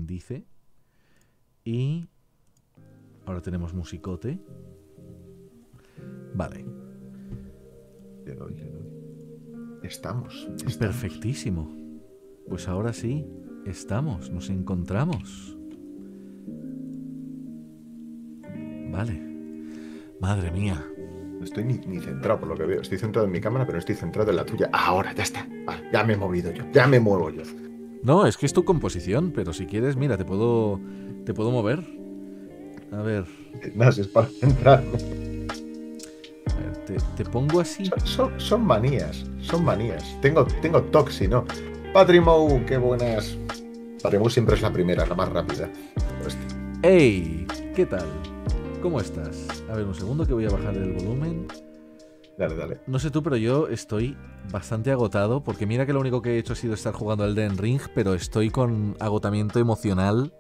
dice. Y ahora tenemos musicote. Vale. Le doy. Estamos. Perfectísimo. Pues ahora sí, nos encontramos. Vale. Madre mía. No estoy ni centrado por lo que veo. Estoy centrado en mi cámara, pero no estoy centrado en la tuya. Ahora, ya está. Vale, ya me he movido yo. Ya me muevo yo. No, es que es tu composición, pero si quieres, mira, te puedo mover. A ver. No, si es para centrarme. A ver, te pongo así. Son manías. Son manías. Tengo Toxi, ¿no? Patrimow, qué buenas. Patrimow siempre es la primera, la más rápida. ¡Ey! ¿Qué tal? ¿Cómo estás? A ver, un segundo que voy a bajar el volumen. Dale. No sé tú, pero yo estoy bastante agotado, porque mira que lo único que he hecho ha sido estar jugando al Elden Ring, pero estoy con agotamiento emocional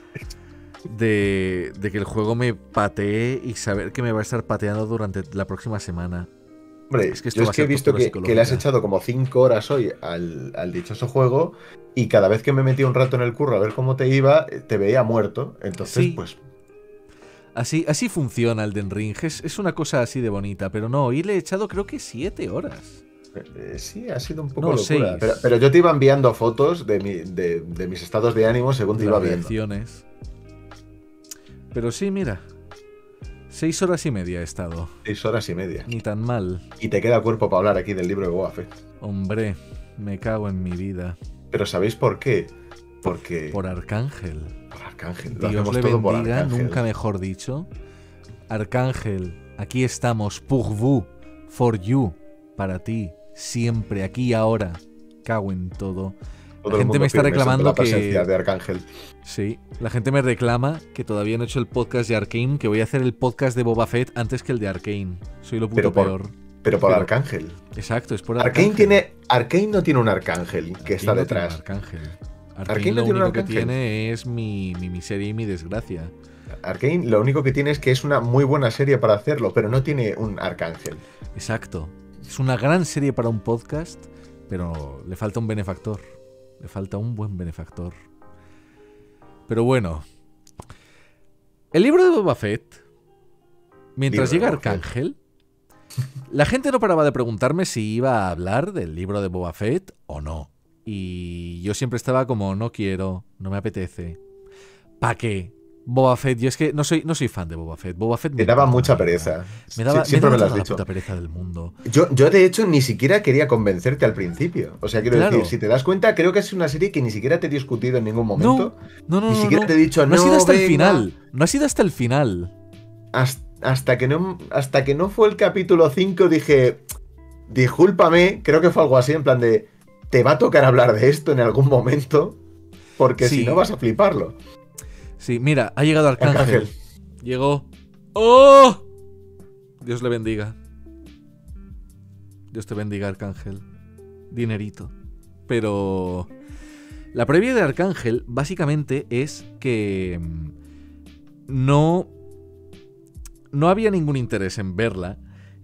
de que el juego me patee y saber que me va a estar pateando durante la próxima semana. Hombre, yo es que he visto que le has echado como 5 horas hoy al dichoso juego, y cada vez que me metí un rato en el curro a ver cómo te iba, te veía muerto. Entonces, sí. pues... Así funciona el Elden Ring. Es una cosa así de bonita, pero no, hoy le he echado creo que 7 horas. Sí, ha sido un poco locura. 6. Pero yo te iba enviando fotos de mis estados de ánimo según te iba viendo. Pero sí, mira. 6 horas y media he estado. 6 horas y media. Ni tan mal. Y te queda cuerpo para hablar aquí del libro de Boba Fett. Hombre, me cago en mi vida. Pero ¿sabéis por qué? Porque... Por Arcángel. Dios le bendiga, nunca mejor dicho. Arcángel, aquí estamos, pour vous, for you, para ti, siempre, aquí y ahora. Cago en todo. La gente me está reclamando la presencia de Arcángel. Sí, la gente me reclama que todavía no he hecho el podcast de Arcane, que voy a hacer el podcast de Boba Fett antes que el de Arcane. Soy lo puto peor. Pero por Arcángel. Exacto, es por Arcángel. Arcane no tiene un Arcángel que está detrás. Arcane lo único que tiene es mi miseria y mi desgracia. Arcane lo único que tiene es que es una muy buena serie para hacerlo, pero no tiene un Arcángel. Exacto. Es una gran serie para un podcast, pero le falta un benefactor. Le falta un buen benefactor. Pero bueno. El libro de Boba Fett, mientras llega Arcángel, la gente no paraba de preguntarme si iba a hablar del libro de Boba Fett o no. Y yo siempre estaba como, no quiero, no me apetece. ¿Para qué? Boba Fett, yo es que no soy fan de Boba Fett. Boba Fett me daba mucha pereza. Me daba toda la puta pereza del mundo. Yo de hecho ni siquiera quería convencerte al principio. O sea, quiero decir, si te das cuenta, creo que es una serie que ni siquiera te he discutido en ningún momento. No, ni siquiera te he dicho, no ha sido hasta el final. No ha sido hasta el final. Hasta que no fue el capítulo 5 dije, discúlpame, creo que fue algo así, en plan de, te va a tocar hablar de esto en algún momento, porque si no vas a fliparlo. Sí, mira, ha llegado Arcángel. Llegó. ¡Oh! Dios le bendiga. Dios te bendiga, Arcángel. Dinerito. Pero la previa de Arcángel básicamente es que no había ningún interés en verla.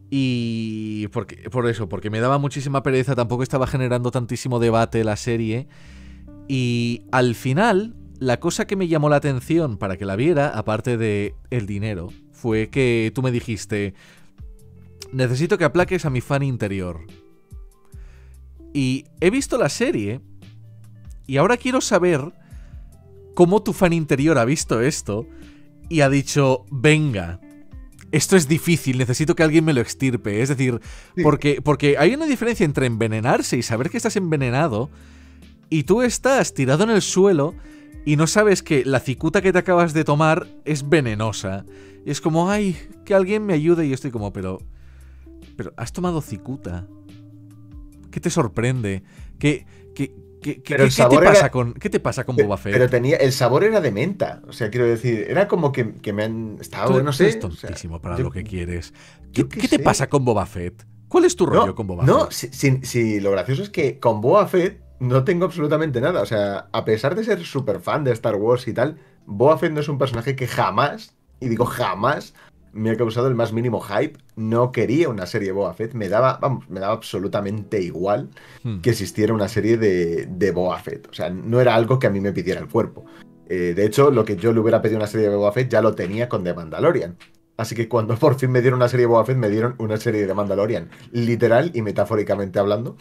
Y porque me daba muchísima pereza, tampoco estaba generando tantísimo debate la serie. Y al final, la cosa que me llamó la atención para que la viera, aparte de el dinero, fue que tú me dijiste, necesito que aplaques a mi fan interior. Y he visto la serie y ahora quiero saber cómo tu fan interior ha visto esto y ha dicho, venga, esto es difícil, necesito que alguien me lo extirpe. Es decir, sí. porque hay una diferencia entre envenenarse y saber que estás envenenado y tú estás tirado en el suelo y no sabes que la cicuta que te acabas de tomar es venenosa. Y es como, ay, que alguien me ayude. Y yo estoy como, pero has tomado cicuta. ¿Qué te sorprende? ¿Qué te pasa con Boba Fett? Pero el sabor era de menta. O sea, quiero decir, era como que me han estado, no sé. Es tontísimo para lo que quieres. ¿Qué te pasa con Boba Fett? ¿Cuál es tu rollo con Boba Fett? No, si lo gracioso es que con Boba Fett no tengo absolutamente nada. O sea, a pesar de ser súper fan de Star Wars y tal, Boba Fett no es un personaje que jamás, y digo jamás, me ha causado el más mínimo hype. No quería una serie de Boba Fett. Me daba absolutamente igual que existiera una serie de Boba Fett. O sea, no era algo que a mí me pidiera el cuerpo. De hecho, lo que yo le hubiera pedido una serie de Boba Fett ya lo tenía con The Mandalorian. Así que cuando por fin me dieron una serie de Boba Fett, me dieron una serie de Mandalorian, literal y metafóricamente hablando.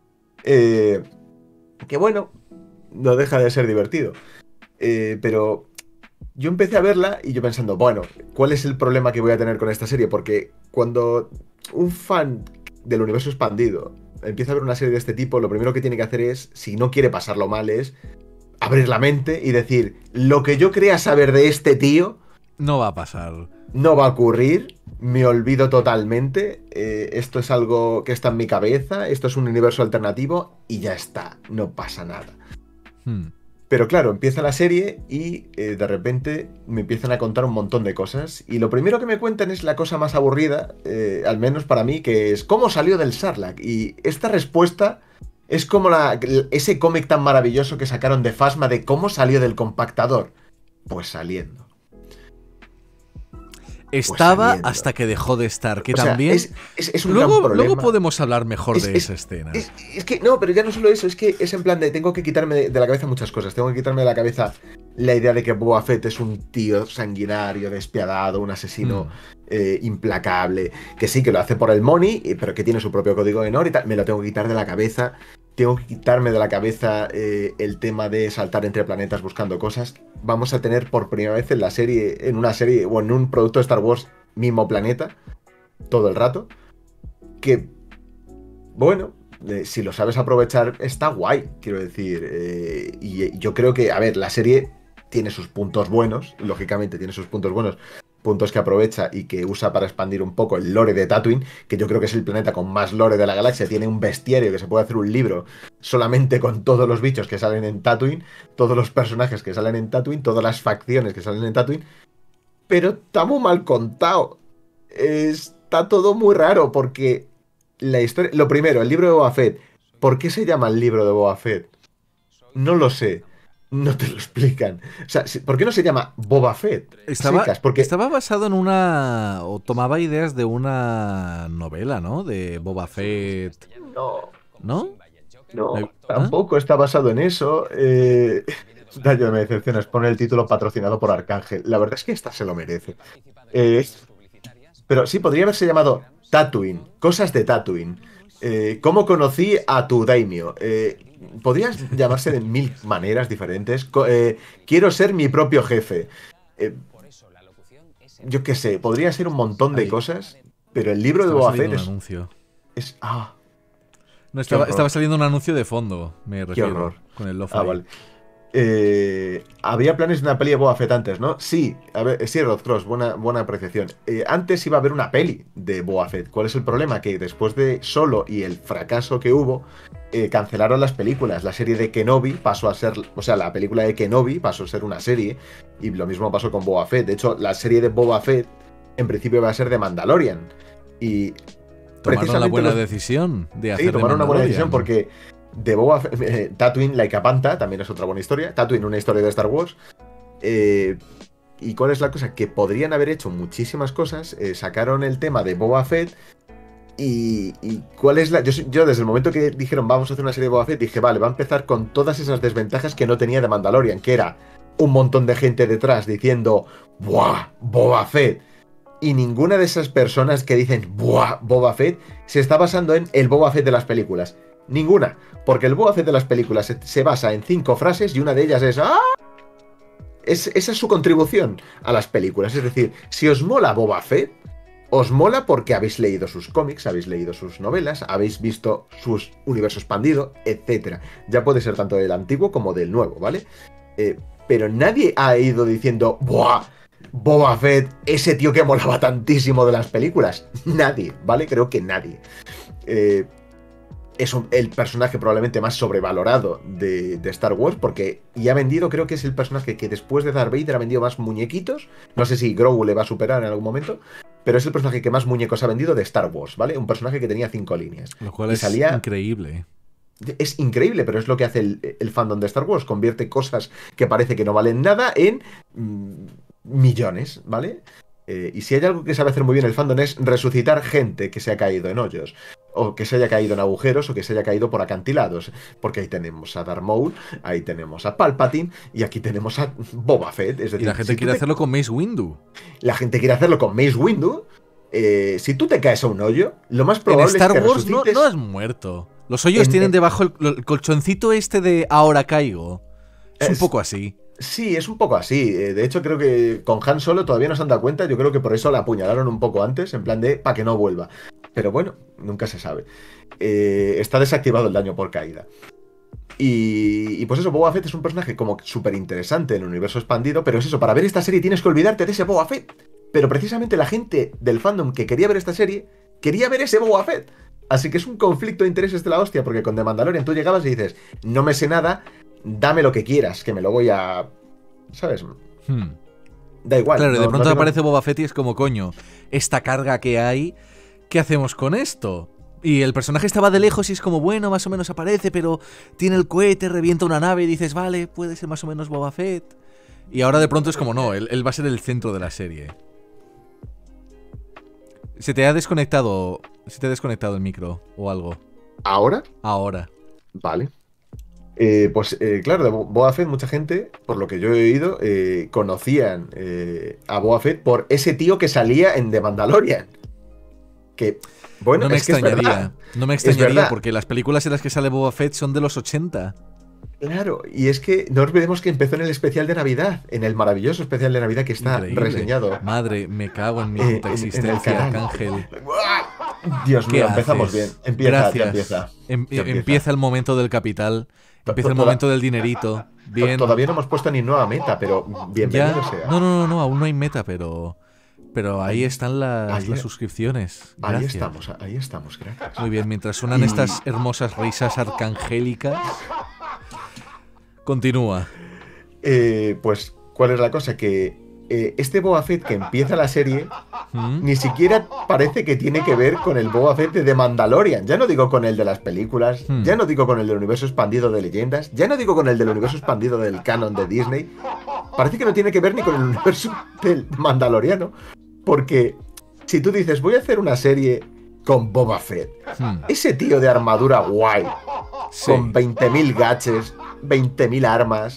Que bueno, no deja de ser divertido. Pero yo empecé a verla y yo pensando, bueno, ¿cuál es el problema que voy a tener con esta serie? Porque cuando un fan del universo expandido empieza a ver una serie de este tipo, lo primero que tiene que hacer es, si no quiere pasarlo mal, es abrir la mente y decir, lo que yo crea saber de este tío no va a pasar. No va a ocurrir, me olvido totalmente, esto es algo que está en mi cabeza, esto es un universo alternativo y ya está, no pasa nada. Pero claro, empieza la serie y de repente me empiezan a contar un montón de cosas y lo primero que me cuentan es la cosa más aburrida, al menos para mí, que es cómo salió del Sarlacc. Y esta respuesta es como ese cómic tan maravilloso que sacaron de Phasma de cómo salió del compactador. Pues saliendo. Estaba hasta que dejó de estar, que o sea, también... Es un gran problema. Luego podemos hablar mejor de esa escena. Es que, no, pero ya no solo eso, es que es en plan de tengo que quitarme de la cabeza muchas cosas. Tengo que quitarme de la cabeza la idea de que Boba Fett es un tío sanguinario, despiadado, un asesino implacable, que sí, que lo hace por el money, pero que tiene su propio código de honor y tal. Me lo tengo que quitar de la cabeza. Tengo que quitarme de la cabeza el tema de saltar entre planetas buscando cosas. Vamos a tener por primera vez en una serie o en un producto de Star Wars mismo planeta todo el rato. Que, bueno, si lo sabes aprovechar está guay, quiero decir. Y yo creo que, a ver, la serie tiene sus puntos buenos, lógicamente tiene sus puntos buenos. Puntos que aprovecha y que usa para expandir un poco el lore de Tatooine, que yo creo que es el planeta con más lore de la galaxia. Tiene un bestiario que se puede hacer un libro solamente con todos los bichos que salen en Tatooine, todos los personajes que salen en Tatooine, todas las facciones que salen en Tatooine, pero está muy mal contado. Está todo muy raro porque la historia... Lo primero, el libro de Boba Fett. ¿Por qué se llama el libro de Boba Fett? No lo sé. No te lo explican. O sea, ¿por qué no se llama Boba Fett? Estaba basado en una... o tomaba ideas de una novela, ¿no? De Boba Fett. No. ¿No? No, tampoco está basado en eso. Daño, me decepcionas. Pone el título patrocinado por Arcángel. La verdad es que esta se lo merece. Pero sí, podría haberse llamado Tatooine. Cosas de Tatooine. ¿Cómo conocí a tu daimyo? Podrías llamarse de mil maneras diferentes. Quiero ser mi propio jefe. Yo qué sé, podría ser un montón de cosas, pero el libro de Boba Fett es... No, estaba saliendo un anuncio de fondo, me refiero. Qué horror. Con el lo-fi. Vale. Había planes de una peli de Boba Fett antes, ¿no? Sí, a ver, sí, Rodcross, buena apreciación. Antes iba a haber una peli de Boba Fett. ¿Cuál es el problema? Que después de Solo y el fracaso que hubo, cancelaron las películas. La serie de Kenobi pasó a ser... O sea, la película de Kenobi pasó a ser una serie, y lo mismo pasó con Boba Fett. De hecho, la serie de Boba Fett, en principio, va a ser de Mandalorian. Y... Tomaron la buena decisión de hacer. Sí, tomaron una buena decisión porque... De Boba Fett, Tatooine, Laika Panta, también es otra buena historia. Tatooine, una historia de Star Wars. ¿Y cuál es la cosa? Que podrían haber hecho muchísimas cosas. Sacaron el tema de Boba Fett. Y cuál es la... Yo desde el momento que dijeron vamos a hacer una serie de Boba Fett, dije, vale, va a empezar con todas esas desventajas que no tenía de Mandalorian, que era un montón de gente detrás diciendo, ¡buah! Boba Fett. Y ninguna de esas personas que dicen, ¡buah! Boba Fett, se está basando en el Boba Fett de las películas. Ninguna, porque el Boba Fett de las películas se basa en 5 frases y una de ellas es ¡ah! Esa es su contribución a las películas. Es decir, si os mola Boba Fett, os mola porque habéis leído sus cómics, habéis leído sus novelas, habéis visto su universo expandido, etc. Ya puede ser tanto del antiguo como del nuevo, ¿vale? Pero nadie ha ido diciendo ¡buah! Boba Fett, ese tío que molaba tantísimo de las películas. Nadie, ¿vale? Creo que nadie. Es el personaje probablemente más sobrevalorado de Star Wars, porque ya ha vendido, creo que es el personaje que después de Darth Vader ha vendido más muñequitos. No sé si Grogu le va a superar en algún momento, pero es el personaje que más muñecos ha vendido de Star Wars, ¿vale? Un personaje que tenía 5 líneas. Lo cual es increíble. Es increíble, pero es lo que hace el fandom de Star Wars. Convierte cosas que parece que no valen nada en millones, ¿vale? Y si hay algo que sabe hacer muy bien el fandom es resucitar gente que se ha caído en hoyos. o que se haya caído en agujeros, o que se haya caído por acantilados. Porque ahí tenemos a Darth Maul, ahí tenemos a Palpatine, y aquí tenemos a Boba Fett. Es decir, Y la gente quiere hacerlo con Mace Windu. La gente quiere hacerlo con Mace Windu. Si tú te caes a un hoyo, lo más En probable Star es que Wars resucites. no has muerto. Los hoyos tienen debajo el colchoncito este de ahora caigo. Es un poco así. Sí, es un poco así. De hecho, creo que con Han Solo todavía no se han dado cuenta. Yo creo que por eso la apuñalaron un poco antes, en plan de para que no vuelva. Pero bueno, nunca se sabe. Está desactivado el daño por caída. Y pues eso, Boba Fett es un personaje como súper interesante en el universo expandido. Pero es eso, para ver esta serie tienes que olvidarte de ese Boba Fett. Pero precisamente la gente del fandom que quería ver esta serie quería ver ese Boba Fett. Así que es un conflicto de intereses de la hostia, porque con The Mandalorian tú llegabas y dices, no me sé nada, dame lo que quieras, que me lo voy a... ¿Sabes? Da igual. Claro, y de pronto tengo... aparece Boba Fett y es como, coño, esta carga que hay, ¿qué hacemos con esto? Y el personaje estaba de lejos y es como, bueno, más o menos aparece, pero tiene el cohete, revienta una nave y dices, vale, puede ser más o menos Boba Fett. Y ahora de pronto es como, no, él va a ser el centro de la serie. ¿Se te ha desconectado el micro o algo? ¿Ahora? Ahora. Vale. Claro, de Boba Fett, mucha gente, por lo que yo he oído, conocían a Boba Fett por ese tío que salía en The Mandalorian. Que, bueno, no me es que es verdad. No me extrañaría porque las películas en las que sale Boba Fett son de los 80. Claro, y es que no olvidemos que empezó en el especial de Navidad, en el maravilloso especial de Navidad que está reseñado. Madre, me cago en mi puta existencia, Arcángel. Dios mío, empezamos bien. Empieza el momento del capital, empieza el momento del dinerito. Bien. Todavía no hemos puesto ni nueva meta, pero bienvenido sea. No, aún no hay meta, pero ahí están las suscripciones. Gracias. Ahí estamos, gracias. Muy bien, mientras suenan estas hermosas risas arcangélicas. Continúa. Pues, ¿cuál es la cosa? Que este Boba Fett que empieza la serie ni siquiera parece que tiene que ver con el Boba Fett de The Mandalorian. Ya no digo con el de las películas, ya no digo con el del universo expandido de leyendas, ya no digo con el del universo expandido del canon de Disney. Parece que no tiene que ver ni con el universo del Mandaloriano. Porque si tú dices, voy a hacer una serie con Boba Fett, ese tío de armadura guay, con 20.000 gadgets, 20.000 armas,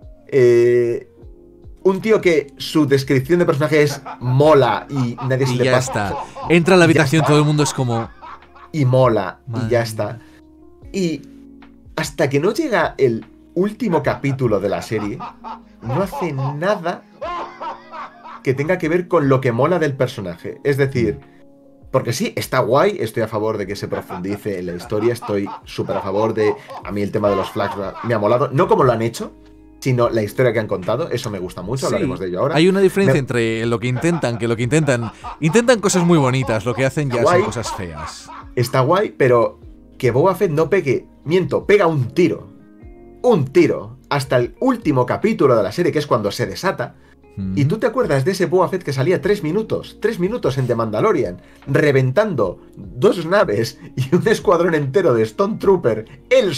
un tío que su descripción de personaje es mola y nadie se le pasa. Está. Entra a la habitación, todo el mundo es como... Y mola, y ya está. Y hasta que no llega el último capítulo de la serie, no hace nada que tenga que ver con lo que mola del personaje. Es decir... Porque sí, está guay, estoy a favor de que se profundice en la historia, estoy súper a favor de... A mí el tema de los flashbacks me ha molado, no como lo han hecho, sino la historia que han contado, eso me gusta mucho, hablaremos de ello ahora. Hay una diferencia entre lo que intentan, intentan cosas muy bonitas, lo que hacen ya son cosas feas. Está guay, pero que Boba Fett no pegue, pega un tiro, hasta el último capítulo de la serie, que es cuando se desata. Y tú te acuerdas de ese Boba Fett que salía 3 minutos en The Mandalorian, reventando 2 naves y un escuadrón entero de Stone Trooper, él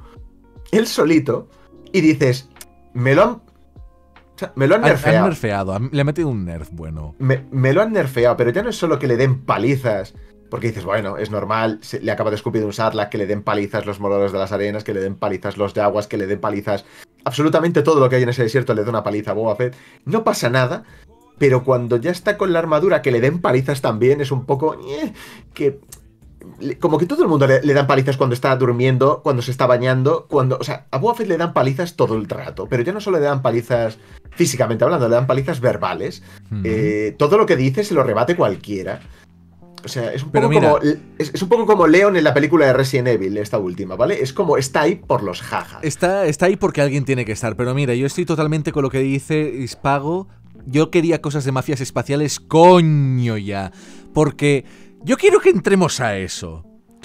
solito, y dices, me lo han nerfeado. Han nerfeado, le han metido un nerf bueno. Me lo han nerfeado, pero ya no es solo que le den palizas, porque dices, bueno, es normal, le acaba de escupir un Sarlacc, que le den palizas los moradores de las arenas, que le den palizas los de aguas, que le den palizas... Absolutamente todo lo que hay en ese desierto le da una paliza a Boba Fett. No pasa nada, pero cuando ya está con la armadura que le den palizas también es un poco... que como que todo el mundo le dan palizas cuando está durmiendo, cuando se está bañando, o sea, a Boba Fett le dan palizas todo el rato, pero ya no solo le dan palizas físicamente hablando, le dan palizas verbales. Todo lo que dice se lo rebate cualquiera. O sea, es un poco como Leon en la película de Resident Evil, esta última, ¿vale? Es como, está ahí por los jajas. Está ahí porque alguien tiene que estar, pero mira, yo estoy totalmente con lo que dice Ispago. Yo quería cosas de mafias espaciales, coño ya. Porque yo quiero que entremos a eso.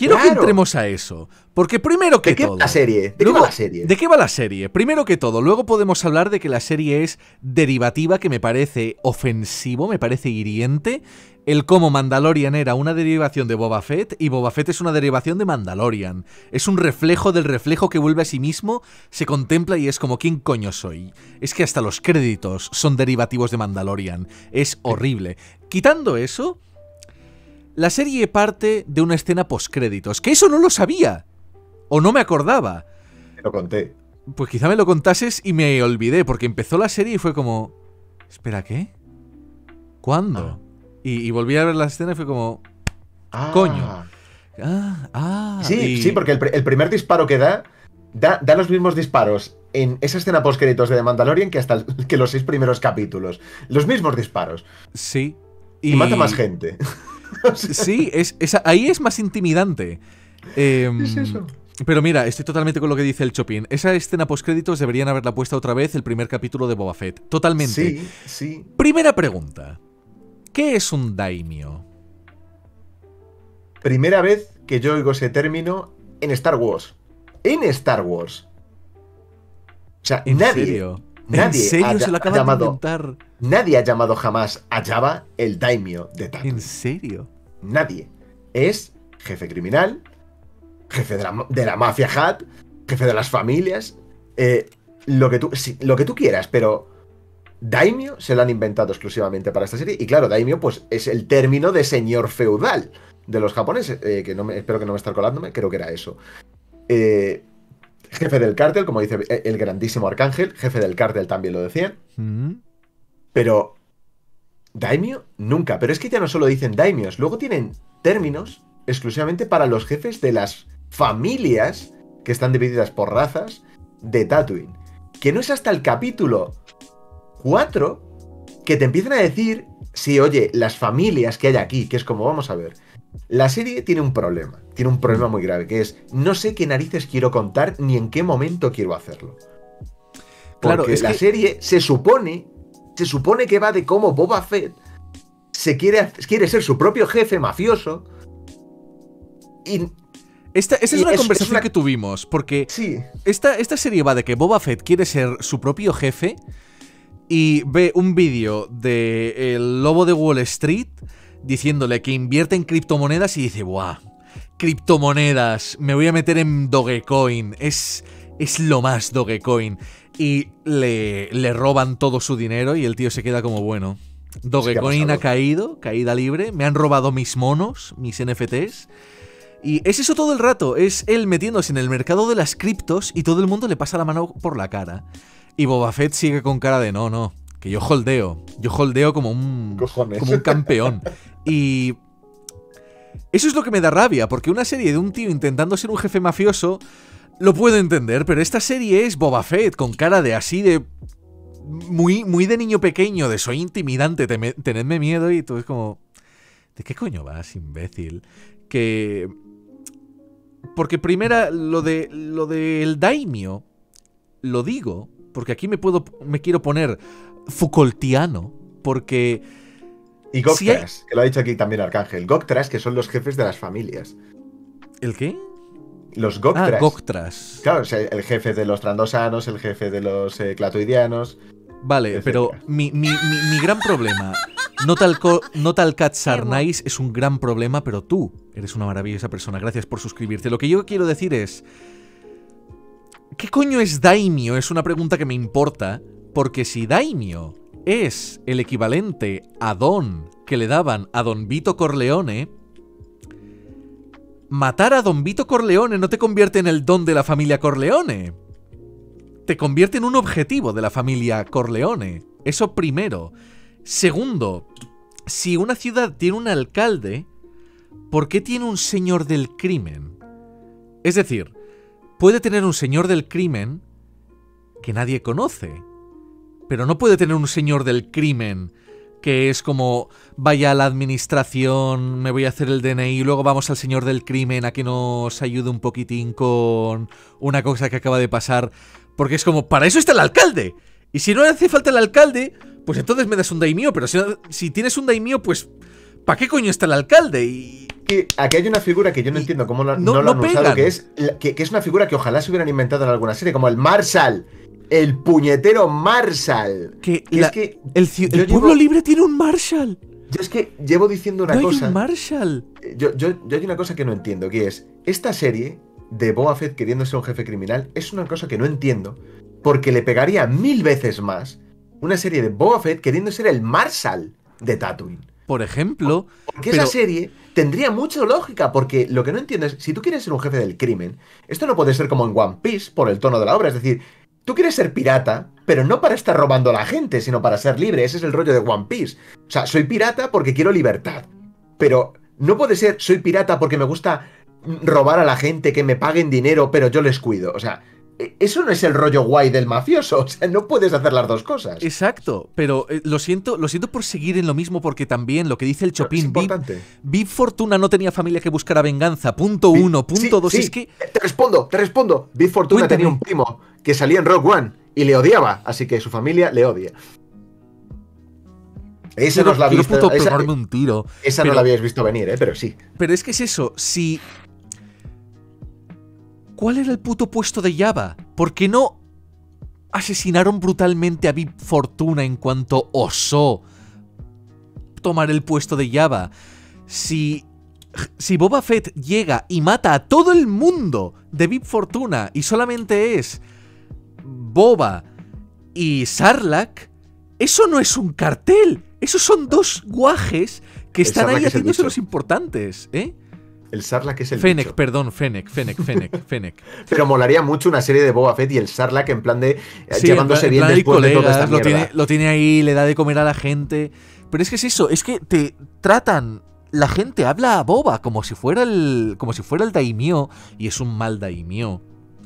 Porque primero que todo... ¿De qué va la serie? ¿De qué va la serie? Primero que todo, luego podemos hablar de que la serie es derivativa, que me parece ofensivo, me parece hiriente. El cómo Mandalorian era una derivación de Boba Fett y Boba Fett es una derivación de Mandalorian. Es un reflejo del reflejo que vuelve a sí mismo, se contempla y es como, ¿quién coño soy? Es que hasta los créditos son derivativos de Mandalorian. Es horrible. Quitando eso... La serie parte de una escena postcréditos, que eso no lo sabía, o no me acordaba. Te lo conté. Pues quizá me lo contases y me olvidé, porque empezó la serie y fue como... ¿Espera, qué? ¿Cuándo? Y volví a ver la escena y fue como... Coño. Sí, porque el primer disparo que da los mismos disparos en esa escena post-créditos de The Mandalorian que los 6 primeros capítulos. Los mismos disparos. Sí. Y mata más gente. O sea, sí, ahí es más intimidante. Es eso. Pero mira, estoy totalmente con lo que dice el Chopin. Esa escena postcréditos deberían haberla puesto otra vez el primer capítulo de Boba Fett. Totalmente. Sí. Primera pregunta. ¿Qué es un daimyo? Primera vez que yo oigo ese término en Star Wars. En Star Wars. O sea, ¿En nadie serio? ¿En serio se lo acaban de inventar? Nadie ha llamado jamás a Jabba el daimyo de Tatooine. ¿En serio? Nadie. Es jefe criminal, jefe de la mafia Hutt, jefe de las familias, lo que tú quieras, pero daimyo se lo han inventado exclusivamente para esta serie. Y claro, daimyo pues es el término de señor feudal de los japoneses, espero que no me esté colándome, creo que era eso. Jefe del cártel, como dice el grandísimo Arcángel, jefe del cártel también lo decían. Pero daimyo nunca, pero es que ya no solo dicen daimyos, luego tienen términos exclusivamente para los jefes de las familias que están divididas por razas de Tatooine. Que no es hasta el capítulo 4 que te empiezan a decir, sí, oye, las familias que hay aquí, que es como, vamos a ver, la serie tiene un problema muy grave, que es, no sé qué narices quiero contar ni en qué momento quiero hacerlo. Porque claro, es la serie se supone que va de cómo Boba Fett quiere ser su propio jefe mafioso. Y esa es una conversación que tuvimos, porque sí. esta serie va de que Boba Fett quiere ser su propio jefe y ve un vídeo de el lobo de Wall Street diciéndole que invierte en criptomonedas y dice, ¡buah! Criptomonedas, me voy a meter en Dogecoin, es lo más Dogecoin. Y le roban todo su dinero y el tío se queda como, bueno, Dogecoin ha caído, caída libre, me han robado mis monos, mis NFTs. Y es eso todo el rato, es él metiéndose en el mercado de las criptos y todo el mundo le pasa la mano por la cara. Y Boba Fett sigue con cara de no, que yo holdeo como un campeón. Y eso es lo que me da rabia, porque una serie de un tío intentando ser un jefe mafioso lo puedo entender, pero esta serie es Boba Fett con cara de así de muy de niño pequeño, de soy intimidante, tenedme miedo, y tú es como, ¿de qué coño vas, imbécil? Porque primera, lo del daimyo, lo digo, porque aquí me quiero poner Foucaultiano, porque... Y Goctras, que lo ha dicho aquí también Arcángel. Goctras, que son los jefes de las familias. ¿El qué? Los Goctras. Goctras. Claro, o sea, el jefe de los trandosanos, el jefe de los clatoidianos. Vale, pero mi gran problema... No tal Cat Sarnais es un gran problema, pero tú eres una maravillosa persona. Gracias por suscribirte. Lo que yo quiero decir es... ¿Qué coño es daimyo? Es una pregunta que me importa, porque si daimyo es el equivalente a don que le daban a Don Vito Corleone, matar a Don Vito Corleone no te convierte en el don de la familia Corleone. Te convierte en un objetivo de la familia Corleone. Eso primero. Segundo, si una ciudad tiene un alcalde, ¿por qué tiene un señor del crimen? Es decir, puede tener un señor del crimen que nadie conoce, pero no puede tener un señor del crimen que es como, vaya a la administración, me voy a hacer el DNI y luego vamos al señor del crimen a que nos ayude un poquitín con una cosa que acaba de pasar, porque es como, para eso está el alcalde. Y si no hace falta el alcalde, pues entonces me das un daimyo, pero si tienes un daimyo, pues ¿para qué coño está el alcalde? Y... Aquí hay una figura que yo no entiendo cómo no lo han usado, que es una figura que ojalá se hubieran inventado en alguna serie, como el Marshal. El puñetero Marshal. El pueblo libre tiene un Marshal. Yo es que llevo diciendo una cosa. Hay un Marshal. Yo hay una cosa que no entiendo, que es, esta serie de Boba Fett queriendo ser un jefe criminal es una cosa que no entiendo, porque le pegaría 1000 veces más una serie de Boba Fett queriendo ser el Marshal de Tatooine. por ejemplo. Porque esa serie tendría mucha lógica, porque lo que no entiendes, si tú quieres ser un jefe del crimen, esto no puede ser como en One Piece, por el tono de la obra, es decir, tú quieres ser pirata, pero no para estar robando a la gente, sino para ser libre, ese es el rollo de One Piece. O sea, soy pirata porque quiero libertad, pero no puede ser soy pirata porque me gusta robar a la gente, que me paguen dinero, pero yo les cuido, o sea... Eso no es el rollo guay del mafioso, o sea, no puedes hacer las dos cosas. Exacto, pero lo siento por seguir en lo mismo, porque también lo que dice el Chopin, Bib Fortuna no tenía familia que buscara venganza, punto uno, punto dos, es que... Te respondo. Bib Fortuna tenía un primo que salía en Rogue One y le odiaba, así que su familia le odia. Esa no la habéis visto. Pegarme un tiro. Esa no la habíais visto venir, pero sí. Pero es que es eso, si... ¿Cuál era el puto puesto de Jabba? ¿Por qué no asesinaron brutalmente a Bib Fortuna en cuanto osó tomar el puesto de Jabba? Si Boba Fett llega y mata a todo el mundo de Bib Fortuna y solamente es Boba y Sarlacc, eso no es un cartel. Esos son dos guajes que están ahí haciéndose los importantes, ¿eh? El Sarlacc es el Fennec, bicho. perdón, Fennec. Pero molaría mucho una serie de Boba Fett y el Sarlacc en plan de llevándose bien después de toda esta mierda. Lo tiene ahí, le da de comer a la gente. Pero es que es eso, es que te tratan... La gente habla a Boba como si fuera el daimyo, y es un mal daimyo.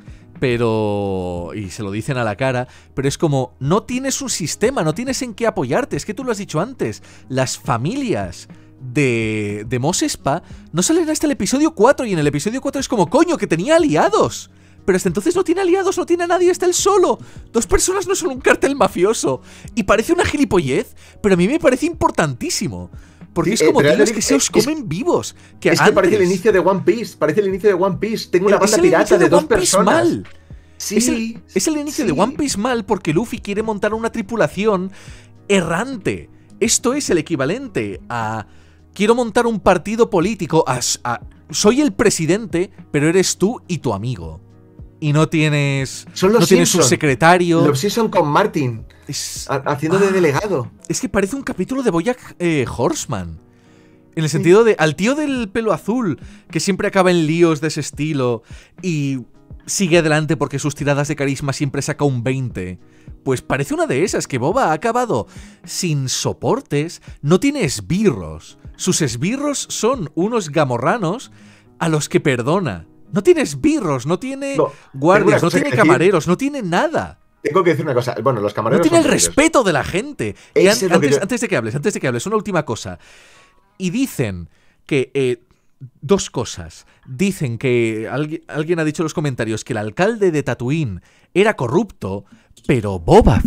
Pero... y se lo dicen a la cara, pero es como, no tienes un sistema, no tienes en qué apoyarte. Es que tú lo has dicho antes, las familias de Mos Espa no salen hasta el episodio 4, y en el episodio 4 es como, coño, que tenía aliados. Pero hasta entonces no tiene aliados, no tiene a nadie, está él solo. Dos personas no son un cartel mafioso. Y parece una gilipollez, pero a mí me parece importantísimo. Porque sí, es como, tío, es que se os comen vivos. Que es que parece el inicio de One Piece, Tengo una banda pirata de dos personas. Mal. Sí, es el inicio de One Piece mal, porque Luffy quiere montar una tripulación errante. Esto es el equivalente a... quiero montar un partido político, soy el presidente, pero eres tú y tu amigo. Y no tienes... no tienes un secretario. Los Simpson con Martin, haciendo de delegado. Es que parece un capítulo de BoJack Horseman. En el sentido de... al tío del pelo azul, que siempre acaba en líos de ese estilo, y sigue adelante porque sus tiradas de carisma siempre saca un 20... Pues parece una de esas, que Boba ha acabado sin soportes, no tiene esbirros. Sus esbirros son unos gamorranos a los que perdona. No tiene esbirros, no tiene guardias, no tiene camareros, no tiene nada. Tengo que decir una cosa, bueno, los camareros no tiene el respeto de la gente. Y antes de que hables, una última cosa. Y dicen que... dos cosas. Dicen que alguien ha dicho en los comentarios que el alcalde de Tatooine era corrupto, pero Boba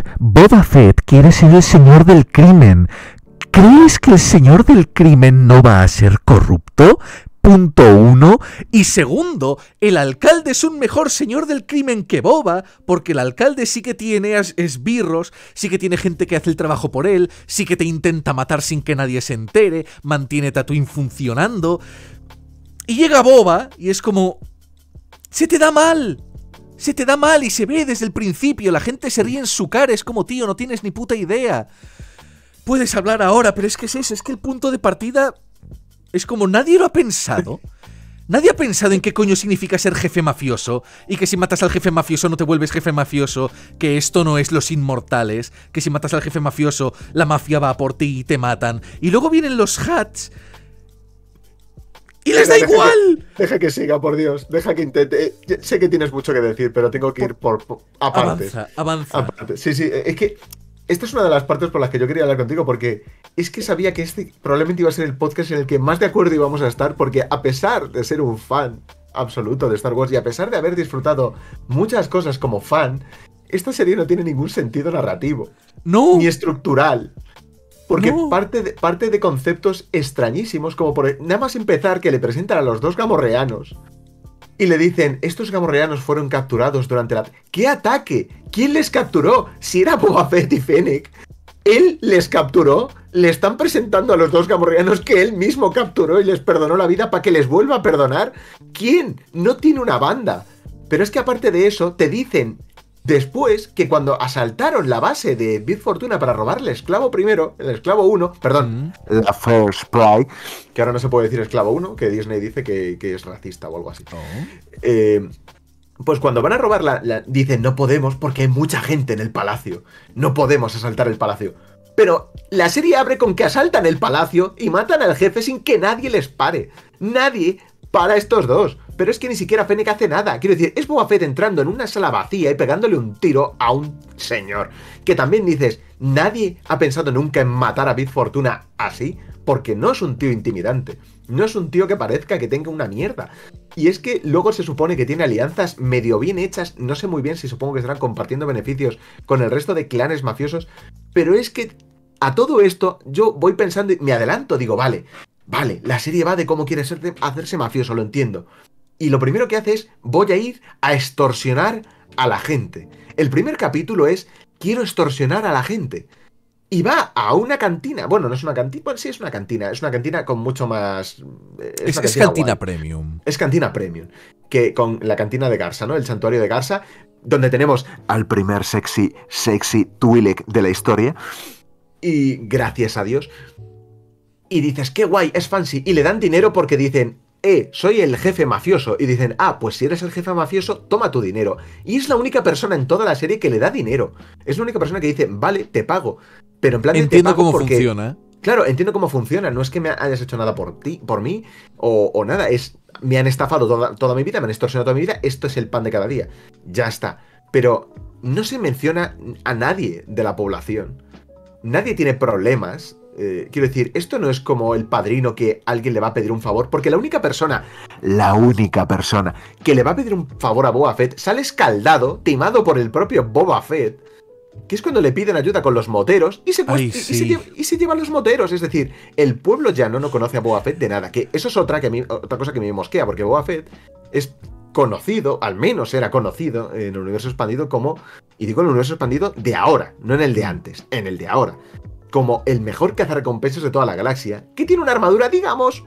Fett quiere ser el señor del crimen. ¿Crees que el señor del crimen no va a ser corrupto? Punto uno. Y segundo, el alcalde es un mejor señor del crimen que Boba, porque el alcalde sí que tiene esbirros, sí que tiene gente que hace el trabajo por él, sí que te intenta matar sin que nadie se entere, mantiene Tatooine funcionando. Y llega Boba y es como... se te da mal y se ve desde el principio, la gente se ríe en su cara, es como, tío, no tienes ni puta idea. Puedes hablar ahora, pero es que es eso, es que el punto de partida es como nadie lo ha pensado. Nadie ha pensado en qué coño significa ser jefe mafioso, y que si matas al jefe mafioso no te vuelves jefe mafioso, que esto no es Los Inmortales, que si matas al jefe mafioso la mafia va por ti y te matan. Y luego vienen los Hats y les da igual. Deja que siga, por Dios. Deja que intente. Sé que tienes mucho que decir, pero tengo que ir por aparte. Avanza. Aparte. Sí, es que esta es una de las partes por las que yo quería hablar contigo, porque es que sabía que este probablemente iba a ser el podcast en el que más de acuerdo íbamos a estar, porque a pesar de ser un fan absoluto de Star Wars y a pesar de haber disfrutado muchas cosas como fan, esta serie no tiene ningún sentido narrativo. No. Ni estructural. Porque parte de conceptos extrañísimos, como por nada más empezar que le presentan a los dos gamorreanos y le dicen, estos gamorreanos fueron capturados durante la... ¿Qué ataque? ¿Quién les capturó? Si era Boba Fett y Fennec, él les capturó, le están presentando a los dos gamorreanos que él mismo capturó y les perdonó la vida para que les vuelva a perdonar. ¿Quién? No tiene una banda. Pero es que aparte de eso, te dicen Después, que cuando asaltaron la base de Big Fortuna para robar el esclavo primero, el esclavo 1, perdón, la First Pride, que ahora no se puede decir esclavo 1, que Disney dice que es racista o algo así. Pues cuando van a robar dicen, no podemos porque hay mucha gente en el palacio. No podemos asaltar el palacio. Pero la serie abre con que asaltan el palacio y matan al jefe sin que nadie les pare. Nadie para estos dos. Pero es que ni siquiera Fennec hace nada. Quiero decir, es Boba Fett entrando en una sala vacía y pegándole un tiro a un señor. Que también dices, nadie ha pensado nunca en matar a Big Fortuna así. Porque no es un tío intimidante. No es un tío que parezca que tenga una mierda. Y es que luego se supone que tiene alianzas medio bien hechas. No sé muy bien si supongo que estarán compartiendo beneficios con el resto de clanes mafiosos. Pero es que a todo esto yo voy pensando y me adelanto. Digo, vale, la serie va de cómo quiere hacerse mafioso, lo entiendo. Y lo primero que hace es, voy a ir a extorsionar a la gente. El primer capítulo es, quiero extorsionar a la gente. Y va a una cantina. Bueno, no es una cantina. Bueno, sí, es una cantina. Es una cantina con mucho más. Es cantina premium. Es cantina premium. Que con la cantina de Garsa, ¿no? El santuario de Garsa. Donde tenemos al primer sexy Twi'lek de la historia. Y gracias a Dios. Y dices, qué guay, es fancy. Y le dan dinero porque dicen, soy el jefe mafioso. Y dicen, pues si eres el jefe mafioso, toma tu dinero. Y es la única persona en toda la serie que le da dinero. Es la única persona que dice, vale, te pago. Pero en plan entiendo cómo funciona. Claro, entiendo cómo funciona. No es que me hayas hecho nada por mí, o nada. Me han estafado toda mi vida, me han extorsionado toda mi vida. Esto es el pan de cada día. Ya está. Pero no se menciona a nadie de la población. Nadie tiene problemas. Quiero decir, esto no es como El Padrino que alguien le va a pedir un favor, porque la única persona que le va a pedir un favor a Boba Fett sale escaldado, timado por el propio Boba Fett, que es cuando le piden ayuda con los moteros y se llevan los moteros. Es decir, el pueblo llano no conoce a Boba Fett de nada, que eso es otra cosa que me mosquea, porque Boba Fett es conocido, al menos era conocido en el universo expandido como, y digo en el universo expandido de ahora, no en el de antes, en el de ahora, como el mejor cazarrecompensas de toda la galaxia, que tiene una armadura, digamos,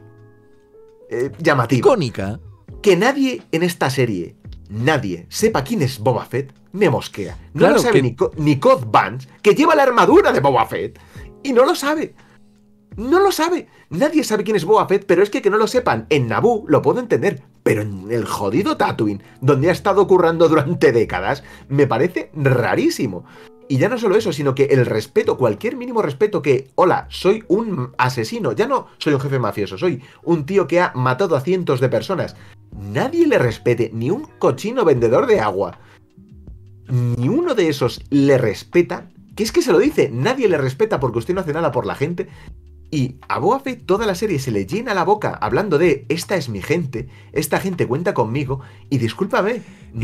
llamativa. Icónica. Que nadie en esta serie, nadie sepa quién es Boba Fett, me mosquea. No claro lo sabe ni Cobb Vanth, que lleva la armadura de Boba Fett, y no lo sabe. No lo sabe. Nadie sabe quién es Boba Fett, pero es que no lo sepan en Naboo lo puedo entender. Pero en el jodido Tatooine, donde ha estado currando durante décadas, me parece rarísimo. Y ya no solo eso, sino que el respeto, cualquier mínimo respeto que, hola, soy un asesino, ya no soy un jefe mafioso, soy un tío que ha matado a cientos de personas. Nadie le respete, ni un cochino vendedor de agua. Ni uno de esos le respeta, que es que se lo dice, nadie le respeta porque usted no hace nada por la gente. Y a Boba Fett toda la serie se le llena la boca hablando de esta es mi gente, esta gente cuenta conmigo, y discúlpame,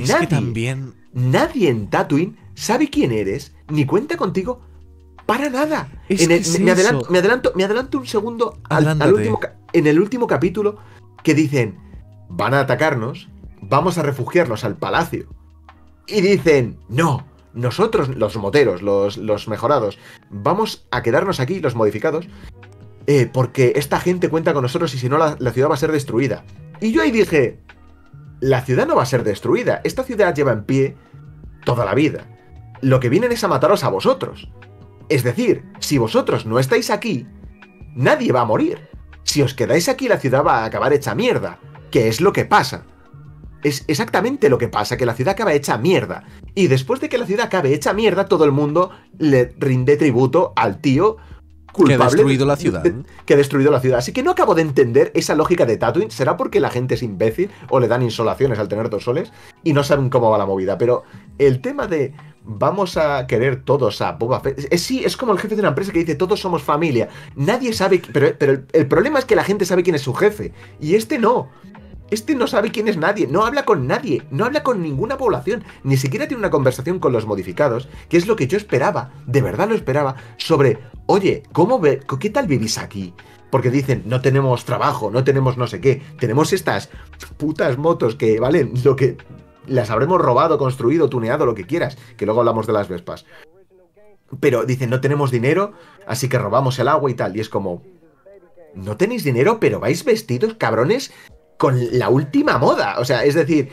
nadie en Tatooine sabe quién eres, ni cuenta contigo para nada. Me adelanto un segundo en el último capítulo que dicen, van a atacarnos, vamos a refugiarnos al palacio. Y dicen, no, nosotros, los moteros, los mejorados, vamos a quedarnos aquí, los modificados, porque esta gente cuenta con nosotros y si no la ciudad va a ser destruida. Y yo ahí dije, la ciudad no va a ser destruida, esta ciudad lleva en pie toda la vida. Lo que vienen es a mataros a vosotros. Es decir, si vosotros no estáis aquí, nadie va a morir. Si os quedáis aquí, la ciudad va a acabar hecha mierda, que es lo que pasa. Es exactamente lo que pasa, que la ciudad acaba hecha mierda. Y después de que la ciudad acabe hecha mierda, todo el mundo le rinde tributo al tío culpable que ha destruido la ciudad. Que ha destruido la ciudad. Así que no acabo de entender esa lógica de Tatooine. ¿Será porque la gente es imbécil o le dan insolaciones al tener 2 soles y no saben cómo va la movida? Pero el tema de vamos a querer todos a Boba Fett, es como el jefe de una empresa que dice todos somos familia. Nadie sabe, pero el problema es que la gente sabe quién es su jefe y este no. Este no sabe quién es nadie, no habla con nadie, no habla con ninguna población, ni siquiera tiene una conversación con los modificados, que es lo que yo esperaba, de verdad lo esperaba, sobre, oye, ¿qué tal vivís aquí? Porque dicen, no tenemos trabajo, no tenemos no sé qué, tenemos estas putas motos que valen lo que las habremos robado, construido, tuneado, lo que quieras, que luego hablamos de las Vespas. Pero dicen, no tenemos dinero, así que robamos el agua y tal, y es como, no tenéis dinero, pero vais vestidos, cabrones, con la última moda. O sea, es decir,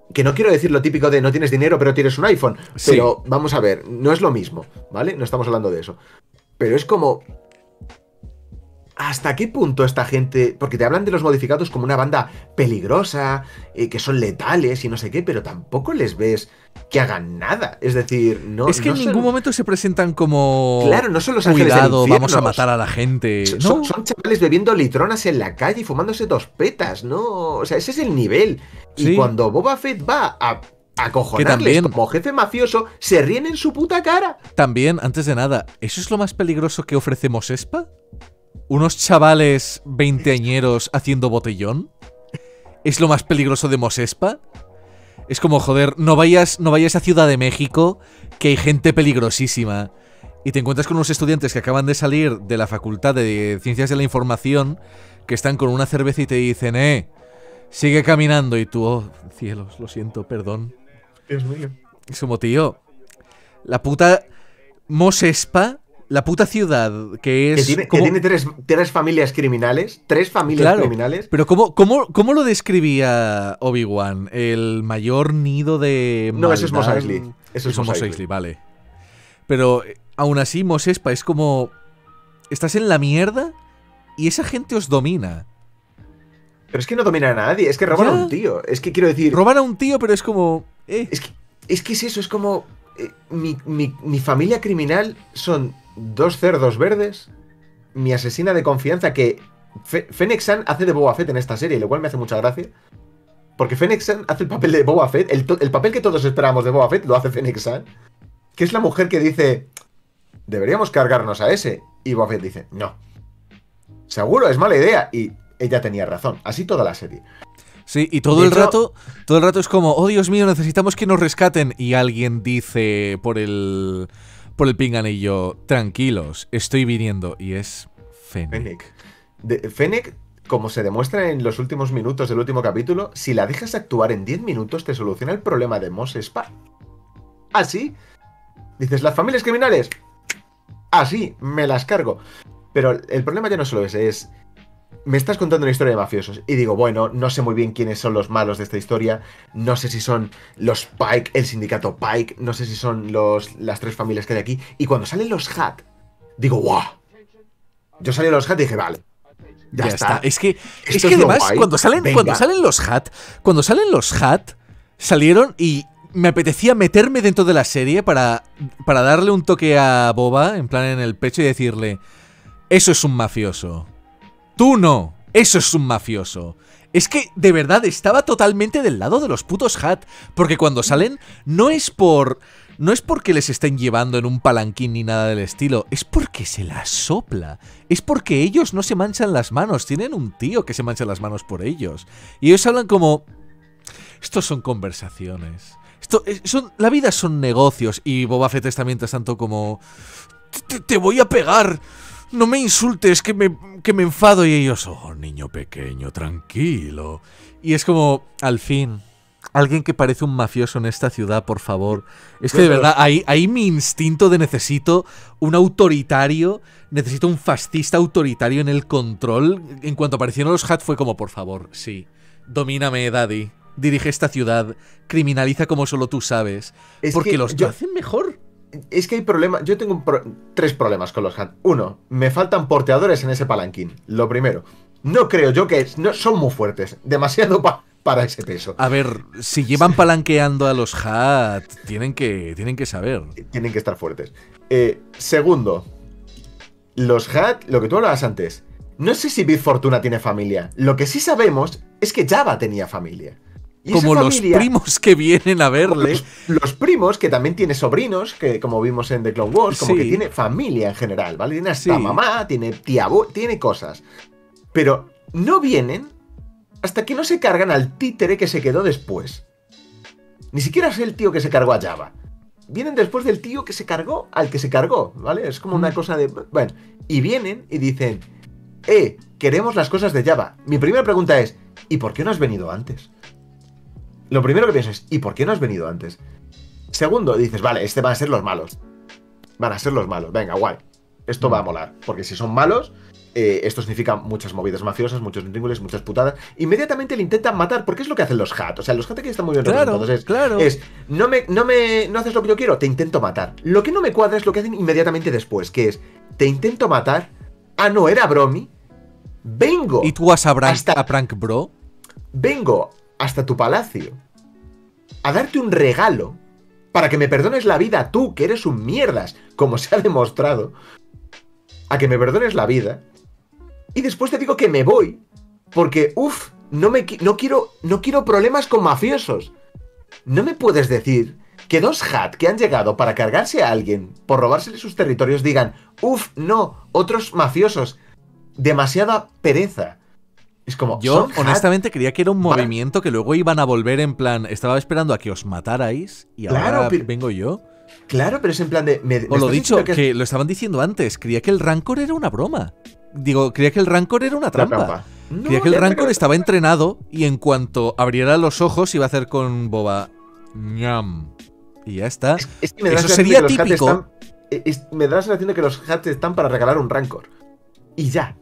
que no quiero decir lo típico de no tienes dinero pero tienes un iPhone, Sí. pero vamos a ver, no es lo mismo, ¿vale? No estamos hablando de eso. Pero es como... ¿Hasta qué punto esta gente...? Porque te hablan de los modificados como una banda peligrosa, que son letales y no sé qué, pero tampoco les ves que hagan nada. Es decir, no... Es que no en son- ningún momento se presentan como... Claro, no son los ángeles del Cuidado, vamos a infierno. matar a la gente. Son, No, son chavales bebiendo litronas en la calle y fumándose 2 petas, ¿no? O sea, ese es el nivel. Y Sí. cuando Boba Fett va a acojonarles también- como jefe mafioso, se ríen en su puta cara. también, antes de nada, ¿eso es lo más peligroso que ofrece Mos Espa? ¿Unos chavales veinteañeros haciendo botellón? ¿Es lo más peligroso de Mos Espa? Es como, joder, no vayas a Ciudad de México, que hay gente peligrosísima. Y te encuentras con unos estudiantes que acaban de salir de la Facultad de Ciencias de la Información, que están con una cerveza y te dicen, sigue caminando. Y tú, oh, cielos, lo siento, perdón. Dios mío. Es como, tío, la puta Mos Espa, la puta ciudad que es... Que como- tiene tres familias criminales. 3 familias Claro, criminales. pero ¿cómo lo describía Obi-Wan? El mayor nido de No, eso es Mos maldad. Eisley. Eso es Mos Mos Eisley, Eisley. vale. Pero aún así, Mos Espa es como... Estás en la mierda y esa gente os domina. Pero es que no dominan a nadie. Es que roban Ya. a un tío. Es que quiero decir... Roban a un tío, pero es como... Es que es eso. Es como... mi familia criminal son 2 cerdos verdes. Mi asesina de confianza que... Fennec Shand hace de Boba Fett en esta serie, lo cual me hace mucha gracia. Porque Fennec Shand hace el papel de Boba Fett. El papel que todos esperábamos de Boba Fett lo hace Fennec Shand. Que es la mujer que dice... Deberíamos cargarnos a ese. Y Boba Fett dice, no. Seguro, es mala idea. Y ella tenía razón. Así toda la serie. Sí, y todo De el hecho- rato es como, oh Dios mío, necesitamos que nos rescaten. Y alguien dice por el pinganillo, tranquilos, estoy viniendo. Y es Fennec. Fennec, como se demuestra en los últimos minutos del último capítulo, si la dejas actuar en 10 minutos te soluciona el problema de Mos Espa. Así. Dices, las familias criminales. Así, me las cargo. Pero el problema ya no solo ese, es... Me estás contando una historia de mafiosos. Y digo, bueno, no sé muy bien quiénes son los malos de esta historia. No sé si son los Pike, el sindicato Pike. No sé si son las 3 familias que hay aquí. Y cuando salen los Hat, digo, ¡guau! Yo salí a los Hat y dije, vale. Ya está. Es que Esto es lo además, guay. cuando salen los Hat, salieron y me apetecía meterme dentro de la serie para darle un toque a Boba, en plan en el pecho, y decirle, eso es un mafioso. Tú no, eso es un mafioso. Es que, de verdad, estaba totalmente del lado de los putos Hat, porque cuando salen no es porque les estén llevando en un palanquín ni nada del estilo, es porque se las sopla. Es porque ellos no se manchan las manos, tienen un tío que se mancha las manos por ellos. Y ellos hablan como... Estos son conversaciones. La vida son negocios. Y Boba Fett está mientras tanto como... Te voy a pegar. No me insultes, que me enfado. Y ellos, oh, niño pequeño, tranquilo. Y es como, al fin... Alguien que parece un mafioso en esta ciudad, por favor. Es que de verdad, ahí mi instinto de necesito un autoritario, necesito un fascista autoritario en el control. En cuanto aparecieron los Hat fue como, por favor, sí, domíname, daddy. Dirige esta ciudad, criminaliza como solo tú sabes. Es Porque que los yo- hacen mejor. Es que hay problemas. Yo tengo 3 problemas con los Hat. 1, me faltan porteadores en ese palanquín. Lo primero. No creo yo que no, son muy fuertes. Demasiado para ese peso. A ver, si llevan palanqueando a los Hat, tienen que saber. Tienen que estar fuertes. Segundo, los Hat, lo que tú hablabas antes. No sé si Big Fortuna tiene familia. Lo que sí sabemos es que Jabba tenía familia. Y esa Como los familia- primos que vienen a verle. Los primos, que también tiene sobrinos, que como vimos en The Clone Wars, como Sí. que tiene familia en general, ¿vale? Tiene hasta Sí. mamá, tiene tía, tiene cosas. Pero no vienen hasta que no se cargan al títere que se quedó después. Ni siquiera es el tío que se cargó a Jabba. Vienen después del tío que se cargó al que se cargó, ¿vale? Es como una cosa de... Bueno, y vienen y dicen, queremos las cosas de Jabba. Mi primera pregunta es, ¿y por qué no has venido antes? Lo primero que pienso es, ¿y por qué no has venido antes? Segundo, dices, vale, van a ser los malos. Van a ser los malos, venga, guay. Esto va a molar, porque si son malos, esto significa muchas movidas mafiosas, muchos intríngulis, muchas putadas. Inmediatamente le intentan matar, porque es lo que hacen los Hat. O sea, los Hat aquí están muy bien representados. No haces lo que yo quiero, te intento matar. Lo que no me cuadra es lo que hacen inmediatamente después, que es, te intento matar, no, era bromi, vengo. ¿It was a prank, bro? Vengo hasta tu palacio a darte un regalo para que me perdones la vida, tú, que eres un mierdas, como se ha demostrado, a que me perdones la vida. Y después te digo que me voy, porque, no quiero problemas con mafiosos. No me puedes decir que dos Hat que han llegado para cargarse a alguien por robársele sus territorios digan, no, otros mafiosos, demasiada pereza. Es como, yo honestamente creía que era un movimiento que luego iban a volver en plan, estaba esperando a que os matarais y ahora vengo yo. Claro, pero es en plan de... Os lo he dicho, que lo estaban diciendo antes, creía que el Rancor era una broma. Creía que el Rancor era una trampa. Creía que el Rancor estaba entrenado y en cuanto abriera los ojos iba a hacer con Boba ñam. Y ya está. Es que me da eso sería típico. Me da la sensación de que los Hats están para regalar un Rancor. Y ya.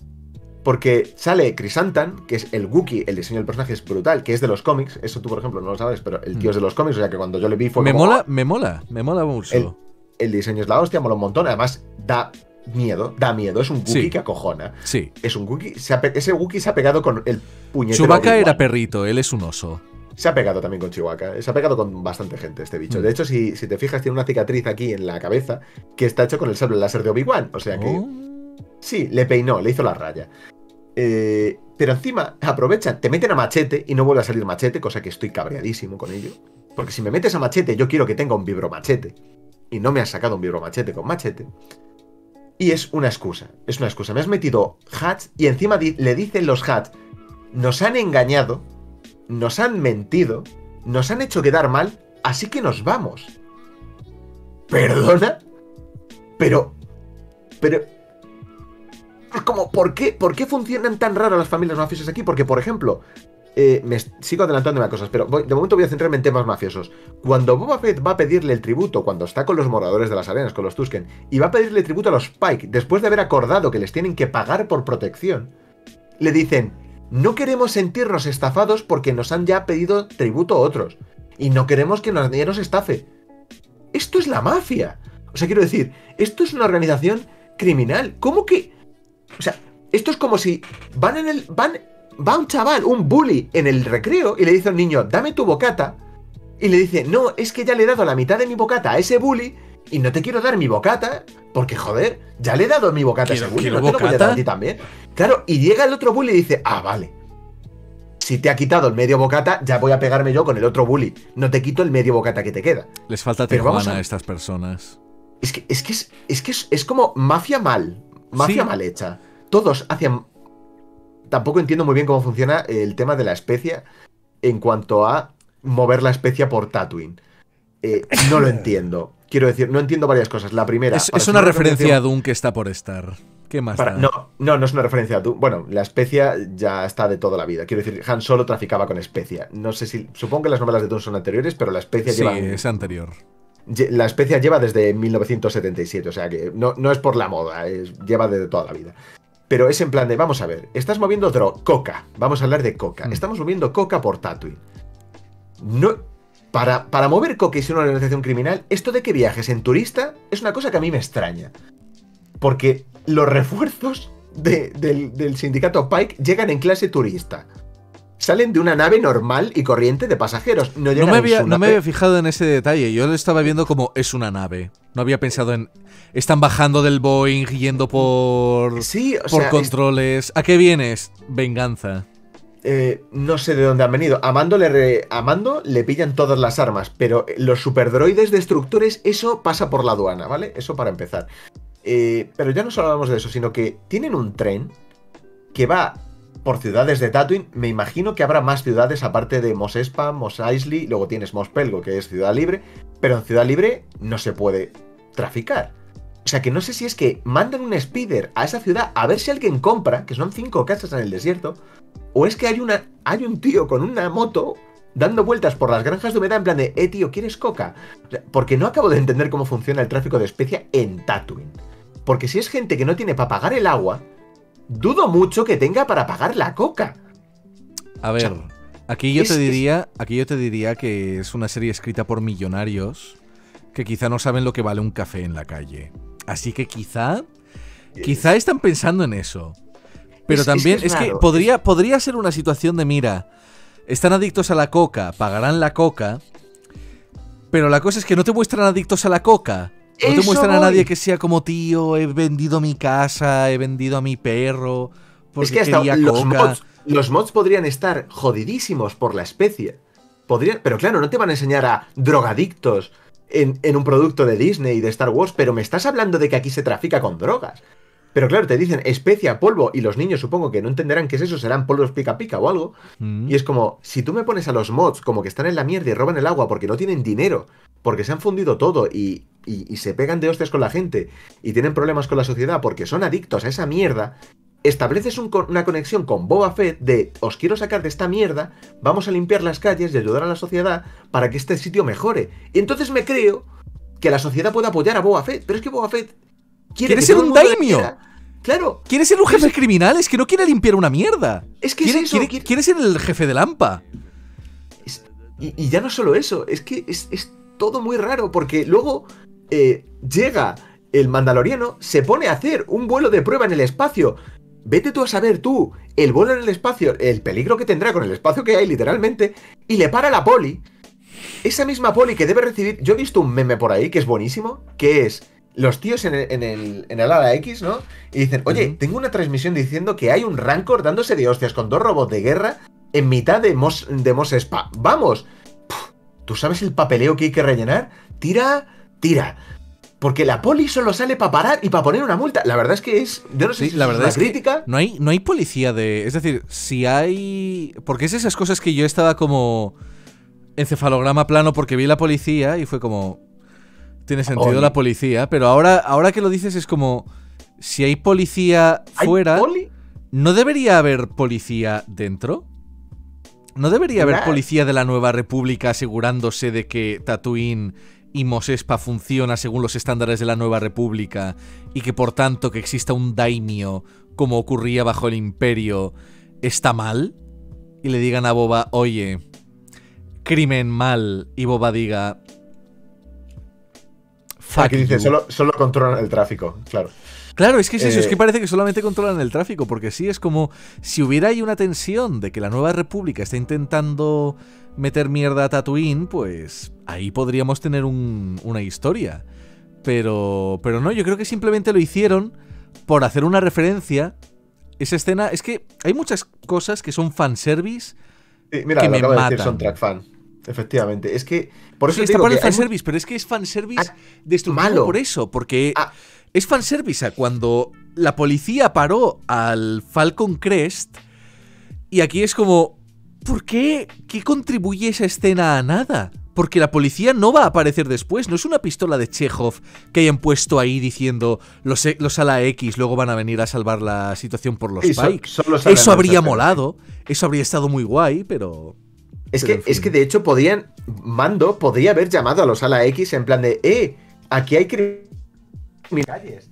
Porque sale Chrysanthemum, que es el Wookiee, el diseño del personaje es brutal, que es de los cómics. Eso tú, por ejemplo, no lo sabes, pero el tío es de los cómics, o sea que cuando yo le vi fue me mola mucho. El diseño es la hostia, mola un montón. Además, da miedo. Es un Wookiee que acojona. Sí. Es un Wookiee. Ese Wookiee se ha pegado con el puñetero. Chewbacca era perrito, él es un oso. Se ha pegado también con Chewbacca. Se ha pegado con bastante gente este bicho. De hecho, si te fijas, tiene una cicatriz aquí en la cabeza que está hecho con el sable láser de Obi-Wan. O sea que... Sí, le peinó, le hizo la raya. Pero encima aprovechan, te meten a Machete y no vuelve a salir Machete, cosa que estoy cabreadísimo con ello. Porque si me metes a Machete, yo quiero que tenga un vibromachete. Y no me has sacado un vibromachete con Machete. Y es una excusa. Me has metido Hats y encima le dicen los Hats, nos han engañado, nos han mentido, nos han hecho quedar mal, así que nos vamos. ¿Perdona? Pero... Es como, ¿por qué funcionan tan raro las familias mafiosas aquí? Porque, por ejemplo, me sigo adelantándome a cosas, pero de momento voy a centrarme en temas mafiosos. Cuando Boba Fett va a pedirle el tributo, cuando está con los moradores de las arenas, con los Tusken, y va a pedirle tributo a los Pike, después de haber acordado que les tienen que pagar por protección, le dicen, no queremos sentirnos estafados porque nos han ya pedido tributo otros, y no queremos que nadie nos estafe. Esto es la mafia. O sea, quiero decir, esto es una organización criminal. ¿Cómo que...? O sea, esto es como si va un chaval, un bully, en el recreo y le dice a un niño, dame tu bocata. Y le dice, no, es que ya le he dado la mitad de mi bocata a ese bully y no te quiero dar mi bocata porque, joder, ya le he dado mi bocata a ese bully, no te lo voy a dar a ti también. Claro, y llega el otro bully y dice, vale. Si te ha quitado el medio bocata, ya voy a pegarme yo con el otro bully. No te quito el medio bocata que te queda. Les falta Tijuana a estas personas. Es que es como mafia mal. Mafia mal hecha. Todos hacían... Tampoco entiendo muy bien cómo funciona el tema de la especia en cuanto a mover la especia por Tatooine. No lo entiendo. Quiero decir, no entiendo varias cosas. La primera... Es una referencia a Dune que está por estar. ¿Qué más da? No es una referencia a Dune. Bueno, la especia ya está de toda la vida. Quiero decir, Han Solo traficaba con especia. No sé si... Supongo que las novelas de Dune son anteriores, pero la especia lleva... Sí, es anterior. La especia lleva desde 1977, o sea que no es por la moda, lleva desde toda la vida. Pero es en plan de, vamos a ver, estás moviendo coca, vamos a hablar de coca. Estamos moviendo coca por Tatooine. No, para mover coca y ser una organización criminal, esto de que viajes en turista es una cosa que a mí me extraña. Porque los refuerzos del sindicato Pike llegan en clase turista. Salen de una nave normal y corriente de pasajeros. No me había fijado en ese detalle. Yo lo estaba viendo como es una nave. No había pensado en... Están bajando del Boeing, yendo por controles. ¿A qué vienes? Venganza. No sé de dónde han venido. A Mando le pillan todas las armas, pero los superdroides destructores, eso pasa por la aduana, ¿vale? Eso para empezar. Pero ya no solo hablamos de eso, sino que tienen un tren que va... por ciudades de Tatooine. Me imagino que habrá más ciudades aparte de Mos Espa, Mos Eisley, luego tienes Mos Pelgo, que es Ciudad Libre, pero en Ciudad Libre no se puede traficar. O sea que no sé si es que mandan un speeder a esa ciudad a ver si alguien compra, que son 5 casas en el desierto, o es que hay un tío con una moto dando vueltas por las granjas de humedad en plan de, tío, ¿quieres coca? O sea, porque no acabo de entender cómo funciona el tráfico de especia en Tatooine. Porque si es gente que no tiene para pagar el agua, dudo mucho que tenga para pagar la coca. A ver, aquí yo te diría que es una serie escrita por millonarios que quizá no saben lo que vale un café en la calle. Así que quizá están pensando en eso. Pero también es que podría ser una situación de, mira, están adictos a la coca, pagarán la coca, pero la cosa es que no te muestran adictos a la coca. No te muestran a nadie que sea como, tío, he vendido mi casa, he vendido a mi perro, porque es que hasta quería coca. Los mods podrían estar jodidísimos por la especie. Pero claro, no te van a enseñar a drogadictos en un producto de Disney y de Star Wars, pero me estás hablando de que aquí se trafica con drogas. Pero claro, te dicen especia, polvo, y los niños supongo que no entenderán qué es eso, serán polvos pica pica o algo. Y es como, si tú me pones a los mods como que están en la mierda y roban el agua porque no tienen dinero, porque se han fundido todo y se pegan de hostias con la gente y tienen problemas con la sociedad porque son adictos a esa mierda, estableces una conexión con Boba Fett de os quiero sacar de esta mierda, vamos a limpiar las calles y ayudar a la sociedad para que este sitio mejore. Y entonces me creo que la sociedad puede apoyar a Boba Fett, pero es que Boba Fett quiere ser un daimyo. Claro. Quiere ser un jefe criminal, es que no quiere limpiar una mierda. Es que quiere ser el jefe de Lampa. Y ya no solo eso, es que es todo muy raro, porque luego llega el Mandaloriano, se pone a hacer un vuelo de prueba en el espacio. Vete tú a saber tú, el vuelo en el espacio, el peligro que tendrá con el espacio que hay literalmente, y le para la poli. Esa misma poli que debe recibir... Yo he visto un meme por ahí que es buenísimo, que es los tíos en el ala X, ¿no? Y dicen, oye, tengo una transmisión diciendo que hay un Rancor dándose de hostias con 2 robots de guerra en mitad de Mos Espa. ¡Vamos! ¿Tú sabes el papeleo que hay que rellenar? Tira. Porque la poli solo sale para parar y para poner una multa. La verdad es que es... Yo no sé si la verdad es una crítica. No hay policía de... Es decir, si hay... Porque es esas cosas que yo estaba como... encefalograma plano porque vi la policía y fue como... Tiene sentido la policía, pero ahora que lo dices es como... Si hay policía fuera... ¿Hay poli? ¿No debería haber policía dentro? ¿No debería haber policía de la Nueva República asegurándose de que Tatooine y Mos Espa funciona según los estándares de la Nueva República y que por tanto que exista un daimyo como ocurría bajo el Imperio está mal? Y le digan a Boba, oye, crimen mal, y Boba diga... Aquí dice, solo controlan el tráfico, claro. Claro, es que es eso, es que parece que solamente controlan el tráfico, porque sí, es como si hubiera ahí una tensión de que la Nueva República está intentando meter mierda a Tatooine, pues ahí podríamos tener una historia. Pero no, yo creo que simplemente lo hicieron por hacer una referencia. Esa escena, es que hay muchas cosas que son fanservice mira, que lo me acabo de matan. decir soundtrack fan. Efectivamente, es que... Por eso sí, te está digo por el que fanservice, pero es que es fanservice destructivo malo. por eso, porque... Es fanservice cuando la policía paró al Falcon Crest y aquí es como, ¿por qué? ¿Qué contribuye esa escena a nada? Porque la policía no va a aparecer después, no es una pistola de Chekhov que hayan puesto ahí diciendo los ala X luego van a venir a salvar la situación por los Pikes. Eso habría molado, eso habría estado muy guay, pero... Es que de hecho Mando podría haber llamado a los ala X en plan de, aquí hay calles.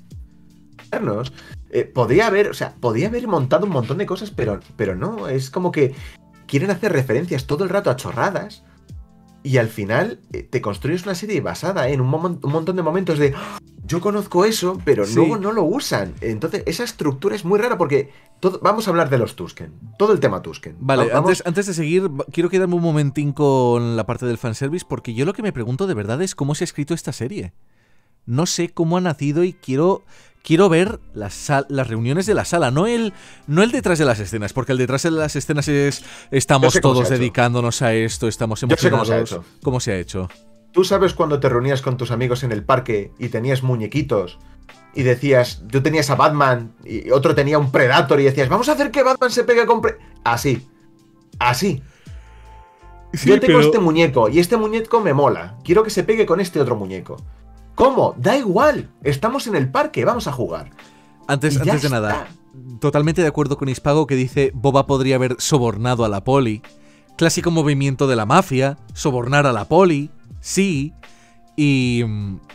Podría haber montado un montón de cosas, pero no, es como que quieren hacer referencias todo el rato a chorradas y al final te construyes una serie basada en un montón de momentos de yo conozco eso, pero luego no lo usan. Entonces esa estructura es muy rara porque vamos a hablar de los Tusken, todo el tema Tusken. Vale, antes de seguir, quiero quedarme un momentín con la parte del fanservice porque yo lo que me pregunto de verdad es cómo se ha escrito esta serie. No sé cómo ha nacido y quiero ver las reuniones de la sala, no el detrás de las escenas, porque el detrás de las escenas estamos todos dedicándonos a esto, estamos emocionados. Yo sé cómo se ha hecho. ¿Cómo se ha hecho? ¿Tú sabes cuando te reunías con tus amigos en el parque y tenías muñequitos y decías, yo tenías a Batman y otro tenía un Predator y decías, vamos a hacer que Batman se pegue con Así. Sí, yo tengo este muñeco y este muñeco me mola, quiero que se pegue con este otro muñeco. ¿Cómo? Da igual. Estamos en el parque, vamos a jugar. Antes de nada, totalmente de acuerdo con Ispago que dice Boba podría haber sobornado a la poli. Clásico movimiento de la mafia, sobornar a la poli, sí. Y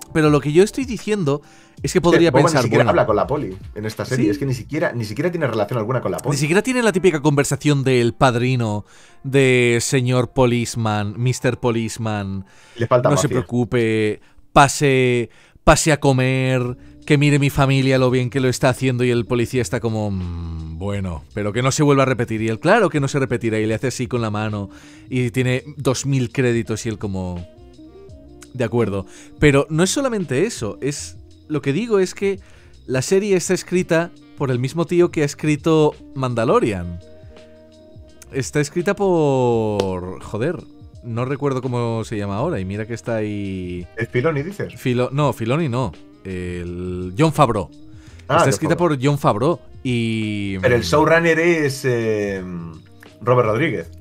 Pero lo que yo estoy diciendo es que podría Boba pensar, ni siquiera bueno, habla con la poli en esta serie. ¿sí? Es que ni siquiera tiene relación alguna con la poli. Ni siquiera tiene la típica conversación del padrino de señor Policeman, Mr. Policeman. Le falta No se mafia. preocupe, pase a comer, que mire mi familia lo bien que lo está haciendo y el policía está como, bueno, pero que no se vuelva a repetir. Y él, claro que no se repetirá y le hace así con la mano y tiene 2000 créditos y él como, de acuerdo. Pero no es solamente eso, lo que digo es que la serie está escrita por el mismo tío que ha escrito Mandalorian. Está escrita por... Joder, no recuerdo cómo se llama ahora y mira que está ahí... ¿Es Filoni, dices? No, Filoni no. El Jon Favreau. Está Jon escrita Favreau. por Jon Favreau y... Pero el showrunner es Robert Rodríguez.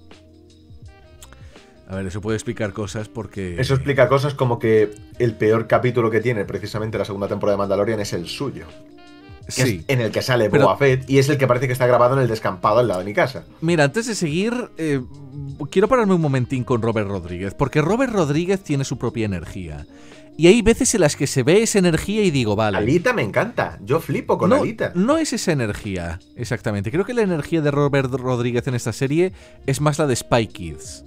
A ver, eso puede explicar cosas porque... Eso explica cosas como que el peor capítulo que tiene precisamente la segunda temporada de Mandalorian es el suyo. Que Sí. es en el que sale Pero- Boba Fett y es el que parece que está grabado en el descampado al lado de mi casa. Mira, antes de seguir, quiero pararme un momentín con Robert Rodríguez, porque Robert Rodríguez tiene su propia energía. Y hay veces en las que se ve esa energía y digo, vale... Alita me encanta. Yo flipo con no, Alita. no es esa energía, exactamente. Creo que la energía de Robert Rodríguez en esta serie es más la de Spy Kids.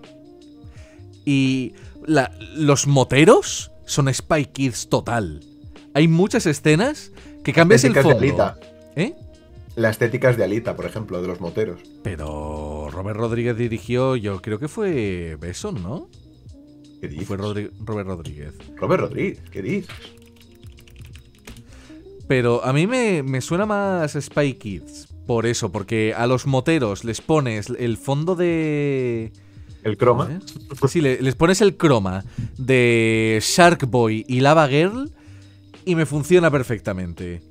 Y los moteros son Spy Kids total. Hay muchas escenas que cambias el Estéticas fondo. de Alita. ¿Eh? La estética es de Alita, por ejemplo, de los moteros. Pero Robert Rodríguez dirigió, yo creo que fue Besson, ¿no? ¿Qué dices? Fue Robert Rodríguez. Robert Rodríguez, ¿qué dices? Pero a mí me suena más Spy Kids. Por eso, porque a los moteros les pones el fondo de... El croma. ¿Eh? Sí, les pones el croma de Shark Boy y Lava Girl y me funciona perfectamente.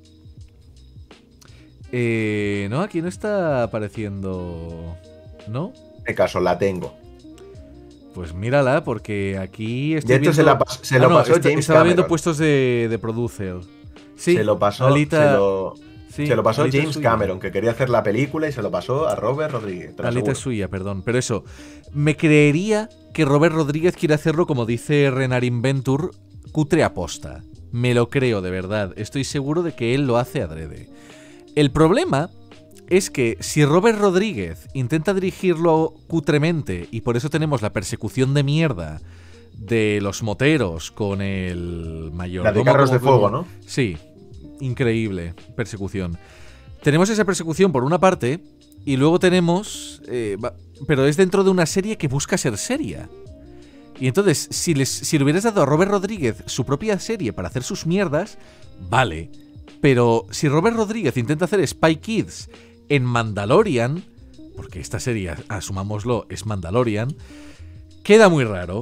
No, aquí no está apareciendo... ¿No? En este caso, la tengo. Pues mírala, porque aquí estoy De hecho, viendo... se lo pasó James Estaba viendo Cameron. puestos de producer. Sí, se lo pasó, Alita, se lo pasó Alita es James suya. Cameron, que quería hacer la película y se lo pasó a Robert Rodríguez. te lo Alita es aseguro. suya, perdón. Pero eso, me creería que Robert Rodríguez quiere hacerlo, como dice Renar Inventur, cutre aposta. Me lo creo, de verdad. Estoy seguro de que él lo hace adrede. El problema es que si Robert Rodríguez intenta dirigirlo cutremente, y por eso tenemos la persecución de mierda de los moteros con el mayordomo... La de carros de como- fuego, ¿no? Sí, increíble persecución. Tenemos esa persecución por una parte y luego tenemos... pero es dentro de una serie que busca ser seria. Y entonces, si le hubieras dado a Robert Rodríguez su propia serie para hacer sus mierdas, vale. Pero si Robert Rodríguez intenta hacer Spy Kids en Mandalorian, porque esta serie, asumámoslo, es Mandalorian, queda muy raro.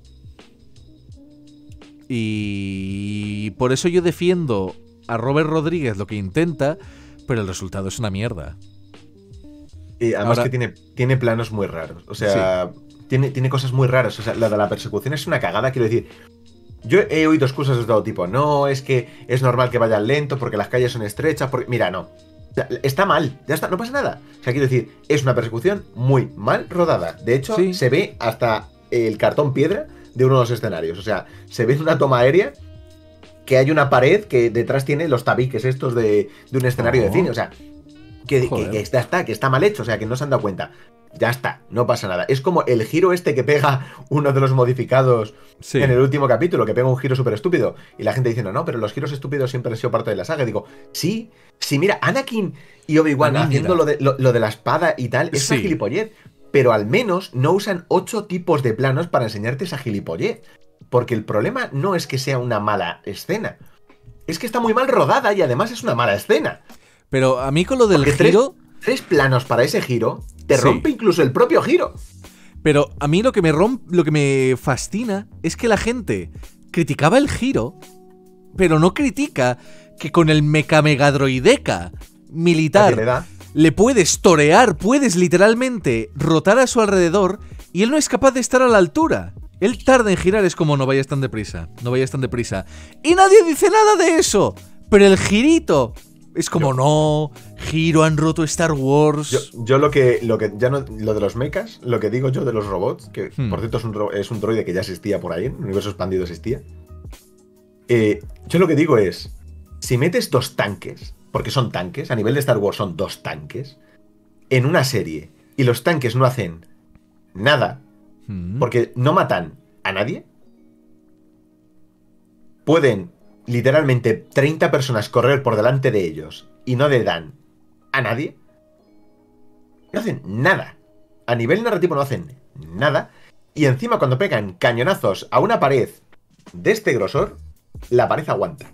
Y por eso yo defiendo a Robert Rodríguez lo que intenta, pero el resultado es una mierda. Y además Ahora- que tiene planos muy raros. O sea, tiene cosas muy raras. O sea, la de la persecución es una cagada, quiero decir. Yo he oído excusas de todo tipo. No, es que es normal que vayan lento porque las calles son estrechas. Porque... Mira, no. O sea, está mal, ya está, no pasa nada. O sea, quiero decir, es una persecución muy mal rodada. De hecho, Sí. se ve hasta el cartón piedra de uno de los escenarios. O sea, se ve en una toma aérea que hay una pared que detrás tiene los tabiques estos de un escenario de cine. O sea, Joder. que está mal hecho, o sea, que no se han dado cuenta. Ya está, no pasa nada. Es como el giro este que pega uno de los modificados Sí. en el último capítulo, que pega un giro súper estúpido. Y la gente diciendo, no, pero los giros estúpidos siempre han sido parte de la saga. Y digo, sí, mira, Anakin y Obi-Wan A mí, haciendo mira. lo de la espada y tal, es una Sí. gilipollez. Pero al menos no usan 8 tipos de planos para enseñarte esa gilipollez. Porque el problema no es que sea una mala escena. Es que está muy mal rodada y además es una mala escena. Pero a mí con lo del Porque giro... 3 planos para ese giro te Sí. rompe incluso el propio giro. Pero a mí lo que me fascina es que la gente criticaba el giro, pero no critica que con el mecamegadroideca Que militar le da. le puedes torear, puedes literalmente rotar a su alrededor y él no es capaz de estar a la altura. Él tarda en girar, es como no vayas tan deprisa, no vayas tan deprisa. Y nadie dice nada de eso, pero el girito es como no, giro, han roto Star Wars. Yo lo que ya no, lo de los mechas, lo que digo yo de los robots, que Hmm. por cierto es un droide que ya existía por ahí, en el universo expandido existía. Yo lo que digo es, si metes 2 tanques, porque son tanques, a nivel de Star Wars son 2 tanques, en una serie, y los tanques no hacen nada, porque no matan a nadie, pueden literalmente 30 personas correr por delante de ellos y no le dan a nadie, no hacen nada. A nivel narrativo no hacen nada. Y encima cuando pegan cañonazos a una pared de este grosor, la pared aguanta.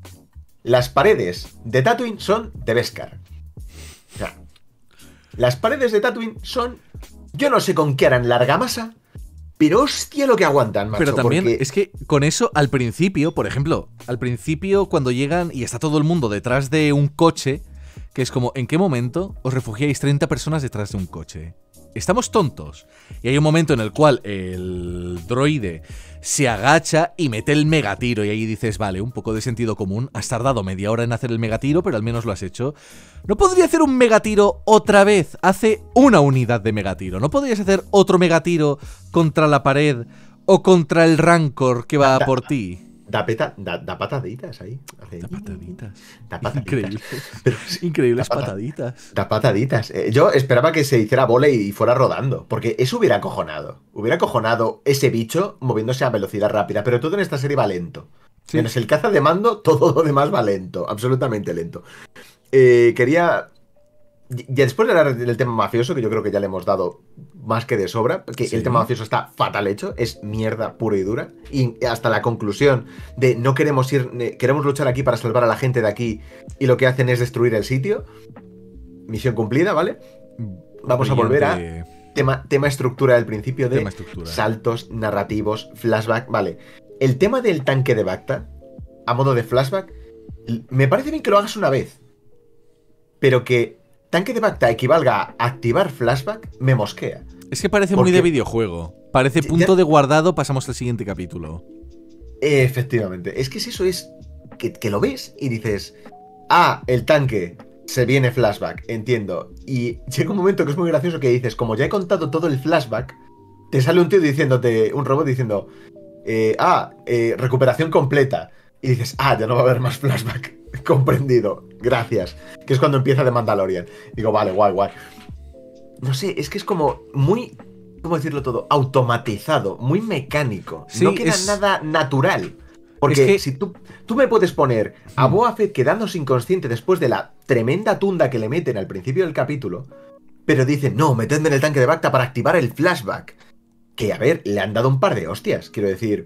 Las paredes de Tatooine son de Beskar. O sea, las paredes de Tatooine son... Yo no sé con qué harán la argamasa, pero hostia lo que aguantan, macho. Pero también porque... es que con eso al principio, por ejemplo, al principio cuando llegan y está todo el mundo detrás de un coche, que es como, ¿en qué momento os refugiáis 30 personas detrás de un coche? Estamos tontos. Y hay un momento en el cual el droide se agacha y mete el megatiro. Y ahí dices, vale, un poco de sentido común. Has tardado media hora en hacer el megatiro, pero al menos lo has hecho. ¿No podría hacer un megatiro otra vez? Hace una unidad de megatiro. ¿No podrías hacer otro megatiro contra la pared o contra el Rancor que va por ti? Da pataditas ahí. Da pataditas. Da pataditas. Increíble. Pero, increíbles pataditas. Da pataditas. Yo esperaba que se hiciera volei y fuera rodando, porque eso hubiera acojonado. Hubiera acojonado ese bicho moviéndose a velocidad rápida, pero todo en esta serie va lento. Sí. Menos el caza de mando, todo lo demás va lento. Absolutamente lento. Quería... Y después de hablar del tema mafioso, que yo creo que ya le hemos dado más que de sobra, porque el tema mafioso está fatal hecho, es mierda pura y dura, y hasta la conclusión de no queremos queremos luchar aquí para salvar a la gente de aquí, y lo que hacen es destruir el sitio. Misión cumplida, ¿vale? Vamos a volver a tema estructura del principio de saltos narrativos, flashback, ¿vale? El tema del tanque de Bacta, a modo de flashback, me parece bien que lo hagas una vez, pero que tanque de Bacta equivalga a activar flashback, me mosquea. Es que parece muy de videojuego. Parece punto de guardado, pasamos al siguiente capítulo. Efectivamente. Es que eso es que lo ves y dices, ah, el tanque, se viene flashback, entiendo. Y llega un momento que es muy gracioso que dices, como ya he contado todo el flashback, te sale un tío diciéndote, un robot diciendo, recuperación completa. Y dices, ya no va a haber más flashback. Comprendido, gracias. Que es cuando empieza The Mandalorian. Digo, vale, guay. No sé, es que es como muy, ¿cómo decirlo todo? Automatizado, muy mecánico. Sí, no queda nada natural. Porque es que... si tú me puedes poner a Boba Fett quedándose inconsciente después de la tremenda tunda que le meten al principio del capítulo, pero dicen, no, metedme en el tanque de Bacta para activar el flashback. Que, a ver, le han dado un par de hostias, quiero decir...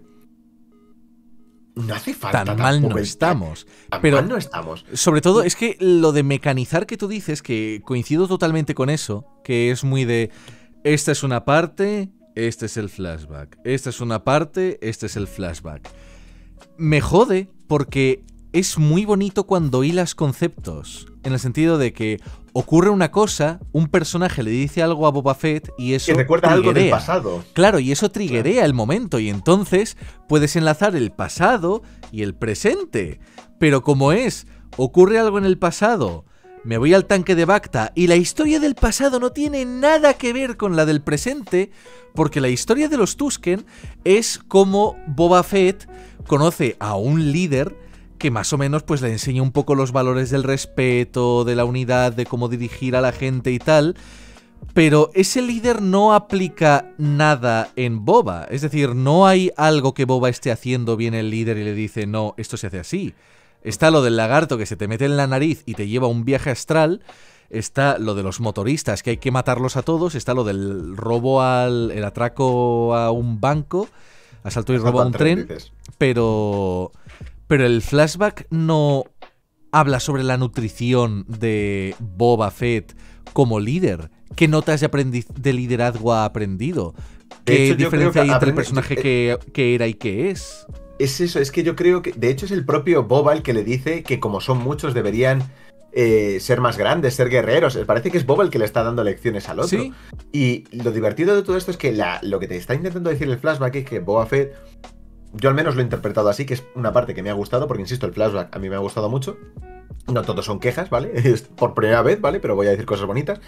No hace falta. Tan mal no estamos. Pero mal no estamos. Sobre todo es que lo de mecanizar que tú dices, que coincido totalmente con eso, que es muy de, esta es una parte, este es el flashback. Esta es una parte, este es el flashback. Me jode porque es muy bonito cuando hilas conceptos. En el sentido de que ocurre una cosa, un personaje le dice algo a Boba Fett y eso que recuerda algo del pasado. Claro, y eso triggerea el momento y entonces puedes enlazar el pasado y el presente. Pero como ocurre algo en el pasado, me voy al tanque de Bacta y la historia del pasado no tiene nada que ver con la del presente, porque la historia de los Tusken es como Boba Fett conoce a un líder que más o menos pues le enseña un poco los valores del respeto, de la unidad, de cómo dirigir a la gente y tal, pero ese líder no aplica nada en Boba, es decir, no hay algo que Boba esté haciendo bien el líder y le dice, no, esto se hace así. Está lo del lagarto que se te mete en la nariz y te lleva a un viaje astral, está lo de los motoristas que hay que matarlos a todos, está lo del robo el atraco a un banco, asalto y robo a un tren, pero el flashback no habla sobre la nutrición de Boba Fett como líder. ¿Qué notas de liderazgo ha aprendido? ¿Qué diferencia hay entre el personaje que era y que es? Es eso, es que yo creo que... De hecho es el propio Boba el que le dice que como son muchos deberían ser más grandes, ser guerreros. Parece que es Boba el que le está dando lecciones al otro. ¿Sí? Y lo divertido de todo esto es que lo que te está intentando decir el flashback es que Boba Fett... Yo al menos lo he interpretado así, que es una parte que me ha gustado, porque insisto, el flashback a mí me ha gustado mucho. No todos son quejas, ¿vale? Es por primera vez, ¿vale? Pero voy a decir cosas bonitas.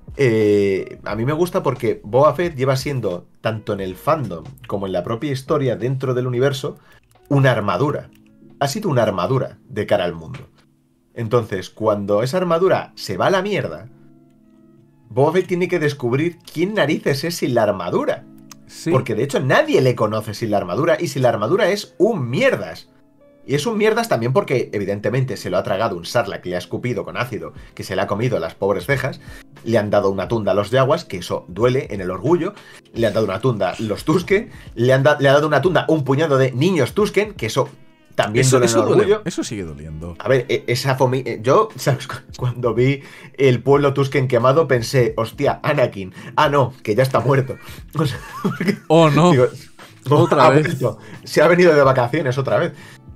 A mí me gusta porque Boba Fett lleva siendo, tanto en el fandom como en la propia historia dentro del universo, una armadura. ha sido una armadura de cara al mundo. Entonces, cuando esa armadura se va a la mierda, Boba Fett tiene que descubrir quién narices es sin la armadura. Sí. Porque de hecho nadie le conoce sin la armadura, y sin la armadura es un mierdas. Y es un mierdas también porque, evidentemente, se lo ha tragado un Sarlacc que le ha escupido con ácido, que se le ha comido las pobres cejas. Le han dado una tunda a los Jawas, que eso duele en el orgullo. Le han dado una tunda los Tusken. Le ha dado una tunda un puñado de niños Tusken, que eso también duele en el orgullo. Eso sigue doliendo. A ver, esa yo, ¿sabes? Cuando vi el pueblo Tusken quemado, pensé, hostia, Anakin. Ah, no, que ya está muerto. O sea, porque, Oh, no. digo, Otra vez. vuelto. Se ha venido de vacaciones otra vez.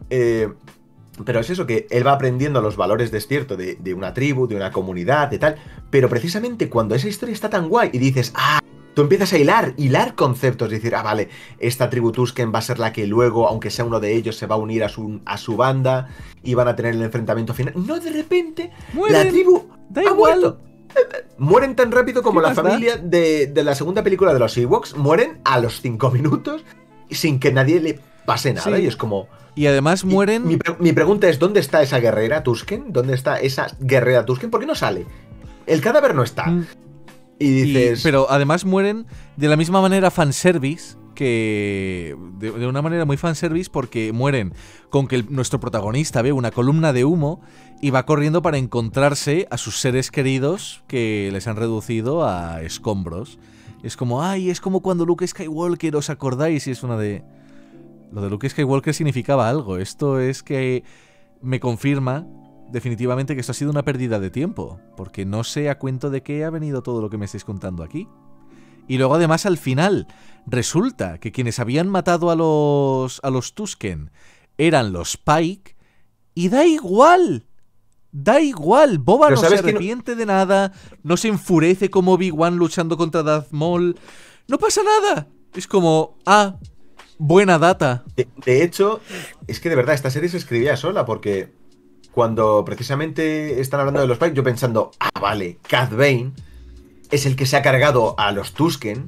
Pero es eso, que él va aprendiendo los valores de cierto de una tribu, de una comunidad, de tal. Pero precisamente cuando esa historia está tan guay y dices, tú empiezas a hilar conceptos, y decir, vale, esta tribu Tusken va a ser la que luego, aunque sea uno de ellos, se va a unir a su banda y van a tener el enfrentamiento final. No, de repente, Mueren. la tribu Da ha igual. muerto. Mueren tan rápido como ¿Qué la más da? familia de la segunda película de los Ewoks. Mueren a los 5 minutos sin que nadie le pase nada. Sí. Y es como... Y además mueren... Mi pregunta es, ¿dónde está esa guerrera Tusken? ¿Dónde está esa guerrera Tusken? ¿Por qué no sale? El cadáver no está. Y dices... Pero además mueren de la misma manera fanservice, que de una manera muy fanservice, porque mueren con que nuestro protagonista ve una columna de humo y va corriendo para encontrarse a sus seres queridos que les han reducido a escombros. Es como, es como cuando Luke Skywalker, ¿os acordáis? Y es una de... Lo de Luke Skywalker significaba algo. Esto es que me confirma definitivamente que esto ha sido una pérdida de tiempo, porque no sé a cuento de qué ha venido todo lo que me estáis contando aquí. Y luego además al final resulta que quienes habían matado a los Tusken eran los Pike, y da igual. Da igual, Boba Pero no se ¿sabes que no- arrepiente de nada, no se enfurece como Obi-Wan luchando contra Darth Maul. No pasa nada. Es como, buena data. De hecho, es que de verdad, esta serie se escribía sola, porque cuando precisamente están hablando de los Pike, yo pensando, vale, Cad Bane es el que se ha cargado a los Tusken,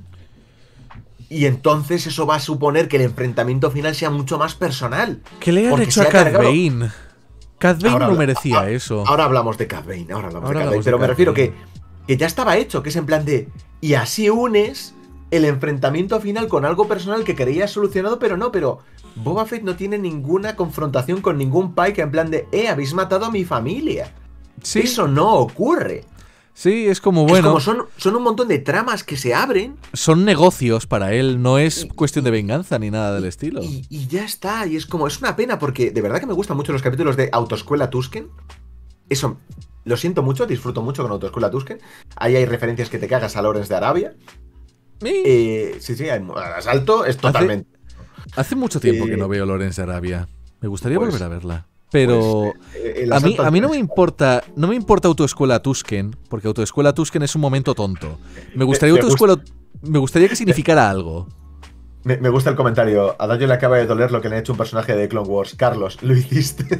y entonces eso va a suponer que el enfrentamiento final sea mucho más personal. ¿Qué le han Porque hecho se a ha Cad cargado- Bane? Cad Bane Ahora no habla- merecía eso. Ahora hablamos de Cad Bane, ahora hablamos de Cad Bane, pero me Cad refiero Bane. que ya estaba hecho, que es en plan de... Y así unes el enfrentamiento final con algo personal que creías solucionado, pero no, pero Boba Fett no tiene ninguna confrontación con ningún Pike en plan de, habéis matado a mi familia. Sí, Eso no ocurre. sí, es como, Es bueno, como son un montón de tramas que se abren son negocios para él, no es cuestión de venganza ni nada del estilo. y ya está. Y es como, es una pena porque de verdad que me gustan mucho los capítulos de Autoescuela Tusken. Eso, lo siento mucho, disfruto mucho con Autoescuela Tusken. Ahí hay referencias que te cagas a Lawrence de Arabia. Sí, al asalto es totalmente... Hace mucho tiempo que no veo Lawrence de Arabia. Me gustaría volver a verla. Pero el a asalto al mí no tren. me importa Autoescuela Tusken, porque Autoescuela Tusken es un momento tonto. Me gustaría Me gusta- Autoescuela, me gustaría que significara algo. Me gusta el comentario. A Dayo le acaba de doler lo que le ha hecho un personaje de Clone Wars. Carlos, lo hiciste.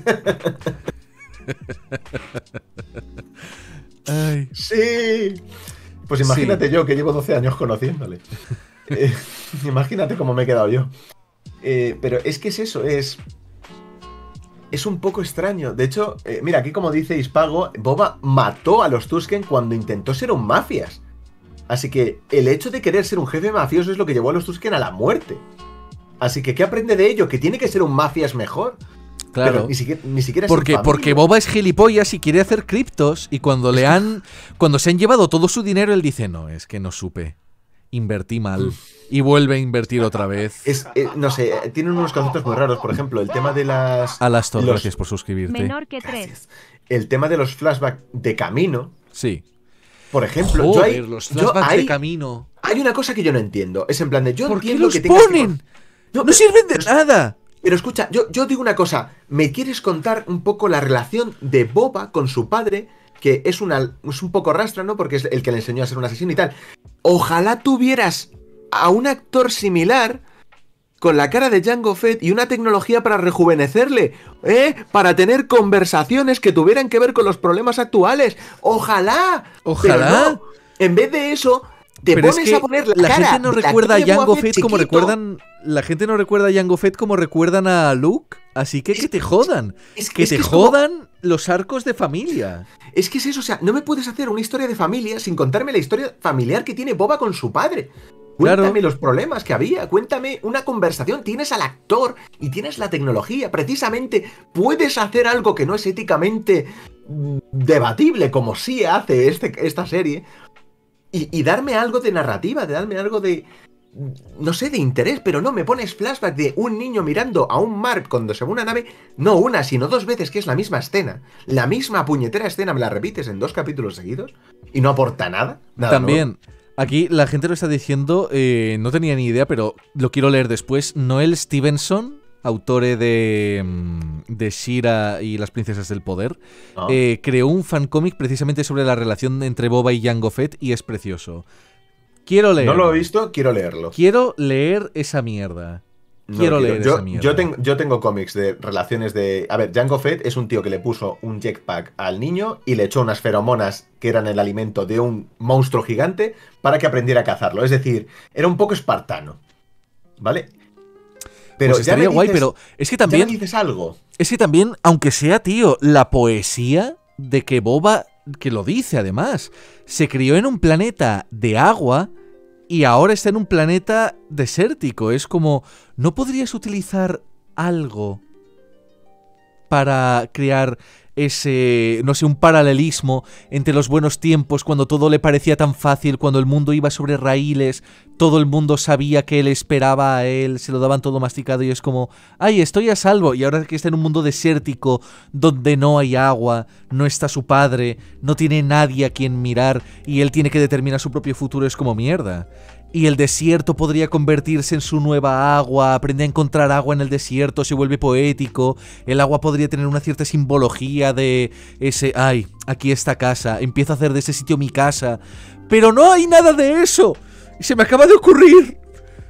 Ay. Sí. Pues imagínate yo, que llevo 12 años conociéndole. Imagínate cómo me he quedado yo. Pero es que es eso, es un poco extraño. De hecho, mira, aquí como dice Ispago, Boba mató a los Tusken cuando intentó ser un mafias. Así que el hecho de querer ser un jefe mafioso es lo que llevó a los Tusken a la muerte. Así que, ¿qué aprende de ello? Que tiene que ser un mafias mejor. Claro. Pero ni siquiera es Porque Boba es gilipollas y quiere hacer criptos, y cuando se han llevado todo su dinero, él dice, no, es que no supe. Invertí mal. Y vuelve a invertir otra vez. No sé, tienen unos conceptos muy raros. Por ejemplo, el tema de las... Alastor, los- gracias por suscribirte. Menor que 3. El tema de los flashbacks de camino. Sí. Por ejemplo, Joder, los flashbacks hay, de camino. hay una cosa que yo no entiendo. Es en plan de, yo ¿Por qué entiendo los que tengas que- ponen? No, ¡No sirven de nada! Pero escucha, yo digo una cosa. ¿Me quieres contar un poco la relación de Boba con su padre? Que es un poco rastra, ¿no? Porque es el que le enseñó a ser un asesino y tal. Ojalá tuvieras a un actor similar con la cara de Jango Fett y una tecnología para rejuvenecerle, para tener conversaciones que tuvieran que ver con los problemas actuales. ¡Ojalá! Ojalá. Pero no, en vez de eso, te Pero pones a poner la cara gente no del recuerda a actor de Boba Jango Fett Fett como chiquito. recuerdan. La gente no recuerda a Jango Fett como recuerdan a Luke Así que te jodan. Que te es jodan como... los arcos de familia. Es que es eso, o sea, no me puedes hacer una historia de familia sin contarme la historia familiar que tiene Boba con su padre. Cuéntame los problemas que había, cuéntame una conversación. Tienes al actor y tienes la tecnología. Precisamente puedes hacer algo que no es éticamente debatible, como sí hace esta serie, y darme algo de narrativa, de darme algo de... no sé, de interés, pero no, me pones flashback de un niño mirando a un mar cuando se ve una nave, no una, sino dos veces, que es la misma escena. La misma puñetera escena me la repites en 2 capítulos seguidos y no aporta nada. También, nuevo. Aquí la gente lo está diciendo, no tenía ni idea, pero lo quiero leer después. Noel Stevenson, autor de She-Ra y las princesas del poder, creó un fancómic precisamente sobre la relación entre Boba y Jango Fett y es precioso. Quiero leerlo. No lo he visto, quiero leerlo. Quiero leer esa mierda. Esa mierda. Yo tengo cómics de relaciones de... A ver, Jango Fett es un tío que le puso un jetpack al niño y le echó unas feromonas que eran el alimento de un monstruo gigante para que aprendiera a cazarlo. Es decir, era un poco espartano. ¿Vale? Pero pues estaría guay, pero es que también... Ya me dices algo. Es que también, aunque sea, tío, la poesía de que Boba, que lo dice además, se crió en un planeta de agua... y ahora está en un planeta desértico. Es como, ¿no podrías utilizar algo para crear ese, no sé, un paralelismo entre los buenos tiempos, cuando todo le parecía tan fácil, cuando el mundo iba sobre raíles, todo el mundo sabía que él esperaba a él, se lo daban todo masticado y es como, ¡ay, estoy a salvo! Y ahora que está en un mundo desértico, donde no hay agua, no está su padre, no tiene nadie a quien mirar y él tiene que determinar su propio futuro, es como mierda. Y el desierto podría convertirse en su nueva agua, aprende a encontrar agua en el desierto, se vuelve poético, el agua podría tener una cierta simbología de ese, ay, aquí está casa, empiezo a hacer de ese sitio mi casa, pero no hay nada de eso, y se me acaba de ocurrir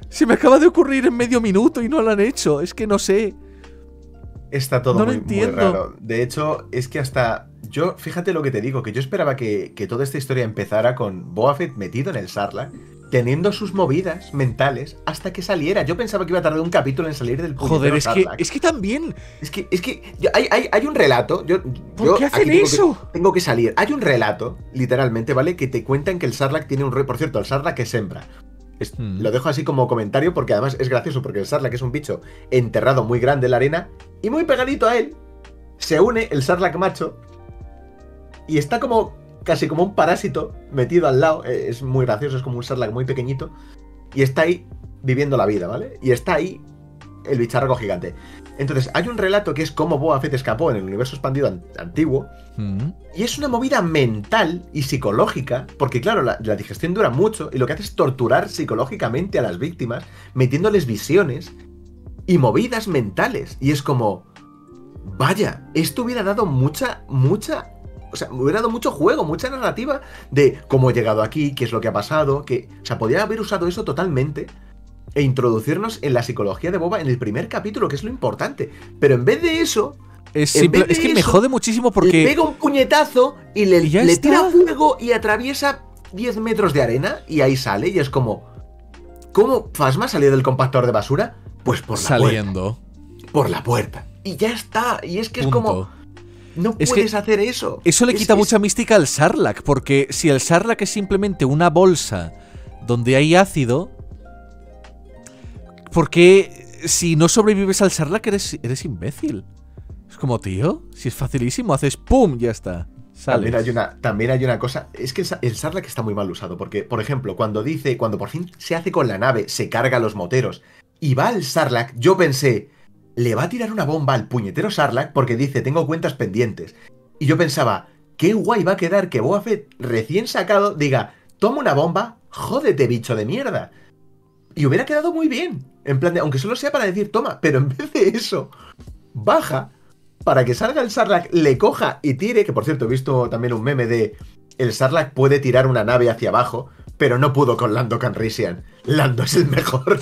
en medio minuto y no lo han hecho, es que no sé. Está todo muy raro. De hecho, es que hasta... Yo, fíjate lo que te digo, que yo esperaba que toda esta historia empezara con Boba Fett metido en el Sarlacc, teniendo sus movidas mentales hasta que saliera. Yo pensaba que iba a tardar un capítulo en salir del puñetero Sarlacc. Es que también... Es que hay un relato... ¿Por qué hacen eso? Tengo que salir. Hay un relato, literalmente, ¿vale? Que te cuentan que el Sarlacc tiene un rey... Por cierto, el Sarlacc es hembra. Lo dejo así como comentario porque además es gracioso, porque el Sarlacc es un bicho enterrado muy grande en la arena y muy pegadito a él se une el Sarlacc macho y está como casi como un parásito metido al lado. Es muy gracioso, es como un Sarlacc muy pequeñito y está ahí viviendo la vida, ¿vale? Y está ahí el bicharraco gigante. Entonces hay un relato que es cómo Boba Fett escapó en el universo expandido antiguo y es una movida mental y psicológica, porque claro, la digestión dura mucho y lo que hace es torturar psicológicamente a las víctimas, metiéndoles visiones y movidas mentales. Y es como, vaya, esto hubiera dado mucha... O sea, me hubiera dado mucho juego, mucha narrativa de cómo he llegado aquí, qué es lo que ha pasado, que... O sea, podría haber usado eso totalmente e introducirnos en la psicología de Boba en el primer capítulo, que es lo importante. Pero en vez de eso... Es que me jode muchísimo porque... Le pega un puñetazo y le tira fuego y atraviesa 10 metros de arena y ahí sale y es como... ¿Cómo Phasma salió del compactor de basura? Pues por la puerta. Por la puerta. Y ya está. Y es que es como... No puedes hacer eso. Eso le quita mucha mística al Sarlacc, porque si el Sarlacc es simplemente una bolsa donde hay ácido... ¿Por qué si no sobrevives al Sarlacc eres imbécil? Es como, tío, si es facilísimo, haces ¡pum! Ya está. Sales. También hay una cosa, es que el Sarlacc está muy mal usado, porque, por ejemplo, cuando por fin se hace con la nave, se carga a los moteros, y va al Sarlacc, yo pensé, le va a tirar una bomba al puñetero Sarlacc porque dice, tengo cuentas pendientes. Y yo pensaba, qué guay va a quedar que Boba Fett, recién sacado, diga, toma una bomba, jódete, bicho de mierda. Y hubiera quedado muy bien, en plan de, aunque solo sea para decir, toma, pero en vez de eso, baja para que salga el Sarlacc, le coja y tire, que por cierto he visto también un meme de el Sarlacc puede tirar una nave hacia abajo, pero no pudo con Lando Calrissian. Lando es el mejor.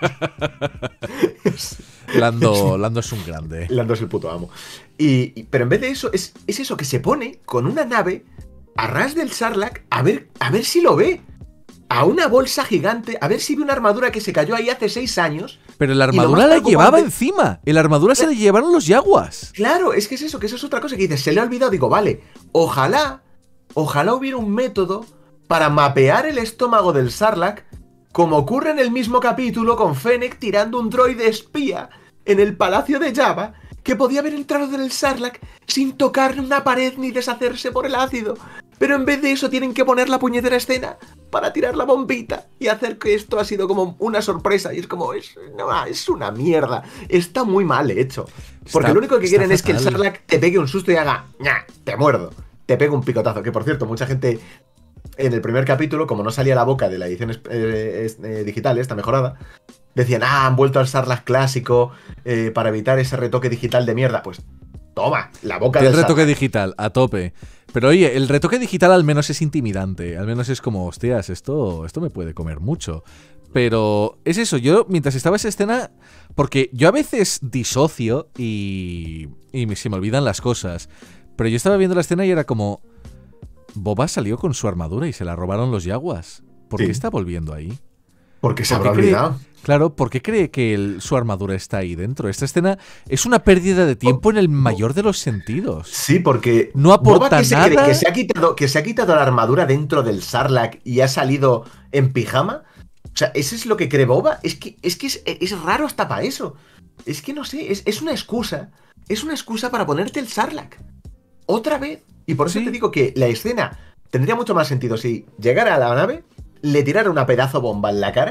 Lando es un grande. Lando es el puto amo. Pero en vez de eso, es eso, que se pone con una nave a ras del Sarlacc a ver si lo ve. a una bolsa gigante a ver si ve una armadura que se cayó ahí hace 6 años. Pero la Y lo armadura más la preocupante- llevaba encima. La armadura se la llevaron los yaguas. Claro, es que es eso, que esa es otra cosa que dices, se le ha olvidado. Digo, vale, ojalá hubiera un método para mapear el estómago del Sarlacc, como ocurre en el mismo capítulo con Fennec tirando un droide espía en el palacio de Jabba, que podía haber entrado en el Sarlacc sin tocar una pared ni deshacerse por el ácido. Pero en vez de eso tienen que poner la puñetera escena para tirar la bombita y hacer que esto ha sido como una sorpresa. Y es como, no, es una mierda. Está muy mal hecho. Porque lo único que quieren es que el Sarlacc te pegue un susto y haga, ¡ña! Te muerdo. Te pego un picotazo. Que por cierto, mucha gente en el primer capítulo, como no salía la boca de la edición digital, esta mejorada, decían, han vuelto al Sarlacc clásico para evitar ese retoque digital de mierda. Pues toma, la boca del El retoque Sarlacc. digital, a tope. Pero oye, el retoque digital al menos es intimidante. Al menos es como, hostias, esto me puede comer mucho. Pero es eso, yo mientras estaba esa escena, porque yo a veces disocio y se me olvidan las cosas. Pero yo estaba viendo la escena y era como, Boba salió con su armadura y se la robaron los yaguas. ¿Por qué Sí. está volviendo ahí? Porque se ¿Por qué habrá olvidado. Claro, ¿por qué cree que su armadura está ahí dentro? Esta escena es una pérdida de tiempo en el mayor de los sentidos. Sí, porque No aporta Boba, que se cree nada. que se ha quitado la armadura dentro del Sarlacc y ha salido en pijama. O sea, ¿eso es lo que cree Boba? Es que es raro hasta para eso. Es que no sé, es una excusa. Es una excusa para ponerte el Sarlacc. Otra vez. Y por eso Sí. te digo que la escena tendría mucho más sentido si llegara a la nave, le tirara una pedazo bomba en la cara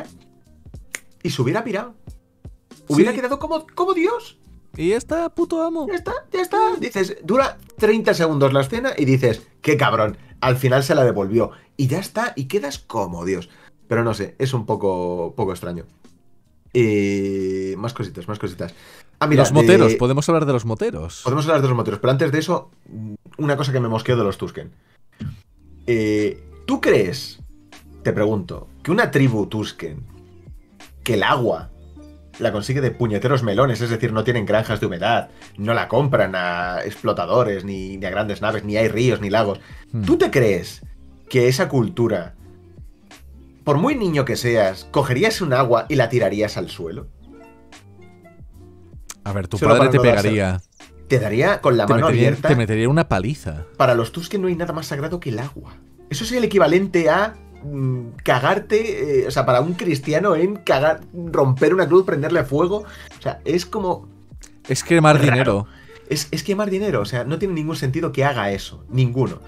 y se hubiera pirado. Hubiera Sí. quedado como Dios. Y ya está, puto amo. Ya está, ya está. Dices, dura 30 segundos la escena y dices, qué cabrón, al final se la devolvió. Y ya está, y quedas como Dios. Pero no sé, es un poco extraño. Más cositas, más cositas. Mira, Los moteros, podemos hablar de los moteros. podemos hablar de los moteros, pero antes de eso, una cosa que me mosqueó de los Tusken. ¿Tú crees, te pregunto, que una tribu Tusken, que el agua la consigue de puñeteros melones, es decir, no tienen granjas de humedad, no la compran a explotadores, ni a grandes naves, ni hay ríos, ni lagos? ¿Tú te crees que esa cultura, por muy niño que seas, cogerías un agua y la tirarías al suelo? A ver, tu Solo padre para te no darse- pegaría. Te daría con la mano abierta. Te metería una paliza. Para los Tusken no hay nada más sagrado que el agua. Eso es el equivalente a cagarte, o sea, para un cristiano en romper una cruz, prenderle fuego. O sea, es como... Es quemar Raro. dinero. Es quemar dinero, o sea, no tiene ningún sentido que haga eso, ninguno.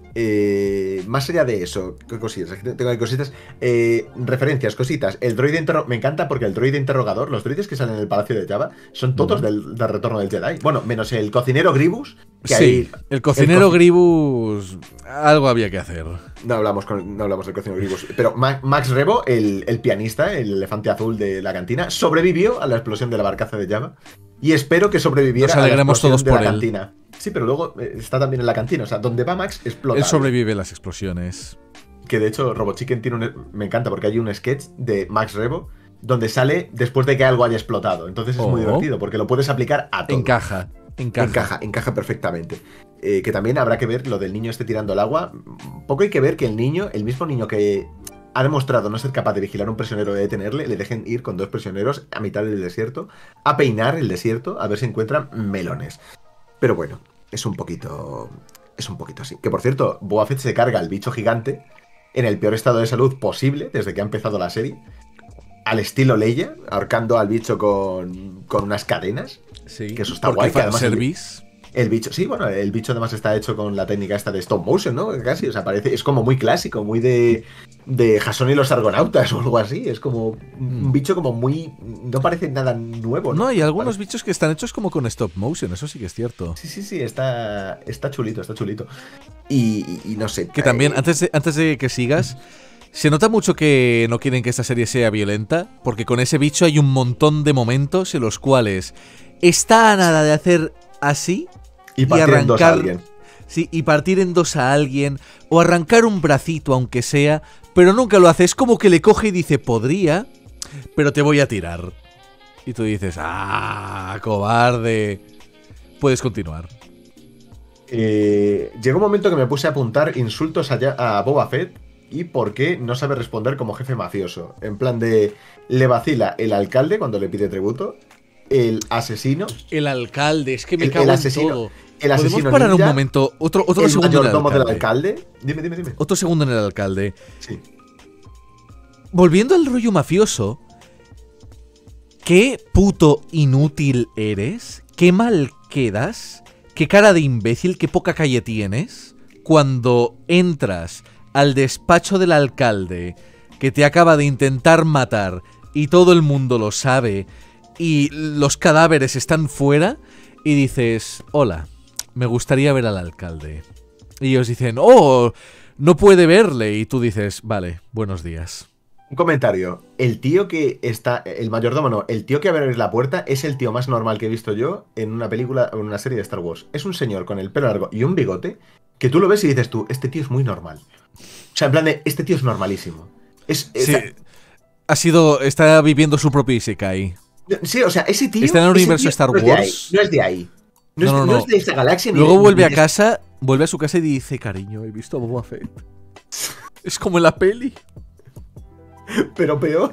Más allá de eso, ¿qué cositas? Aquí tengo ahí cositas. Referencias, cositas. El droide me encanta porque el droide interrogador, los droides que salen en el Palacio de Jabba, son todos del Retorno del Jedi. Bueno, menos el cocinero Grievous, que Sí, ahí el cocinero Grievous. Algo había que hacer. no hablamos del cocinero Grievous. Pero Max Rebo, el pianista, el elefante azul de la cantina, sobrevivió a la explosión de la barcaza de Jabba. Y espero que sobreviviera Nos a la alegramos explosión todos de por la él. cantina. Sí, pero luego está también en la cantina. O sea, donde va Max explota. Él sobrevive a las explosiones. Que de hecho, Robot Chicken tiene me encanta porque hay un sketch de Max Rebo donde sale después de que algo haya explotado. Entonces es muy divertido porque lo puedes aplicar a todo. Encaja perfectamente. Que también habrá que ver lo del niño tirando el agua. Poco hay que ver que el mismo niño que ha demostrado no ser capaz de vigilar a un prisionero y detenerle, le dejen ir con 2 prisioneros a mitad del desierto a peinar el desierto a ver si encuentran melones. Pero bueno, es un poquito así. Que por cierto, Boba Fett se carga al bicho gigante en el peor estado de salud posible desde que ha empezado la serie. Al estilo Leia, ahorcando al bicho con unas cadenas. Sí, Que eso está porque guay, que además fanservice. El bicho, sí, bueno, el bicho además está hecho con la técnica esta de stop motion, ¿no? Casi, o sea, es como muy clásico, muy de Jason y los Argonautas o algo así. Es como un bicho como muy... No parece nada nuevo, ¿no? No, hay algunos bichos que están hechos como con stop motion, eso sí que es cierto. Sí, está chulito, está chulito. Y no sé... Que también, antes de que sigas, se nota mucho que no quieren que esta serie sea violenta, porque con ese bicho hay un montón de momentos en los cuales está a nada de hacer así... Y partir en dos a alguien. Sí, y partir en 2 a alguien, o arrancar un bracito aunque sea, pero nunca lo hace. Es como que le coge y dice, podría, pero te voy a tirar. Y tú dices, cobarde. Puedes continuar. Llegó un momento que me puse a apuntar insultos a Boba Fett y por qué no sabe responder como jefe mafioso. En plan de, le vacila el alcalde cuando le pide tributo, el asesino. El alcalde, es que me cago en todo. El asesino ¿Podemos parar ninja, un momento? Otro el segundo en el mayordomo del alcalde. alcalde. Dime. Otro segundo en el alcalde. Sí. Volviendo al rollo mafioso, ¿qué puto inútil eres? ¿Qué mal quedas? ¿Qué cara de imbécil? ¿Qué poca calle tienes? Cuando entras al despacho del alcalde que te acaba de intentar matar y todo el mundo lo sabe y los cadáveres están fuera y dices, hola, me gustaría ver al alcalde. Y ellos dicen, oh, no puede verle. Y tú dices, vale, buenos días. Un comentario. El tío que está. El mayordomo no. El tío que abre la puerta es el tío más normal que he visto yo en una película o en una serie de Star Wars. Es un señor con el pelo largo y un bigote que tú lo ves y dices tú, este tío es muy normal. O sea, en plan de, este tío es normalísimo. Sí, está viviendo su propio Isekai. Sí, o sea, ese tío. Está en el universo Star Wars. No es de ahí. No es de esa galaxia. Luego vuelve a su casa y dice, cariño, he visto a Boba Fett. Es como en la peli. Pero peor.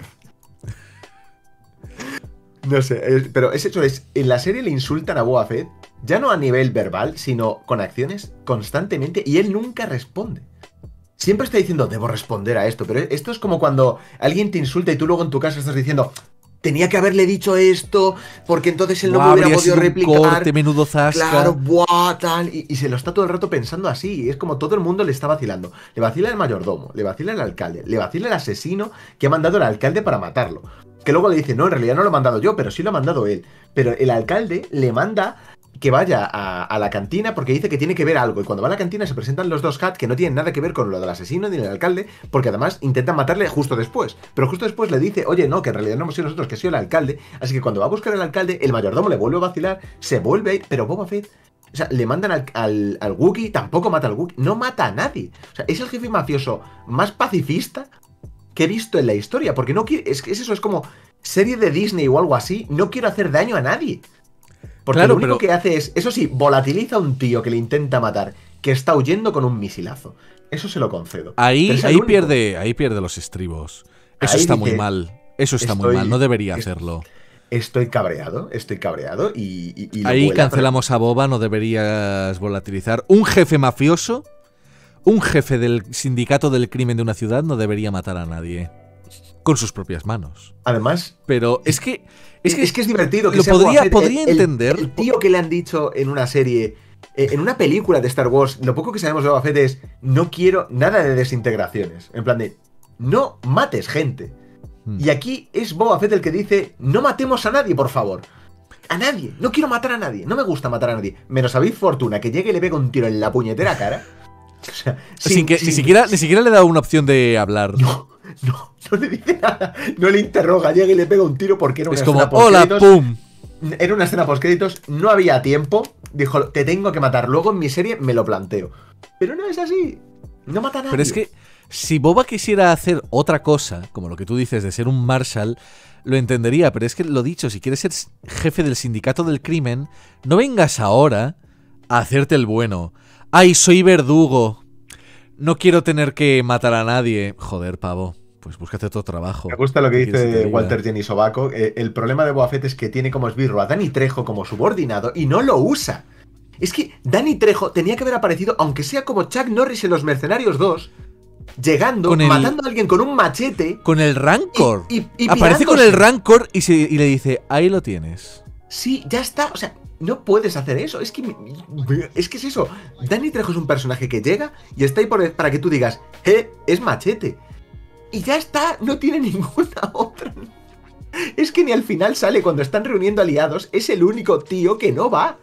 No sé, pero es eso, en la serie le insultan a Boba Fett, ya no a nivel verbal, sino con acciones constantemente, y él nunca responde. Siempre está diciendo, debo responder a esto, pero esto es como cuando alguien te insulta y tú luego en tu casa estás diciendo, tenía que haberle dicho esto, porque entonces él no me hubiera podido replicar. Corte, menudo zasca. Claro, buah, tal. Y se lo está todo el rato pensando así. Y es como todo el mundo le está vacilando. Le vacila el mayordomo, le vacila el alcalde, le vacila el asesino que ha mandado el alcalde para matarlo. Que luego le dice, no, en realidad no lo he mandado yo, pero sí lo ha mandado él. Pero el alcalde le manda que vaya a la cantina porque dice que tiene que ver algo. Y cuando va a la cantina se presentan los dos Cat que no tienen nada que ver con lo del asesino ni el alcalde, porque además intentan matarle justo después. Pero justo después le dice, oye, no, que en realidad no hemos sido nosotros, que ha sido el alcalde. Así que cuando va a buscar al alcalde, el mayordomo le vuelve a vacilar, se vuelve a ir, pero Boba Fett, o sea, le mandan al Wookiee, tampoco mata al Wookiee, no mata a nadie. O sea, es el jefe mafioso más pacifista que he visto en la historia, porque no quiere, es eso, es como serie de Disney o algo así, no quiero hacer daño a nadie. Porque claro, lo único que hace es, eso sí, volatiliza a un tío que le intenta matar, que está huyendo con un misilazo. Eso se lo concedo. Ahí pierde los estribos. Eso está muy mal. Eso está muy mal, no debería hacerlo. Estoy cabreado y ahí cancelamos a Boba, no deberías volatilizar. Un jefe mafioso, un jefe del sindicato del crimen de una ciudad no debería matar a nadie. Con sus propias manos. Además... Pero es que es divertido. Que lo podría entender. El tío que le han dicho en una serie, en una película de Star Wars, lo poco que sabemos de Boba Fett es, no quiero nada de desintegraciones. En plan de, no mates gente. Y aquí es Boba Fett el que dice, no matemos a nadie, por favor. A nadie. No quiero matar a nadie. No me gusta matar a nadie. Menos a Big Fortuna, que llegue y le pega un tiro en la puñetera cara. O sea, ni siquiera le da una opción de hablar. No le dice nada, no le interroga, llega y le pega un tiro porque era una escena post-créditos. ¡Hola, pum! Era una escena post-créditos, no había tiempo, dijo, te tengo que matar, luego en mi serie me lo planteo. Pero no es así, no mata a nadie. Pero es que si Boba quisiera hacer otra cosa, como lo que tú dices de ser un Marshal, lo entendería, pero es que lo dicho, si quieres ser jefe del sindicato del crimen, no vengas ahora a hacerte el bueno. ¡Ay, soy verdugo! No quiero tener que matar a nadie. Joder, pavo. Pues búscate otro trabajo. Me gusta lo que dice Walter Jenny Sobaco. El problema de Boba Fett es que tiene como esbirro a Danny Trejo como subordinado y no lo usa. Es que Danny Trejo tenía que haber aparecido, aunque sea como Chuck Norris en Los Mercenarios 2, llegando, matando a alguien con un machete. Con el Rancor. Y aparece con el Rancor y le dice, ahí lo tienes. Sí, ya está. O sea, no puedes hacer eso. Es que es eso. Danny Trejo es un personaje que llega y está ahí para que tú digas, es machete. Y ya está, no tiene ninguna otra. Es que ni al final sale cuando están reuniendo aliados, es el único tío que no va.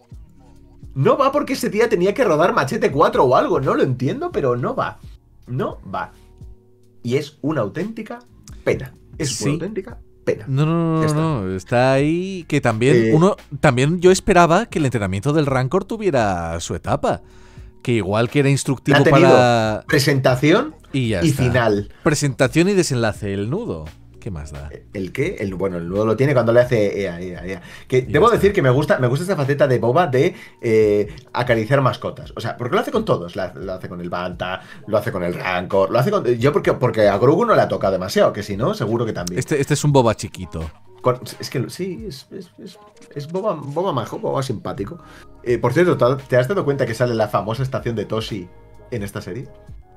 No va porque ese día tenía que rodar Machete 4 o algo, no lo entiendo, pero no va. No va. Y es una auténtica pena. Es una auténtica pena. No, está ahí que también también yo esperaba que el entrenamiento del Rancor tuviera su etapa. Que igual que era instructivo para... presentación y final. Presentación y desenlace, el nudo. ¿Qué más da? ¿El qué? Bueno, el nuevo lo tiene cuando le hace ea, ea, ea. Que Y debo ya está. decir que me gusta esa faceta de Boba de acariciar mascotas. O sea, porque lo hace con todos. Lo hace con el Banta, lo hace con el Rancor, lo hace con... Yo porque a Grogu no le ha tocado demasiado, que si no, seguro que también. Este es un boba chiquito. Es que sí, es Boba majo, Boba simpático. Por cierto, ¿te has dado cuenta que sale la famosa estación de Toshi en esta serie?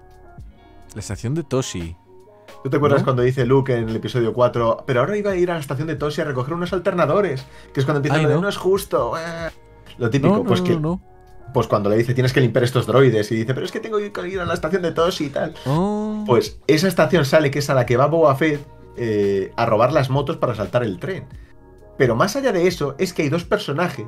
La estación de Toshi. ¿Tú te acuerdas ¿No? cuando dice Luke en el episodio 4? Pero ahora iba a ir a la estación de Toshi a recoger unos alternadores. Que es cuando empieza Ay, lo de ¿no? no es justo. Lo típico, pues que. No. Pues cuando le dice tienes que limpiar estos droides y dice, pero es que tengo que ir a la estación de Toshi y tal. Oh. Pues esa estación sale que es a la que va Boba Fett a robar las motos para saltar el tren. Pero más allá de eso, es que hay dos personajes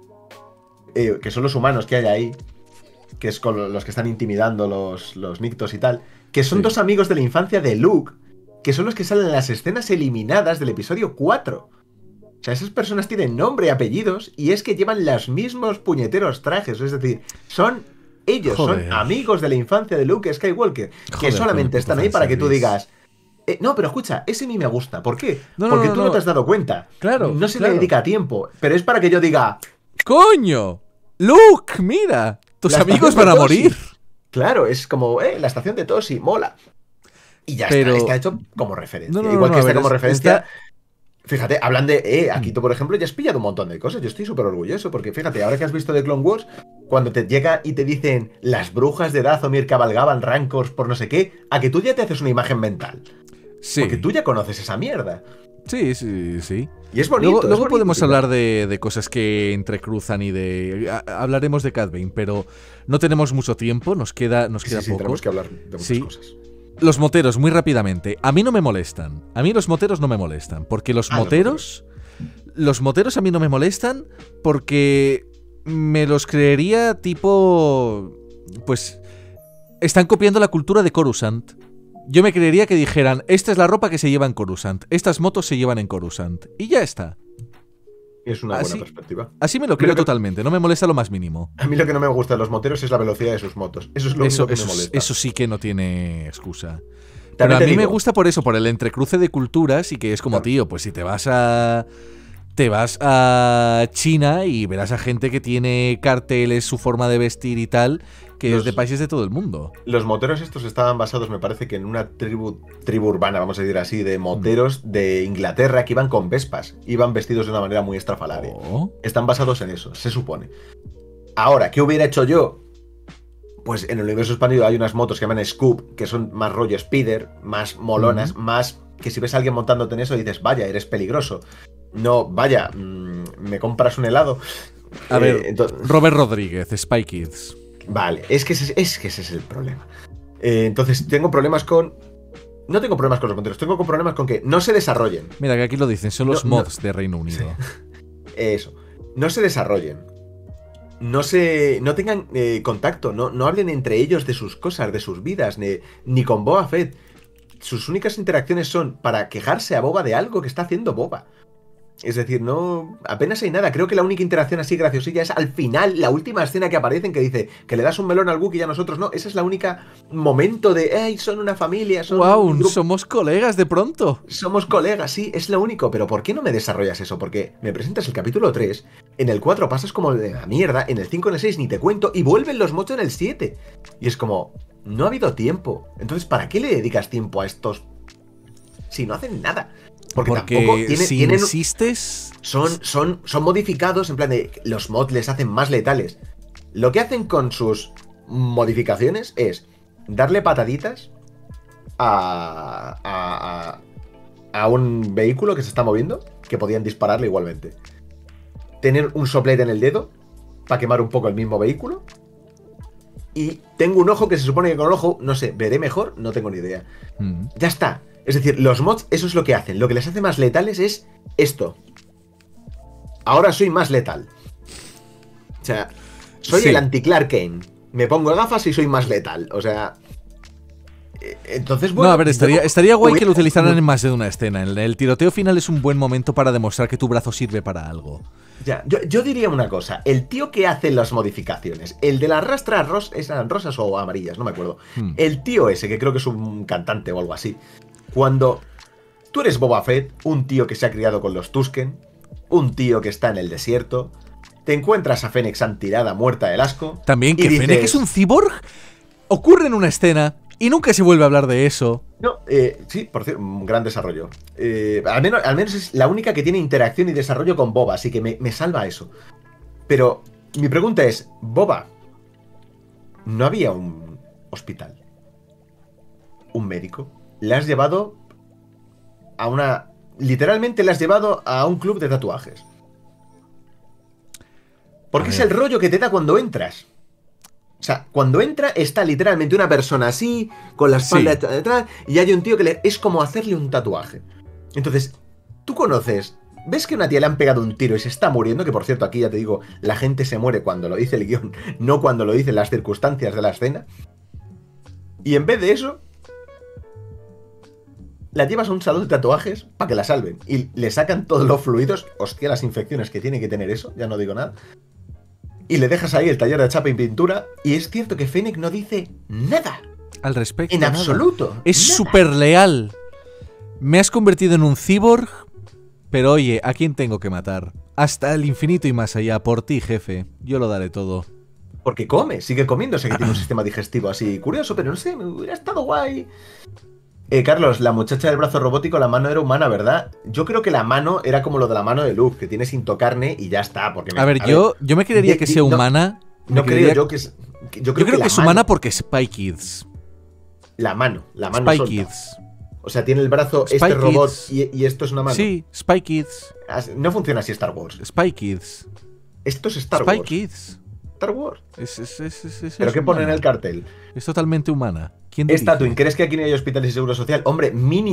que son los humanos que hay ahí, que es con los que están intimidando los Nictos y tal, que son Sí. dos amigos de la infancia de Luke, que son los que salen en las escenas eliminadas del episodio 4. O sea, esas personas tienen nombre y apellidos y es que llevan los mismos puñeteros trajes. Es decir, son ellos, Joder. son amigos de la infancia de Luke Skywalker, que Joder, solamente con el están puto ahí para que tú fanservice. digas... no, pero escucha, ese a mí me gusta. ¿Por qué? No, Porque no, tú no te has dado cuenta. Claro, No se claro. le dedica tiempo. Pero es para que yo diga... ¡Coño! ¡Luke, mira! ¡Tus La amigos estación van a de Toshi. morir! Claro, es como, la estación de Toshi, mola. Y ya Pero- está hecho como referencia. No, Igual que a está ver, como referencia... está- Fíjate, hablan de... aquí tú, por ejemplo, ya has pillado un montón de cosas. Yo estoy súper orgulloso porque, fíjate, ahora que has visto de Clone Wars, cuando te llega y te dicen las brujas de Dathomir cabalgaban rancors por no sé qué, a que tú ya te haces una imagen mental. Sí. Porque tú ya conoces esa mierda. Sí, sí, sí. Y es bonito. Luego es bonito, podemos tío. hablar de cosas que entrecruzan y de... hablaremos de Cad Bane, pero no tenemos mucho tiempo, nos queda Sí, poco. tenemos que hablar de muchas Sí. cosas. Los moteros, muy rápidamente. A mí no me molestan. A mí los moteros no me molestan. Porque los moteros... Los moteros a mí no me molestan porque me los creería tipo... Pues... Están copiando la cultura de Coruscant. Yo me creería que dijeran, esta es la ropa que se lleva en Coruscant, estas motos se llevan en Coruscant. Y ya está. Es una Así- buena perspectiva. Así me lo creo totalmente, no me molesta lo más mínimo. A mí lo que no me gusta de los moteros es la velocidad de sus motos. Eso es lo único que me molesta. Eso sí que no tiene excusa. Pero También a te mí me digo, gusta por eso, por el entrecruce de culturas y que es como, Claro. tío, pues si te vas a China y verás a gente que tiene carteles, su forma de vestir y tal, que es de países de todo el mundo. los moteros estos estaban basados, me parece que en una tribu urbana, vamos a decir así, de moteros de Inglaterra que iban con vespas. Iban vestidos de una manera muy estrafalaria. Oh. Están basados en eso, se supone. Ahora, ¿qué hubiera hecho yo? Pues en el universo expandido hay unas motos que llaman Scoop, que son más rollo Speeder, más molonas, más que si ves a alguien montándote en eso dices, vaya, eres peligroso. No, vaya, me compras un helado. A ver, entonces- Robert Rodríguez, Spy Kids. Vale, es que ese es el problema. Entonces, tengo problemas con... No tengo problemas con los moteros, tengo problemas con que no se desarrollen. Mira, que aquí lo dicen, son los No, mods de Reino Unido. Eso. No se desarrollen. No tengan contacto, no hablen entre ellos de sus cosas, de sus vidas, ni con Boba Fett. Sus únicas interacciones son para quejarse a Boba de algo que está haciendo Boba. Es decir, no. Apenas hay nada. Creo que la única interacción así graciosilla es al final, la última escena que aparecen que dice que le das un melón al Wookiee y a nosotros no. Esa es la única momento de, ¡ay, son una familia! Son un ¡Wow! grupo- Somos colegas de pronto. Somos colegas, sí, es lo único. Pero ¿por qué no me desarrollas eso? Porque me presentas el capítulo 3, en el 4 pasas como de la mierda, en el 5, en el 6 ni te cuento, y vuelven los mochos en el 7. Y es como, no ha habido tiempo. Entonces, ¿para qué le dedicas tiempo a estos si no hacen nada? Porque tampoco si tienen... insistes... Son modificados en plan de los mods les hacen más letales. Lo que hacen con sus modificaciones es darle pataditas a un vehículo que se está moviendo, que podían dispararle igualmente. Tener un soplete en el dedo para quemar un poco el mismo vehículo. Y tengo un ojo que se supone que con el ojo, no sé, veré mejor, no tengo ni idea. Ya está. Es decir, los mods, eso es lo que hacen. Lo que les hace más letales es esto. Ahora soy más letal. O sea, soy Sí. el anti-Clark Kane. Me pongo gafas y soy más letal. O sea... entonces, bueno... No, a ver, estaría guay que lo utilizaran en en... más de una escena. El tiroteo final es un buen momento para demostrar que tu brazo sirve para algo. Ya, yo diría una cosa. El tío que hace las modificaciones, el de las rastras rosas o amarillas, no me acuerdo. El tío ese, que creo que es un cantante o algo así. Cuando Tú eres Boba Fett, un tío que se ha criado con los Tusken, un tío que está en el desierto. Te encuentras a Fennec Shand tirada, muerta del asco. También y que dices, Fennec es un cyborg. Ocurre en una escena y nunca se vuelve a hablar de eso. No, sí, por cierto, un gran desarrollo. Al menos es la única que tiene interacción y desarrollo con Boba, así que me salva eso. Pero mi pregunta es, Boba, ¿no había un hospital? ¿Un médico? ¿Le has llevado a una... literalmente le has llevado a un club de tatuajes? Porque es el rollo que te da cuando entras. O sea, cuando entra está literalmente una persona así, con la espalda detrás, y hay un tío que es como hacerle un tatuaje. Entonces, tú conoces, ves que a una tía le han pegado un tiro y se está muriendo, que por cierto, aquí ya te digo, la gente se muere cuando lo dice el guión, no cuando lo dicen las circunstancias de la escena. Y en vez de eso, la llevas a un salón de tatuajes para que la salven. Y le sacan todos los fluidos, hostia, las infecciones que tiene que tener eso, ya no digo nada. Y le dejas ahí el taller de chapa y pintura. Y es cierto que Fennec no dice nada. Al respecto. En absoluto. Es súper leal. Me has convertido en un cyborg. Pero oye, ¿a quién tengo que matar? Hasta el infinito y más allá. Por ti, jefe. Yo lo daré todo. Porque come, sigue comiendo. Sé que tiene un sistema digestivo así curioso, pero no sé, me hubiera estado guay. Carlos, la muchacha del brazo robótico, la mano era humana, ¿verdad? Yo creo que la mano era como lo de la mano de Luke, que tiene sin tocar carne y ya está. Porque yo me creería que sea humana. No creo yo que es... Yo creo que es humana porque Spy Kids. La mano Spy suelta. Kids. O sea, tiene el brazo Spy este Kids. robot y esto es una mano. Sí, Spy Kids. No funciona así Star Wars. Spy Kids. Esto es Star Spy Wars. Kids. Star Wars. ¿Pero ¿Pero qué pone en el cartel? Es totalmente humana. ¿Quién dirige? Tatooine, ¿crees que aquí no hay hospitales y seguro social? Hombre,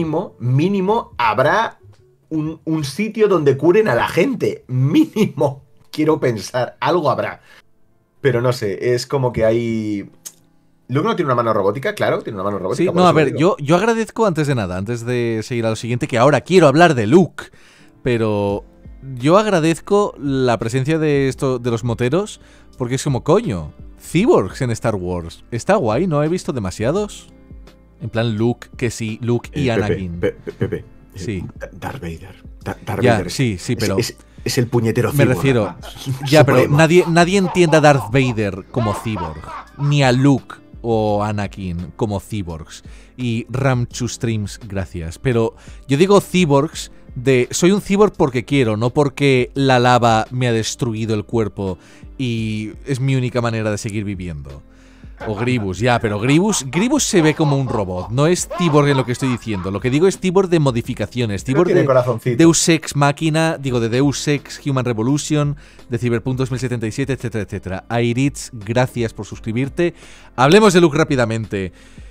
mínimo habrá un sitio donde curen a la gente. Mínimo. Quiero pensar, algo habrá. Pero no sé, es como que hay... Luke no tiene una mano robótica, claro, tiene una mano robótica. Sí, no, a ver, yo agradezco antes de nada, antes de seguir a lo siguiente, que ahora quiero hablar de Luke. Pero yo agradezco la presencia de los moteros, porque es como, coño, cyborgs en Star Wars. Está guay, no he visto demasiados. En plan Luke, que sí, Luke y Anakin. Pepe. Sí. Darth Vader. Ya, sí, pero... Es el puñetero cyborg. Me refiero... Ya, pero nadie entiende a Darth Vader como cyborg. Ni a Luke o Anakin como cyborgs. Y Ramchu Streams, gracias. Pero yo digo cyborgs de... Soy un cyborg porque quiero, no porque la lava me ha destruido el cuerpo y es mi única manera de seguir viviendo. O Grievous, ya, pero Grievous se ve como un robot. No es cyborg en lo que estoy diciendo. Lo que digo es cyborg de modificaciones. Cyborg de Deus Ex Machina, digo, de Deus Ex Human Revolution, de Cyberpunk 2077, etcétera, etcétera. Airitz, gracias por suscribirte. Hablemos de Luke rápidamente.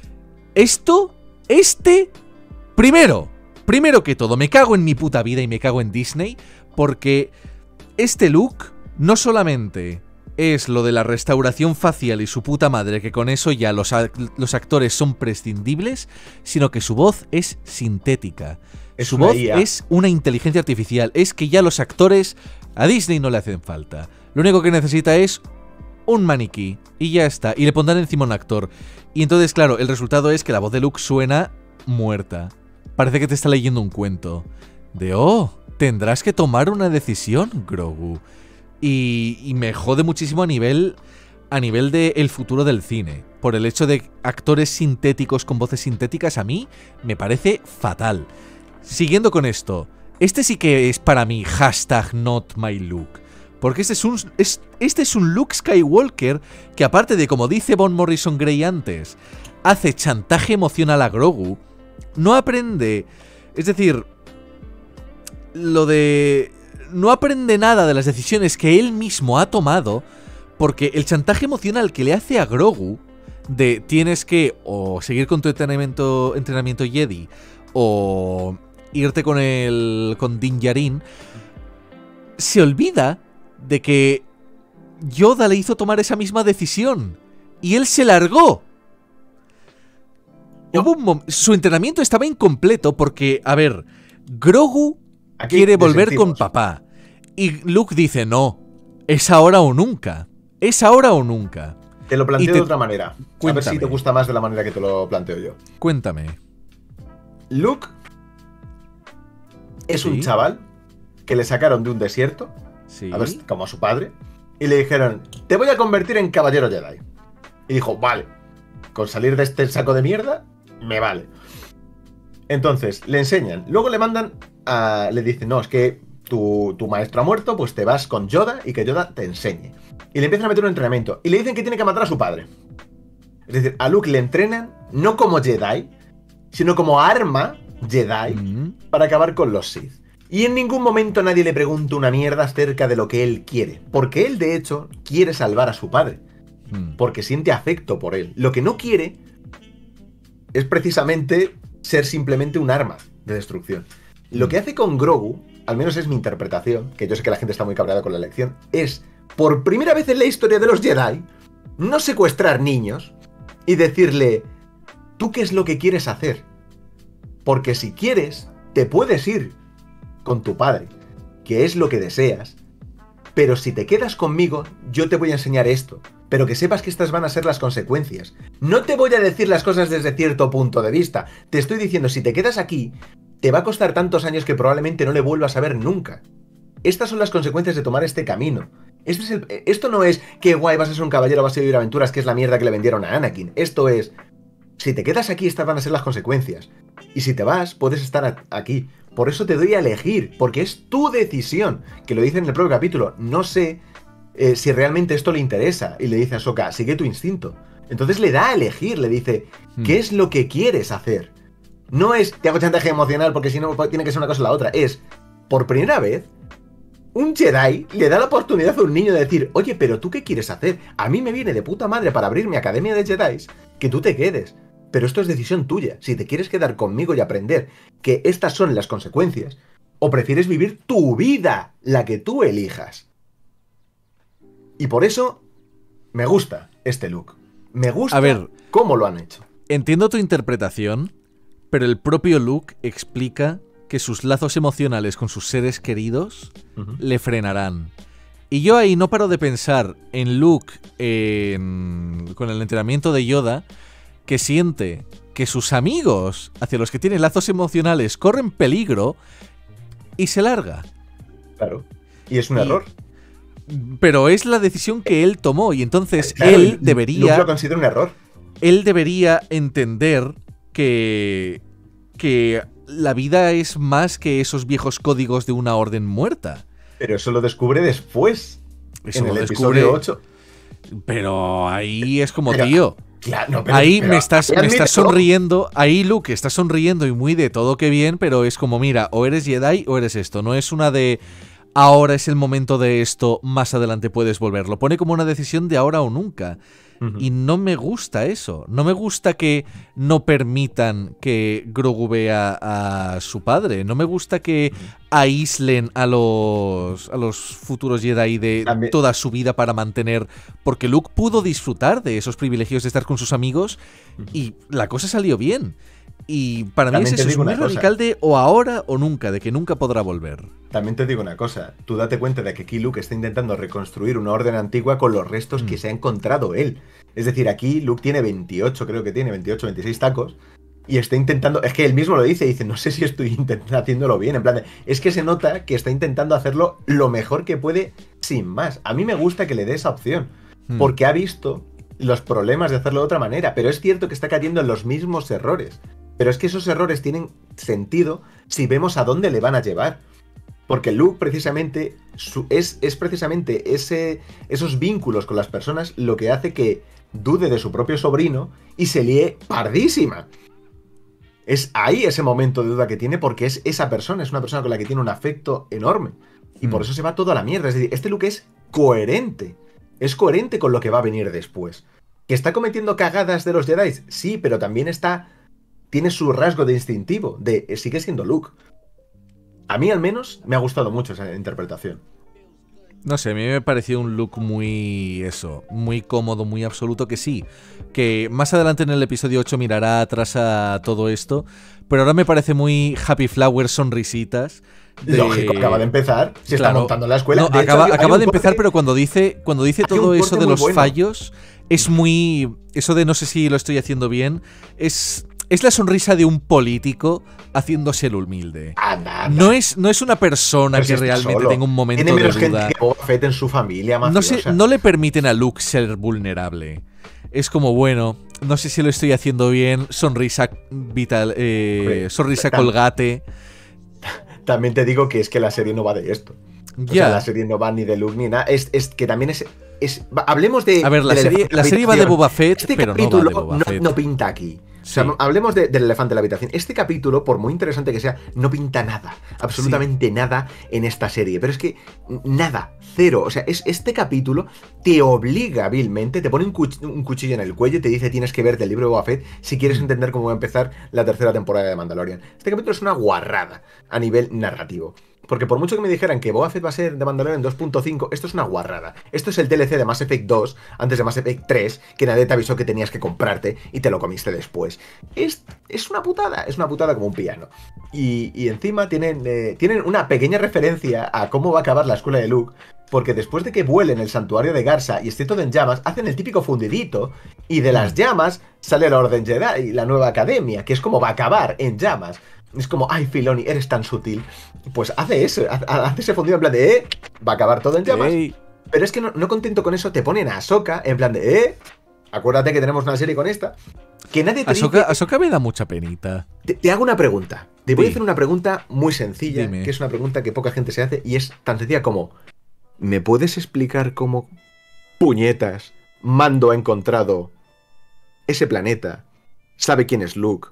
Primero que todo, me cago en mi puta vida y me cago en Disney, porque este Luke no solamente es lo de la restauración facial y su puta madre, que con eso ya los actores son prescindibles, sino que su voz es sintética. Su voz es una inteligencia artificial. Es que ya los actores a Disney no le hacen falta. Lo único que necesita es un maniquí y ya está. Y le pondrán encima un actor. Y entonces, claro, el resultado es que la voz de Luke suena muerta. Parece que te está leyendo un cuento. Tendrás que tomar una decisión, Grogu. Y me jode muchísimo a nivel de el futuro del cine. Por el hecho de actores sintéticos con voces sintéticas, a mí me parece fatal. Siguiendo con esto, este sí que es para mí #NotMyLuke. Porque este es un Luke Skywalker que, aparte de, como dice Von Morrison Grey antes, hace chantaje emocional a Grogu, no aprende... Es decir, no aprende nada de las decisiones que él mismo ha tomado, porque el chantaje emocional que le hace a Grogu de tienes que o seguir con tu entrenamiento Jedi o irte con Din Djarin, se olvida de que Yoda le hizo tomar esa misma decisión y él se largó. Su entrenamiento estaba incompleto porque, a ver, Grogu quiere volver con papá. Y Luke dice, no, es ahora o nunca. Es ahora o nunca. Te lo planteo de otra manera. Cuéntame. A ver si te gusta más de la manera que te lo planteo yo. Cuéntame. Luke es un chaval que le sacaron de un desierto, a ver, como a su padre, y le dijeron, te voy a convertir en caballero Jedi. Y dijo, vale, con salir de este saco de mierda, me vale. Entonces, le enseñan, luego le mandan le dicen, no, es que tu maestro ha muerto, pues te vas con Yoda y que Yoda te enseñe. Y le empiezan a meter un entrenamiento, y le dicen que tiene que matar a su padre. Es decir, a Luke le entrenan no como Jedi, sino como arma Jedi para acabar con los Sith. Y en ningún momento nadie le pregunta una mierda acerca de lo que él quiere. Porque él, de hecho, quiere salvar a su padre. Porque siente afecto por él. Lo que no quiere es precisamente ser simplemente un arma de destrucción. Lo que hace con Grogu, al menos es mi interpretación, que yo sé que la gente está muy cabreada con la elección, es, por primera vez en la historia de los Jedi, no secuestrar niños y decirle, ¿tú qué es lo que quieres hacer? Porque si quieres, te puedes ir con tu padre, que es lo que deseas, pero si te quedas conmigo, yo te voy a enseñar esto, pero que sepas que estas van a ser las consecuencias. No te voy a decir las cosas desde cierto punto de vista, te estoy diciendo, si te quedas aquí, te va a costar tantos años que probablemente no le vuelvas a ver nunca. Estas son las consecuencias de tomar este camino. Esto no es que guay, vas a ser un caballero, vas a vivir aventuras, que es la mierda que le vendieron a Anakin. Esto es, si te quedas aquí, estas van a ser las consecuencias. Y si te vas, puedes estar aquí. Por eso te doy a elegir, porque es tu decisión, que lo dice en el propio capítulo. No sé si realmente esto le interesa. Y le dice a Ahsoka, sigue tu instinto. Entonces le da a elegir, le dice, ¿qué es lo que quieres hacer? No es, te hago chantaje emocional porque si no tiene que ser una cosa o la otra. Es, por primera vez, un Jedi le da la oportunidad a un niño de decir, oye, pero ¿tú qué quieres hacer? A mí me viene de puta madre para abrir mi academia de Jedis que tú te quedes. Pero esto es decisión tuya. Si te quieres quedar conmigo y aprender que estas son las consecuencias, o prefieres vivir tu vida, la que tú elijas. Y por eso me gusta este look. Me gusta cómo lo han hecho. Entiendo tu interpretación, pero el propio Luke explica que sus lazos emocionales con sus seres queridos le frenarán. Y yo ahí no paro de pensar en Luke con el entrenamiento de Yoda, que siente que sus amigos, hacia los que tiene lazos emocionales, corren peligro y se larga. Claro. Y es un error. Pero es la decisión que él tomó y entonces claro, él debería... Luke lo considera un error. Él debería entender que la vida es más que esos viejos códigos de una orden muerta. Pero eso lo descubre después. Eso en lo el descubre, episodio 8. Pero ahí es como, tío... Claro, no, ahí me estás sonriendo, ahí Luke está sonriendo y muy de todo que bien, pero es como, mira, o eres Jedi o eres esto. No es una de, ahora es el momento de esto, más adelante puedes volver. Lo pone como una decisión de ahora o nunca. Y no me gusta eso. No me gusta que no permitan que Grogu vea a su padre. No me gusta que aíslen a los futuros Jedi de toda su vida para mantener... Porque Luke pudo disfrutar de esos privilegios de estar con sus amigos y la cosa salió bien. Y para mí es muy radical de o ahora o nunca, de que nunca podrá volver. También te digo una cosa, tú date cuenta de que aquí Luke está intentando reconstruir una orden antigua con los restos que se ha encontrado él. Es decir, aquí Luke tiene 28, creo que tiene 28, 26 tacos, y está intentando, es que él mismo lo dice, no sé si estoy haciéndolo bien, en plan es que se nota que está intentando hacerlo lo mejor que puede sin más. A mí me gusta que le dé esa opción, porque ha visto los problemas de hacerlo de otra manera, pero es cierto que está cayendo en los mismos errores. Pero es que esos errores tienen sentido si vemos a dónde le van a llevar. Porque Luke precisamente es precisamente esos vínculos con las personas lo que hace que dude de su propio sobrino y se líe pardísima. Es ahí ese momento de duda que tiene porque es esa persona, es una persona con la que tiene un afecto enorme. Y por eso se va toda la mierda. Es decir, este Luke es coherente. Es coherente con lo que va a venir después. ¿Que está cometiendo cagadas de los Jedi? Sí, pero también tiene su rasgo de instintivo, sigue siendo Luke. A mí al menos me ha gustado mucho esa interpretación. No sé, a mí me pareció un look muy muy cómodo, muy absoluto, que sí, que más adelante en el episodio 8 mirará atrás a todo esto, pero ahora me parece muy happy flower, sonrisitas. Lógico, acaba de empezar, se está montando la escuela. No, acaba de empezar, pero cuando dice todo eso de los fallos, es muy... Eso de no sé si lo estoy haciendo bien, es Es la sonrisa de un político haciéndose el humilde. Anda. No es una persona Pero si que está realmente solo. tenga un momento Tiene menos de duda. gente que Boba Fett en su familia, No, mafiosa. no le permiten a Luke ser vulnerable. Es como, bueno, no sé si lo estoy haciendo bien. Sonrisa vital, sonrisa colgate. También te digo que es que la serie no va de esto. O sea, la serie no va ni de Luke ni nada. Es que también es hablemos de. A ver, la serie va de Boba Fett, este pero no va capítulo de Boba Fett. no pinta aquí. Sí. O sea, hablemos del elefante en la habitación. Este capítulo, por muy interesante que sea, no pinta nada. Absolutamente nada en esta serie. Pero es que nada, cero. O sea, este capítulo te obliga hábilmente, te pone un cuchillo en el cuello y te dice tienes que verte el libro de Boba Fett si quieres entender cómo va a empezar la tercera temporada de Mandalorian. Este capítulo es una guarrada a nivel narrativo. Porque por mucho que me dijeran que Boba Fett va a ser de Mandalorian 2.5, esto es una guarrada. Esto es el DLC de Mass Effect 2, antes de Mass Effect 3, que nadie te avisó que tenías que comprarte y te lo comiste después. Es una putada como un piano. Y encima tienen una pequeña referencia a cómo va a acabar la escuela de Luke, porque después de que vuelen el santuario de Garsa y esté todo en llamas, hacen el típico fundidito, y de las llamas sale la Orden Jedi, la nueva academia, que es como va a acabar en llamas. Es como, ay, Filoni, eres tan sutil. Pues hace eso, hace ese fundido en plan de, va a acabar todo en llamas. Ey. Pero es que no contento con eso, te ponen a Ahsoka en plan de, acuérdate que tenemos una serie con esta. Que nadie te dice... Ahsoka me da mucha penita. Te hago una pregunta. Te voy a Sí. hacer una pregunta muy sencilla, Dime. que es una pregunta que poca gente se hace, y es tan sencilla como, ¿me puedes explicar cómo puñetas Mando ha encontrado ese planeta? ¿Sabe quién es Luke?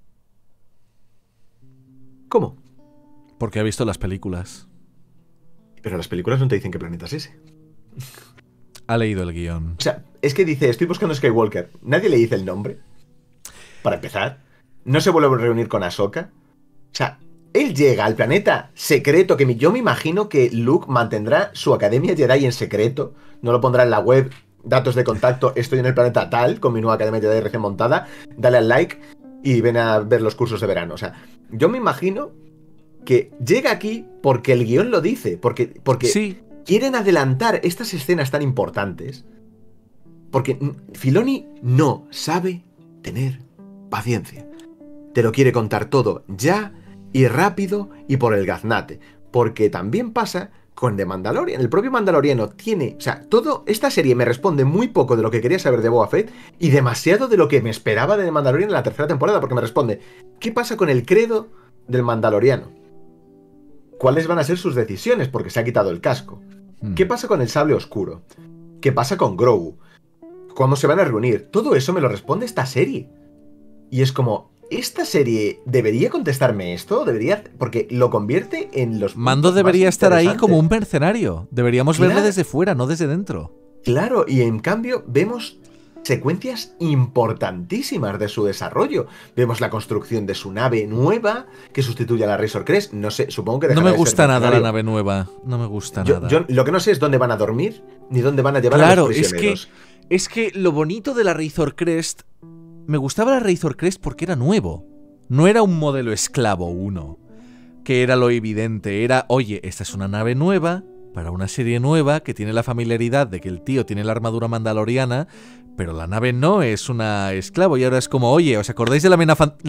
¿Cómo? Porque ha visto las películas. Pero las películas no te dicen qué planeta es ese. Ha leído el guión. O sea, es que dice, estoy buscando Skywalker. Nadie le dice el nombre. Para empezar. No se vuelve a reunir con Ahsoka. O sea, él llega al planeta secreto, que yo me imagino que Luke mantendrá su academia Jedi en secreto. No lo pondrá en la web. Datos de contacto, estoy en el planeta tal, con mi nueva academia Jedi recién montada. Dale al like y ven a ver los cursos de verano. O sea, yo me imagino que llega aquí porque el guión lo dice. Porque Sí. quieren adelantar estas escenas tan importantes. Porque Filoni no sabe tener paciencia. Te lo quiere contar todo ya y rápido y por el gaznate. Porque también pasa con The Mandalorian. El propio Mandaloriano tiene... O sea, esta serie me responde muy poco de lo que quería saber de Boba Fett y demasiado de lo que me esperaba de The Mandalorian en la tercera temporada. Porque me responde, ¿qué pasa con el credo del Mandaloriano? ¿Cuáles van a ser sus decisiones? Porque se ha quitado el casco. ¿Qué pasa con el sable oscuro? ¿Qué pasa con Grogu? ¿Cuándo se van a reunir? Todo eso me lo responde esta serie. Y es como, ¿esta serie debería contestarme esto? ¿Debería? Porque lo convierte en los... Mando debería estar ahí como un mercenario. Deberíamos verle desde fuera, no desde dentro. Claro, y en cambio vemos secuencias importantísimas de su desarrollo. Vemos la construcción de su nave nueva, que sustituye a la Razor Crest. No sé, supongo que... No me gusta nada la nave nueva. No me gusta nada. Yo lo que no sé es dónde van a dormir, ni dónde van a llevar a los prisioneros. Es que lo bonito de la Razor Crest... Me gustaba la Razor Crest porque era nuevo. No era un modelo esclavo 1. Que era lo evidente. Era, oye, esta es una nave nueva, para una serie nueva, que tiene la familiaridad de que el tío tiene la armadura mandaloriana, pero la nave no es una esclavo. Y ahora es como, oye, ¿os acordáis de la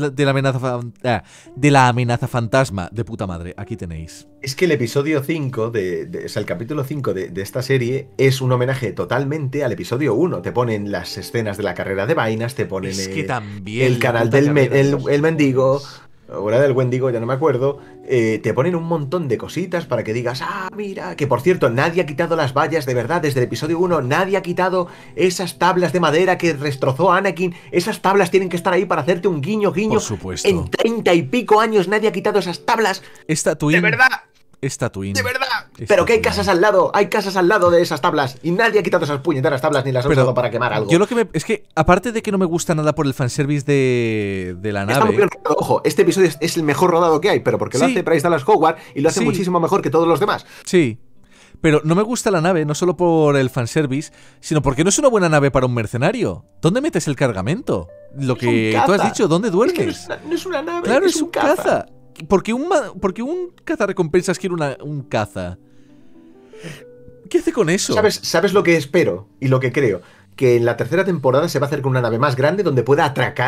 amenaza fantasma? De puta madre, aquí tenéis. Es que el episodio 5, o sea, el capítulo 5 de esta serie es un homenaje totalmente al episodio 1. Te ponen las escenas de la carrera de vainas, te ponen el canal del el mendigo, o era del Wendigo, ya no me acuerdo. Te ponen un montón de cositas para que digas, mira, que por cierto, nadie ha quitado las vallas de verdad desde el episodio 1, nadie ha quitado esas tablas de madera que destrozó a Anakin. Esas tablas tienen que estar ahí para hacerte un guiño. Por supuesto. En 30 y pico años nadie ha quitado esas tablas. Tatooine. De verdad. Tatooine. De verdad. Pero que hay casas al lado de esas tablas y nadie ha quitado esas puñeteras tablas ni las ha usado para quemar algo. Yo lo que es que, aparte de que no me gusta nada por el fanservice de la nave... Está muy bien rodado, ojo, este episodio es el mejor rodado que hay, pero porque lo hace Bryce Dallas Howard y lo hace muchísimo mejor que todos los demás. Sí. Pero no me gusta la nave, no solo por el fanservice, sino porque no es una buena nave para un mercenario. ¿Dónde metes el cargamento? Lo que tú has dicho, ¿dónde duermes? Es que no es una nave, claro, es un caza. Porque un cazarrecompensas quiere un caza. ¿Qué hace con eso? ¿Sabes lo que espero y lo que creo? Que en la tercera temporada se va a hacer con una nave más grande donde pueda atracar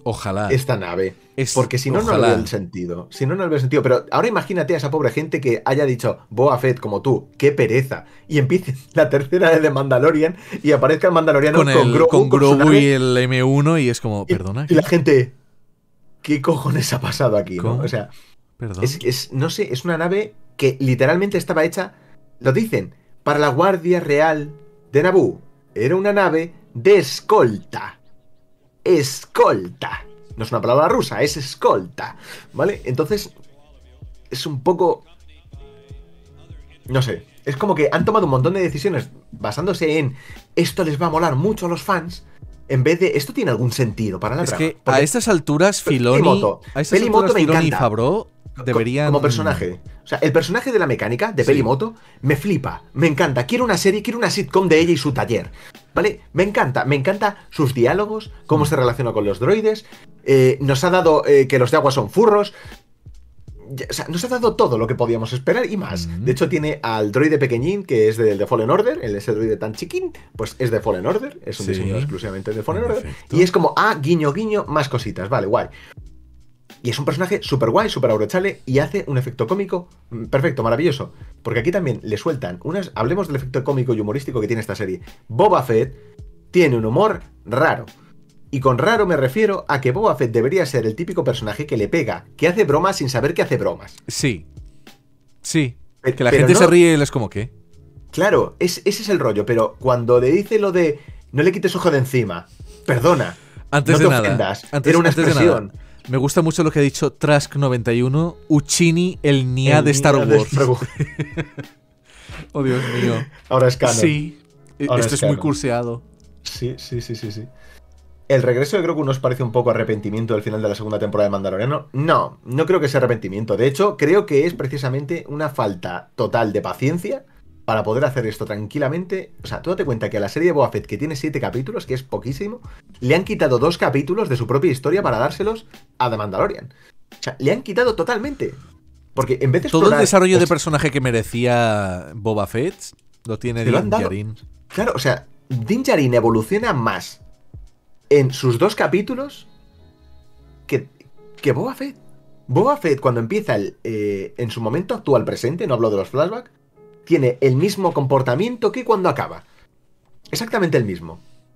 Ojalá. esta nave. Porque si no, no le veo el sentido. Si no, no le veo el sentido. Pero ahora imagínate a esa pobre gente que haya dicho Boba Fett como tú, qué pereza. Y empiece la tercera de The Mandalorian y aparezca el Mandaloriano con Grogu y el M1 y es como, perdona. Y la gente, ¿qué cojones ha pasado aquí? ¿No? O sea, ¿Perdón? no sé, es una nave que literalmente estaba hecha, lo dicen, para la Guardia Real de Naboo. Era una nave de escolta. Escolta. No es una palabra rusa, es escolta. ¿Vale? Entonces, es un poco... No sé. Es como que han tomado un montón de decisiones basándose en esto les va a molar mucho a los fans, en vez de esto tiene algún sentido para la trama. Es que a estas alturas Filoni y Favreau deberían... Como personaje. O sea, el personaje de la mecánica de Pelimoto me flipa, me encanta. Quiero una serie, quiero una sitcom de ella y su taller. ¿Vale? Me encanta sus diálogos, cómo se relaciona con los droides. Nos ha dado que los de agua son furros. O sea, nos ha dado todo lo que podíamos esperar y más. De hecho, tiene al droide pequeñín, que es del de Fallen Order, ese droide tan chiquín, pues es de Fallen Order, es un diseño exclusivamente de Fallen Order. Y es como, guiño, guiño, más cositas, vale, guay. Y es un personaje súper guay, súper abrochable y hace un efecto cómico perfecto, maravilloso. Porque aquí también le sueltan hablemos del efecto cómico y humorístico que tiene esta serie. Boba Fett tiene un humor raro. Y con raro me refiero a que Boba Fett debería ser el típico personaje que le pega, que hace bromas sin saber que hace bromas. Sí. Que la gente se ríe y él es como, ¿qué? Claro, ese es el rollo, pero cuando le dice lo de no le quites ojo de encima, perdona, antes no de te nada, ofendas, era una expresión. Me gusta mucho lo que ha dicho Trask91, Uchini, el Nia de Star Wars. Oh, Dios mío. Ahora es canon. Sí, esto es muy curseado. Sí. ¿El regreso de Grogu nos parece un poco arrepentimiento del final de la segunda temporada de Mandaloriano? No creo que sea arrepentimiento. De hecho, creo que es precisamente una falta total de paciencia para poder hacer esto tranquilamente. O sea, tú date cuenta que a la serie de Boba Fett, que tiene 7 capítulos, que es poquísimo, le han quitado 2 capítulos de su propia historia para dárselos a The Mandalorian. O sea, le han quitado totalmente. Porque en vez de todo el desarrollo de personaje que merecía Boba Fett lo tiene Din Djarin. Claro, o sea, Din Djarin evoluciona más en sus 2 capítulos que Boba Fett. Boba Fett, cuando empieza en su momento actual presente, no hablo de los flashbacks, tiene el mismo comportamiento que cuando acaba. Exactamente el mismo.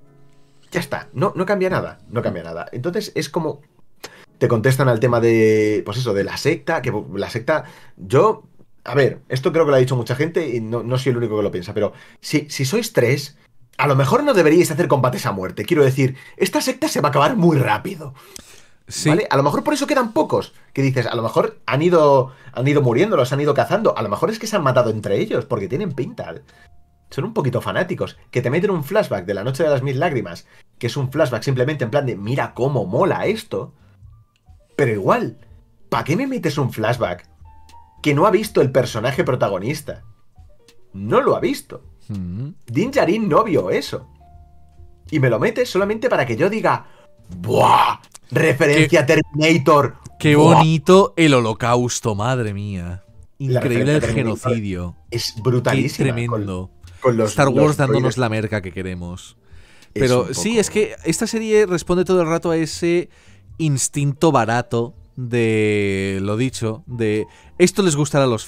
Ya está, no cambia nada, Entonces es como... Te contestan al tema de... Pues eso, de la secta, que la secta... Yo... A ver, esto creo que lo ha dicho mucha gente y no soy el único que lo piensa, pero si sois 3, a lo mejor no deberíais hacer combates a muerte. Quiero decir, esta secta se va a acabar muy rápido. Sí. ¿Vale? A lo mejor por eso quedan pocos. Que dices, a lo mejor han ido muriendo, los han ido cazando. A lo mejor es que se han matado entre ellos, porque tienen pinta. Son un poquito fanáticos. Que te meten un flashback de la noche de las 1000 lágrimas, que es un flashback simplemente en plan de, mira cómo mola esto. Pero igual, ¿para qué me metes un flashback que no ha visto el personaje protagonista? No lo ha visto. Din Djarin no vio eso. Y me lo metes solamente para que yo diga, ¡buah! Referencia a Terminator. Qué bonito el holocausto, madre mía. Increíble el genocidio. Es brutalísimo. Qué tremendo. Con Star Wars dándonos la merca que queremos. Pero sí, es que esta serie responde todo el rato a ese instinto barato de, lo dicho, de esto les gustará a los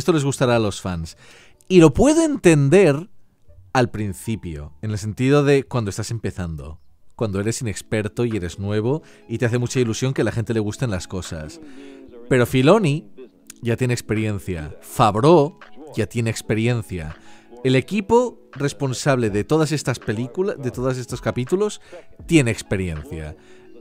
fans. Y lo puedo entender al principio, en el sentido de cuando estás empezando. Cuando eres inexperto y eres nuevo y te hace mucha ilusión que a la gente le gusten las cosas. Pero Filoni ya tiene experiencia. Favreau ya tiene experiencia. El equipo responsable de todas estas películas, de todos estos capítulos, tiene experiencia.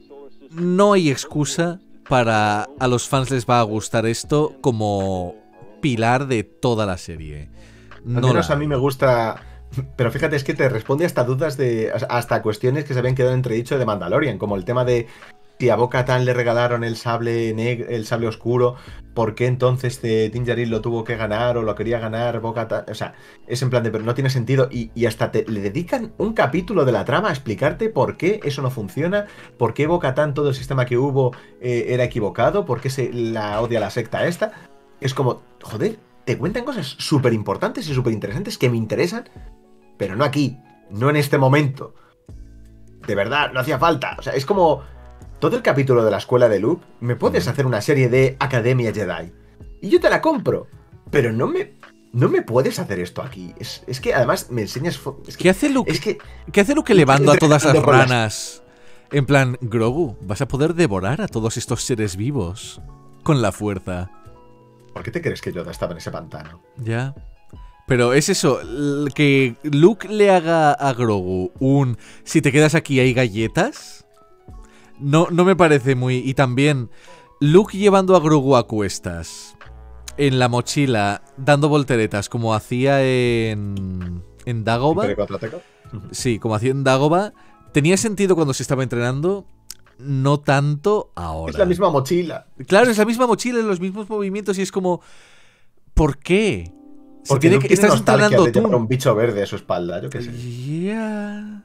No hay excusa para a los fans les va a gustar esto como pilar de toda la serie. Al menos a mí me gusta... Pero fíjate, es que te responde hasta dudas hasta cuestiones que se habían quedado entredicho de Mandalorian, como el tema de si a Bo-Katan le regalaron el sable oscuro, ¿por qué entonces Din Djarin lo tuvo que ganar o lo quería ganar Bo-Katan? O sea, es en plan de, pero no tiene sentido y hasta le dedican un capítulo de la trama a explicarte por qué eso no funciona, por qué Bo-Katan, todo el sistema que hubo era equivocado, por qué se la odia la secta esta. Es como, joder, te cuentan cosas súper importantes y súper interesantes que me interesan, pero no aquí, no en este momento. De verdad, no hacía falta. O sea, es como todo el capítulo de la escuela de Luke, me puedes hacer una serie de Academia Jedi. Y yo te la compro. Pero no me puedes hacer esto aquí. Es que además me enseñas... ¿Qué hace Luke? ¿Qué hace Luke elevando a todas las ranas? En plan, Grogu, vas a poder devorar a todos estos seres vivos con la fuerza. ¿Por qué te crees que Yoda estaba en ese pantano? Ya. Pero es eso, que Luke le haga a Grogu un... Si te quedas aquí hay galletas... No me parece muy... Y también, Luke llevando a Grogu a cuestas, en la mochila, dando volteretas, como hacía en Dagobah. Sí, como hacía en Dagobah. Tenía sentido cuando se estaba entrenando, no tanto ahora. Es la misma mochila. Claro, es la misma mochila, los mismos movimientos, y es como... ¿Por qué? Porque tiene que estás entrenando de llevar un bicho verde a su espalda, yo qué sé. Yeah.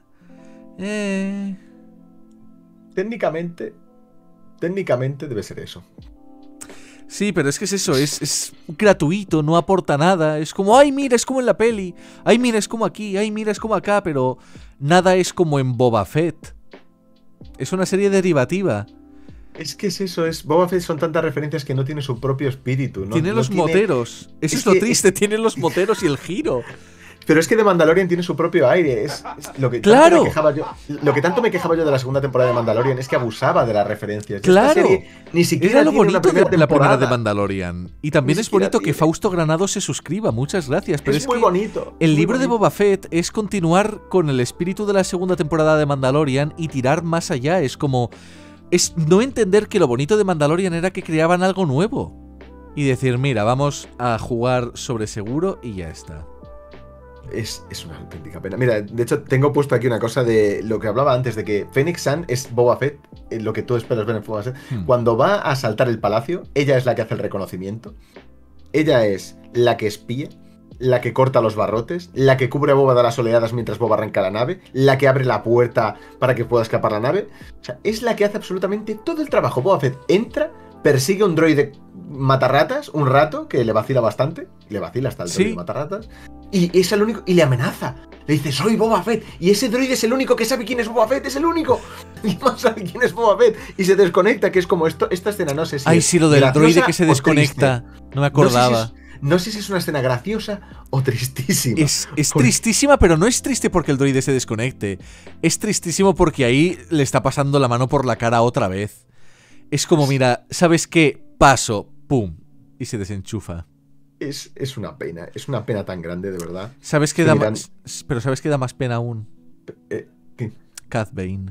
Técnicamente debe ser eso. Sí, pero es que es eso, es gratuito, no aporta nada. Es como, ay, mira, es como en la peli. Ay, mira, es como aquí, ay, mira, es como acá. Pero nada es como en Boba Fett. Es una serie derivativa. Es que es eso, Boba Fett son tantas referencias que no tiene su propio espíritu, ¿no? Tiene los moteros. Eso es lo triste, tiene los moteros y el giro. Pero es que The Mandalorian tiene su propio aire. Es lo que ¡claro! Lo que tanto me quejaba yo de la segunda temporada de Mandalorian es que abusaba de las referencias. ¡Claro! Esta serie ni siquiera era lo tiene bonito una primera de la primera temporada. de Mandalorian. Y también es bonito que Fausto Granado se suscriba. Muchas gracias. Pero es muy que bonito. El libro de Boba Fett es continuar con el espíritu de la segunda temporada de Mandalorian y tirar más allá. Es como... Es no entender que lo bonito de Mandalorian era que creaban algo nuevo. Y decir, mira, vamos a jugar sobre seguro y ya está. Es una auténtica pena. Mira, de hecho, tengo puesto aquí una cosa de lo que hablaba antes, de que Fennec Shand es Boba Fett, lo que tú esperas ver en Boba Fett. Cuando va a asaltar el palacio, ella es la que hace el reconocimiento. Ella es la que espía, la que corta los barrotes, la que cubre a Boba de las oleadas mientras Boba arranca la nave, la que abre la puerta para que pueda escapar la nave. O sea, es la que hace absolutamente todo el trabajo. Boba Fett entra, persigue a un droide matarratas un rato, que le vacila bastante. Le vacila hasta el droide matarratas. Y es el único. Y le amenaza. Le dice, soy Boba Fett. Y ese droide es el único que sabe quién es Boba Fett. Es el único. Y no sabe quién es Boba Fett. Y se desconecta, que es como esto. Esta escena no sé si. Ay, sí, lo del droide que se desconecta. No me acordaba. No sé si es una escena graciosa o tristísima. Es tristísima, pero no es triste porque el droide se desconecte. Es tristísimo porque ahí le está pasando la mano por la cara otra vez. Es como, mira, ¿sabes qué? Paso, pum, y se desenchufa. Es una pena tan grande, de verdad. ¿Sabes qué da más? Pero ¿sabes qué da más pena aún? ¿Qué? Cad Bane.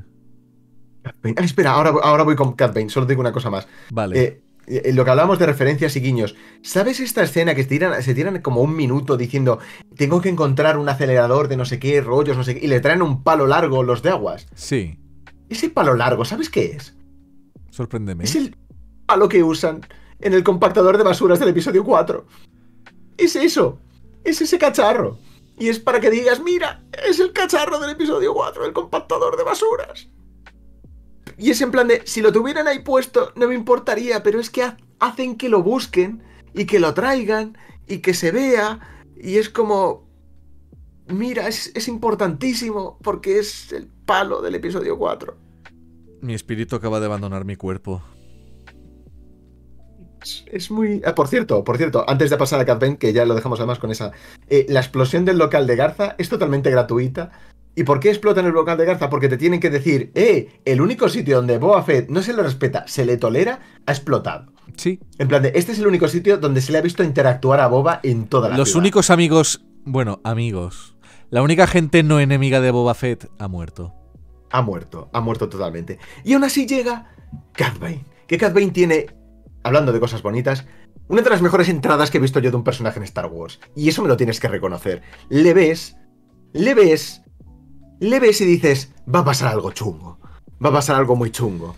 Espera, ahora voy con Cad Bane, solo digo una cosa más. Vale. Lo que hablábamos de referencias y guiños. ¿Sabes esta escena que se tiran como un minuto diciendo tengo que encontrar un acelerador de no sé qué, rollos, no sé qué, y le traen un palo largo los de aguas? Sí. Ese palo largo, ¿sabes qué es? Sorpréndeme. Es el palo que usan en el compactador de basuras del episodio 4. Es eso. Es ese cacharro. Y es para que digas, mira, es el cacharro del episodio 4, el compactador de basuras. Y es en plan de, si lo tuvieran ahí puesto, no me importaría, pero es que hacen que lo busquen y que lo traigan y que se vea. Y es como, mira, es importantísimo porque es el palo del episodio 4. Mi espíritu acaba de abandonar mi cuerpo. Es muy... por cierto, antes de pasar a Cad Bane, que ya lo dejamos además con esa... la explosión del local de Garza es totalmente gratuita. ¿Y por qué explotan el local de Garza? Porque te tienen que decir, el único sitio donde Boba Fett no se le respeta, se le tolera, ha explotado. Sí. En plan de, este es el único sitio donde se le ha visto interactuar a Boba en toda la ciudad. Los únicos amigos... Bueno, amigos. La única gente no enemiga de Boba Fett ha muerto. Ha muerto totalmente. Y aún así llega Cad Bane. Que Cad Bane tiene, hablando de cosas bonitas, una de las mejores entradas que he visto yo de un personaje en Star Wars. Y eso me lo tienes que reconocer. Le ves y dices, va a pasar algo chungo. Va a pasar algo muy chungo.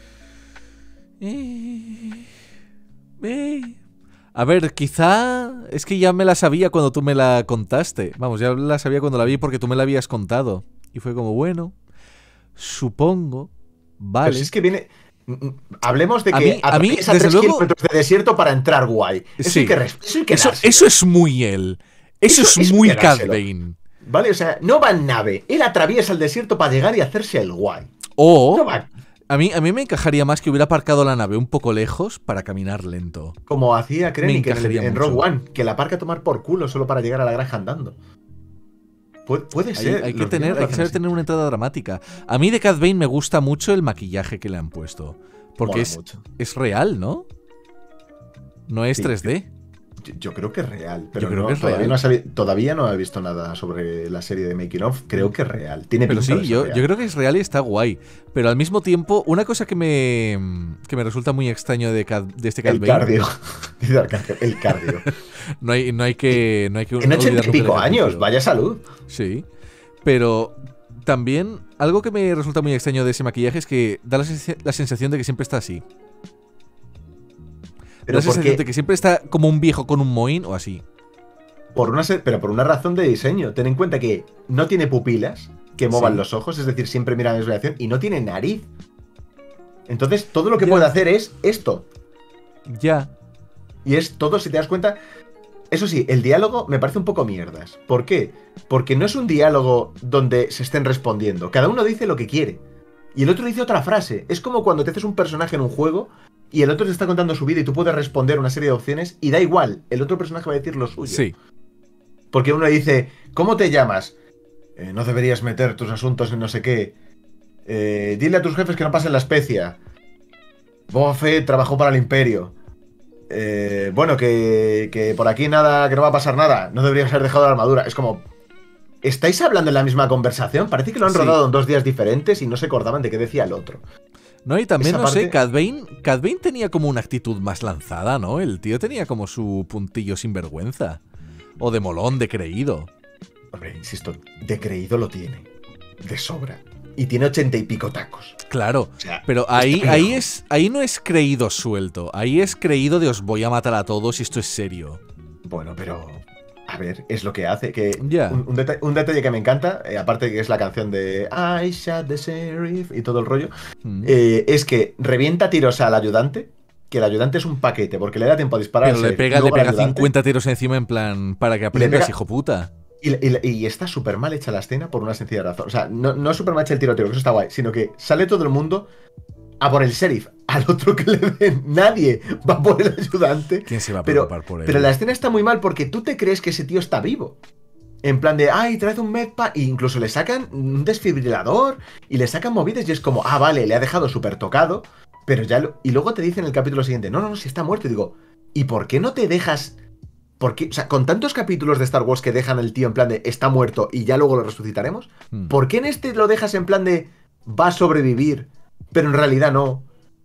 A ver, quizá... Es que ya me la sabía cuando tú me la contaste. Vamos, ya la sabía cuando la vi porque tú me la habías contado. Y fue como, bueno... Supongo, vale. Pero si es que viene... Hablemos de que a mí desde 3 luego... kilómetros de desierto para entrar guay. Sí. Eso es muy él. Eso es muy Cad Bane. Vale, o sea, no va en nave. Él atraviesa el desierto para llegar y hacerse el guay. O... No va. A mí me encajaría más que hubiera aparcado la nave un poco lejos para caminar lento. Como hacía Krennic en Rogue mucho. One, que la aparca a tomar por culo solo para llegar a la granja andando. Puede ser. Hay que los villanos lo hacen saber así. tener una entrada dramática. A mí de Cad Bane me gusta mucho el maquillaje que le han puesto. Porque Mola mucho. es real, ¿no? No es Sí. 3D. Yo creo que es real, pero Yo creo no, que es todavía, real. todavía no he visto nada sobre la serie de Making of. Creo que es real. Tiene Pero pinta sí, de ser yo real. creo que es real y está guay. Pero al mismo tiempo, una cosa que me resulta muy extraño de este Cad El Bane. cardio. Dice Arcángel, el cardio. No hay que En olvidar 80 y nunca el pico ejercicio. años, vaya salud. Sí. Pero también algo que me resulta muy extraño de ese maquillaje es que da la sensación de que siempre está así. Pero La sensación porque de que siempre está como un viejo con un mohín o así. pero por una razón de diseño. Ten en cuenta que no tiene pupilas que muevan Sí. los ojos, es decir, siempre mira la misma dirección, y no tiene nariz. Entonces, todo lo que Ya. puede hacer es esto. Ya. Y es todo, si te das cuenta. Eso sí, el diálogo me parece un poco mierdas. ¿Por qué? Porque no es un diálogo donde se estén respondiendo. Cada uno dice lo que quiere. Y el otro dice otra frase. Es como cuando te haces un personaje en un juego y el otro te está contando su vida y tú puedes responder una serie de opciones y da igual. El otro personaje va a decir lo suyo. Sí. Porque uno dice, ¿cómo te llamas? No deberías meter tus asuntos en no sé qué. Dile a tus jefes que no pasen la especia. Boba Fett trabajó para el Imperio. Bueno, que por aquí nada, que no va a pasar nada. No deberías haber dejado la armadura. Es como, ¿estáis hablando en la misma conversación? Parece que lo han Sí. rodado en 2 días diferentes y no se acordaban de qué decía el otro. No, y también, Esa no sé, parte- Cad Bane tenía como una actitud más lanzada, ¿no? El tío tenía como su puntillo sin vergüenza. O de molón, de creído. Hombre, insisto, de creído lo tiene. De sobra. Y tiene 80 y pico tacos. Claro, O sea, pero está ahí lejos. no es creído suelto. Ahí es creído de os voy a matar a todos y esto es serio. Bueno, pero... A ver, es lo que hace. Que Ya. un detalle que me encanta, aparte que es la canción de I shot the sheriff y todo el rollo, Mm. es que revienta a tiros al ayudante, que el ayudante es un paquete, porque le da tiempo a disparar Pero al le sheriff y pega luego al 50 tiros encima en plan para que aprendas, pega- hijo puta. Y está súper mal hecha la escena por una sencilla razón. O sea, no es súper mal hecha el tiroteo, que eso está guay, sino que sale todo el mundo a por el sheriff, al otro que le den. Nadie va por el ayudante. ¿Quién se va a Pero, preocupar por él? pero la escena está muy mal porque tú te crees que ese tío está vivo. En plan de, ay, trae un medpack. E incluso le sacan un desfibrilador y le sacan movidas y es como, ah, vale, le ha dejado súper tocado. Pero ya y luego te dicen en el capítulo siguiente, no, si está muerto. Y digo, ¿y por qué no te dejas? ¿Por qué? O sea, con tantos capítulos de Star Wars que dejan al tío en plan de, está muerto y ya luego lo resucitaremos. Mm. ¿Por qué en este lo dejas en plan de, va a sobrevivir, pero en realidad no?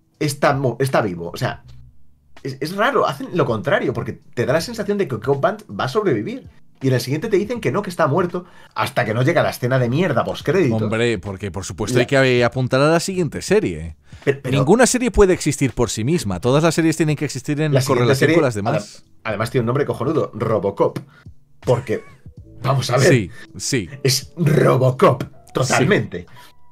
Está vivo. O sea, es raro, hacen lo contrario, porque te da la sensación de que Cobb Vanth va a sobrevivir. Y en el siguiente te dicen que no, que está muerto, hasta que no llega la escena de mierda postcréditos. Hombre, porque por supuesto hay que apuntar a la siguiente serie. Pero Ninguna serie puede existir por sí misma. Todas las series tienen que existir en la siguiente correlación serie, con las demás. Además tiene un nombre cojonudo, Robocop. Porque, vamos a ver, Sí. es Robocop, totalmente.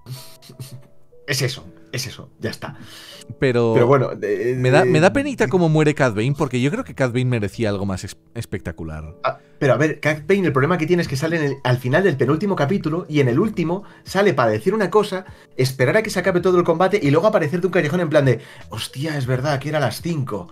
Es eso, ya está. Pero bueno, me da penita cómo muere Cad Bane, porque yo creo que Cad Bane merecía algo más espectacular. Pero a ver, Cad Bane, el problema que tiene es que sale al final del penúltimo capítulo y en el último sale para decir una cosa, esperar a que se acabe todo el combate y luego aparecer de un callejón en plan de, hostia, es verdad que era las 5.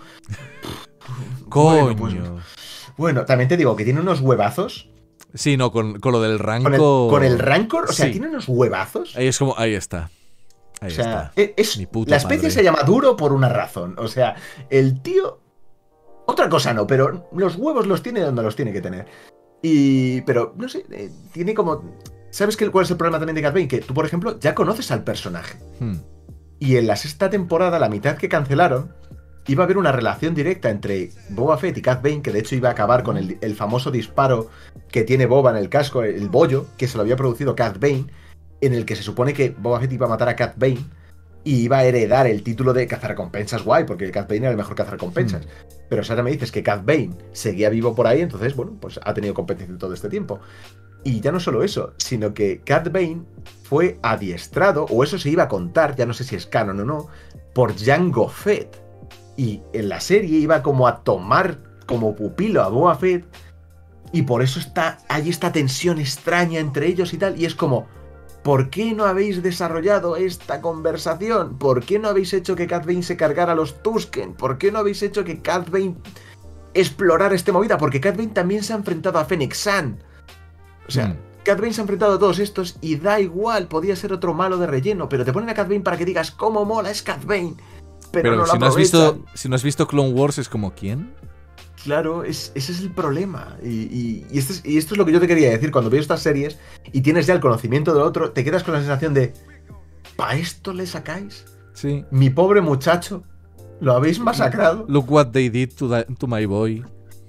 Coño. Bueno, también te digo que tiene unos huevazos. Sí, no, con lo del Rancor. Con el Rancor, o sea, Sí. tiene unos huevazos. Ahí es como, ahí está. Ahí O sea, está. Mi puta la especie madre. se llama Duro por una razón. O sea, el tío... Otra cosa no, pero los huevos los tiene donde los tiene que tener. Pero, no sé, tiene como... ¿Sabes cuál es el problema también de Cad Bane? Que tú, por ejemplo, ya conoces al personaje. Y en la sexta temporada, la mitad que cancelaron, iba a haber una relación directa entre Boba Fett y Cad Bane, que de hecho iba a acabar con el famoso disparo que tiene Boba en el casco, el bollo, que se lo había producido Cad Bane, en el que se supone que Boba Fett iba a matar a Cad Bane y iba a heredar el título de cazarrecompensas guay, porque Cad Bane era el mejor cazarrecompensas. Pero si ahora me dices que Cad Bane seguía vivo por ahí, entonces, bueno, pues ha tenido competencia todo este tiempo. Y ya no solo eso, sino que Cad Bane fue adiestrado, o eso se iba a contar, ya no sé si es canon o no, por Jango Fett. Y en la serie iba como a tomar como pupilo a Boba Fett, y por eso hay esta tensión extraña entre ellos y tal, y es como... ¿por qué no habéis desarrollado esta conversación? ¿Por qué no habéis hecho que Cad Bane se cargara a los Tusken? ¿Por qué no habéis hecho que Cad Bane explorara esta movida? Porque Cad Bane también se ha enfrentado a Fennec Shand. O sea, Cad Bane se ha enfrentado a todos estos y da igual, podía ser otro malo de relleno, pero te ponen a Cad Bane para que digas cómo mola es Cad Bane. Pero no lo aprovechan. Si no has visto Clone Wars, es como ¿quién? Claro, ese es el problema. Y esto es lo que yo te quería decir. Cuando veo estas series y tienes ya el conocimiento del otro, te quedas con la sensación de ¿para esto le sacáis? Sí. Mi pobre muchacho, lo habéis masacrado. Look what they did to my boy.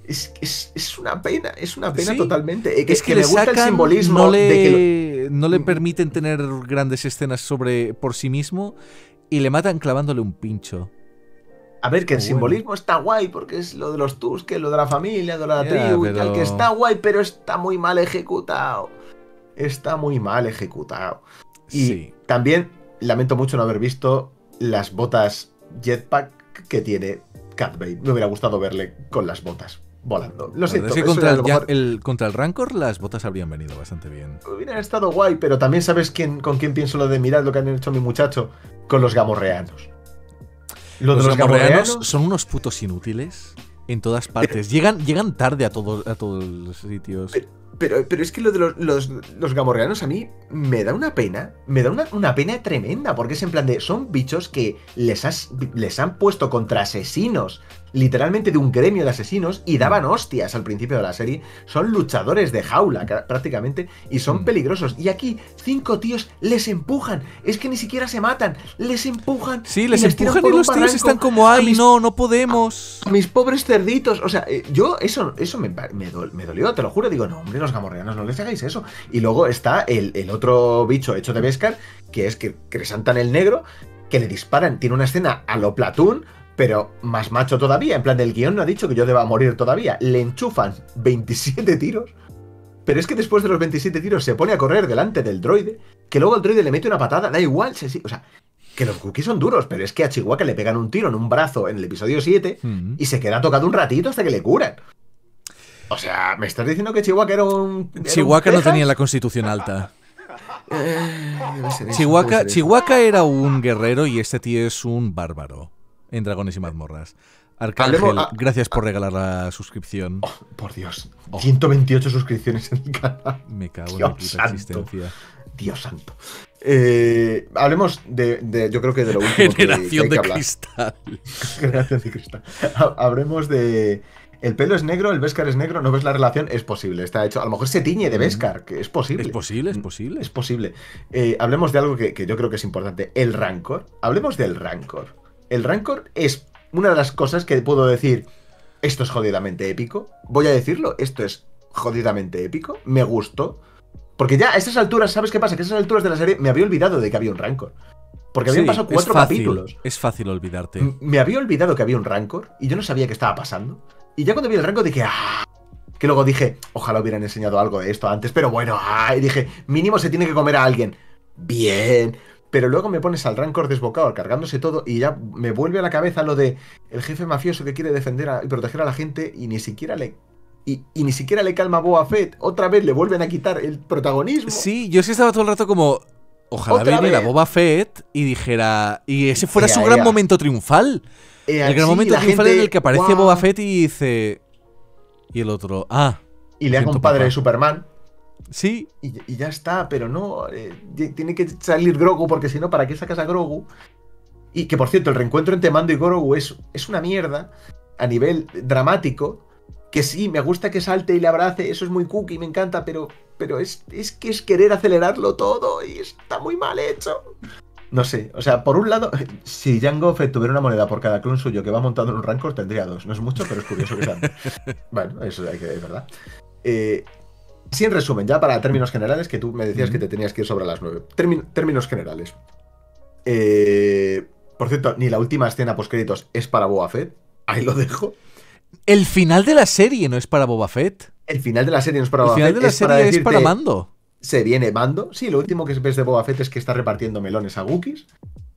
Es una pena ¿Sí? totalmente. Es que me le gusta sacan, el simbolismo no le permiten tener grandes escenas por sí mismo y le matan clavándole un pincho. A ver, que el Bueno. simbolismo está guay porque es lo de los Tusken, lo de la familia, lo de la Ya, tribu y pero- tal, que está guay, pero está muy mal ejecutado. Está muy mal ejecutado. Y Sí. también lamento mucho no haber visto las botas jetpack que tiene Cad Bane. Me hubiera gustado verle con las botas volando. Lo La siento, verdad es que eso contra a lo mejor contra el Rancor las botas habrían venido bastante bien. hubiera estado guay, pero también sabes con quién pienso lo de mirad lo que han hecho mi muchacho con los gamorreanos. Lo de Los los gamorreanos gamorreanos son unos putos inútiles en todas partes. Llegan tarde a todos los sitios. Pero es que lo de los gamorreanos a mí me da una pena. Me da una pena tremenda. Porque es en plan de. Son bichos que les han puesto contra asesinos. Literalmente de un gremio de asesinos. Y daban hostias al principio de la serie. Son luchadores de jaula prácticamente. Y son peligrosos. Y aquí 5 tíos les empujan. Es que ni siquiera se matan. Les empujan. Sí, les tiran empujan por y un los tíos barranco. están como, A ay, mis- no podemos. A mis pobres cerditos, o sea, yo eso me dolió, te lo juro, digo, no, hombre, los gamorreanos, no les hagáis eso. Y luego está el otro bicho hecho de Beskar, que es que Cresantan el negro, que le disparan, tiene una escena a lo Platoon, pero más macho todavía, en plan del guión no ha dicho que yo deba morir todavía, le enchufan 27 tiros, pero es que después de los 27 tiros se pone a correr delante del droide, que luego el droide le mete una patada, da igual, o sea... Que los cookies son duros, pero es que a Chihuahua le pegan un tiro en un brazo en el episodio 7 y se queda tocado un ratito hasta que le curan. O sea, ¿me estás diciendo que Chihuahua era un... Chihuahua no Texas? tenía la constitución alta. Debe ser eso, debe ser eso. Chihuahua era un guerrero y este tío es un bárbaro en Dragones y Mazmorras. Arcángel, Hablemos- gracias por regalar la suscripción. Oh, por Dios, 128 suscripciones en el canal. Me cago en Dios la puta santo. existencia. Dios santo. Hablemos yo creo que de lo último que hay Generación que de hablar. cristal. Generación de cristal. Hablemos de... El pelo es negro, el Beskar es negro, ¿no ves la relación? Es posible, está hecho. A lo mejor se tiñe de Beskar, que es posible. Es posible, es posible. Es posible. Hablemos de algo que yo creo que es importante. El Rancor. Hablemos del Rancor. El Rancor es una de las cosas que puedo decir, esto es jodidamente épico. Voy a decirlo, esto es jodidamente épico. Me gustó. Porque ya a estas alturas, ¿sabes qué pasa? Que a estas alturas de la serie me había olvidado de que había un Rancor. Porque habían Sí, pasado 4 es fácil, capítulos. Es fácil olvidarte. Me había olvidado que había un Rancor y yo no sabía qué estaba pasando. Y ya cuando vi el Rancor dije, ¡ah! Que luego dije, ojalá hubieran enseñado algo de esto antes, pero bueno, ¡ah! Y dije, mínimo se tiene que comer a alguien. Bien. Pero luego me pones al Rancor desbocado, cargándose todo, y ya me vuelve a la cabeza lo de el jefe mafioso que quiere defender y proteger a la gente y ni siquiera le... Y ni siquiera le calma a Boba Fett. Otra vez le vuelven a quitar el protagonismo. Sí, yo sí estaba todo el rato como... Ojalá ¿Otra viniera vez? Boba Fett y dijera... Y ese fuera su Ea, gran ea. momento triunfal. El gran Sí, momento la triunfal gente, en el que aparece ¡guau! Boba Fett y dice... Y el otro... Ah, Y le haga siento, un padre papá. de Superman. sí. Y ya está, pero no. Tiene que salir Grogu, porque si no, ¿para qué sacas a Grogu? Y que por cierto, el reencuentro entre Mando y Grogu es una mierda a nivel dramático. Que sí, me gusta que salte y le abrace, eso es muy cookie, me encanta, pero es que es querer acelerarlo todo y está muy mal hecho. No sé, o sea, por un lado, si Jango Fett tuviera una moneda por cada clon suyo que va montado en un Rancor, tendría 2. No es mucho, pero es curioso que sean. Bueno, eso hay que es verdad. Sí, en resumen, ya para términos generales, que tú me decías que te tenías que ir sobre las 9. Términos generales. Por cierto, ni la última escena postcréditos es para Boba Fett. Ahí lo dejo. El final de la serie no es para Boba Fett. El final de la serie no es para El Boba final Fett. de la serie es para decirte, Mando. Se viene Mando. Sí, lo último que ves de Boba Fett es que está repartiendo melones a Wookiees.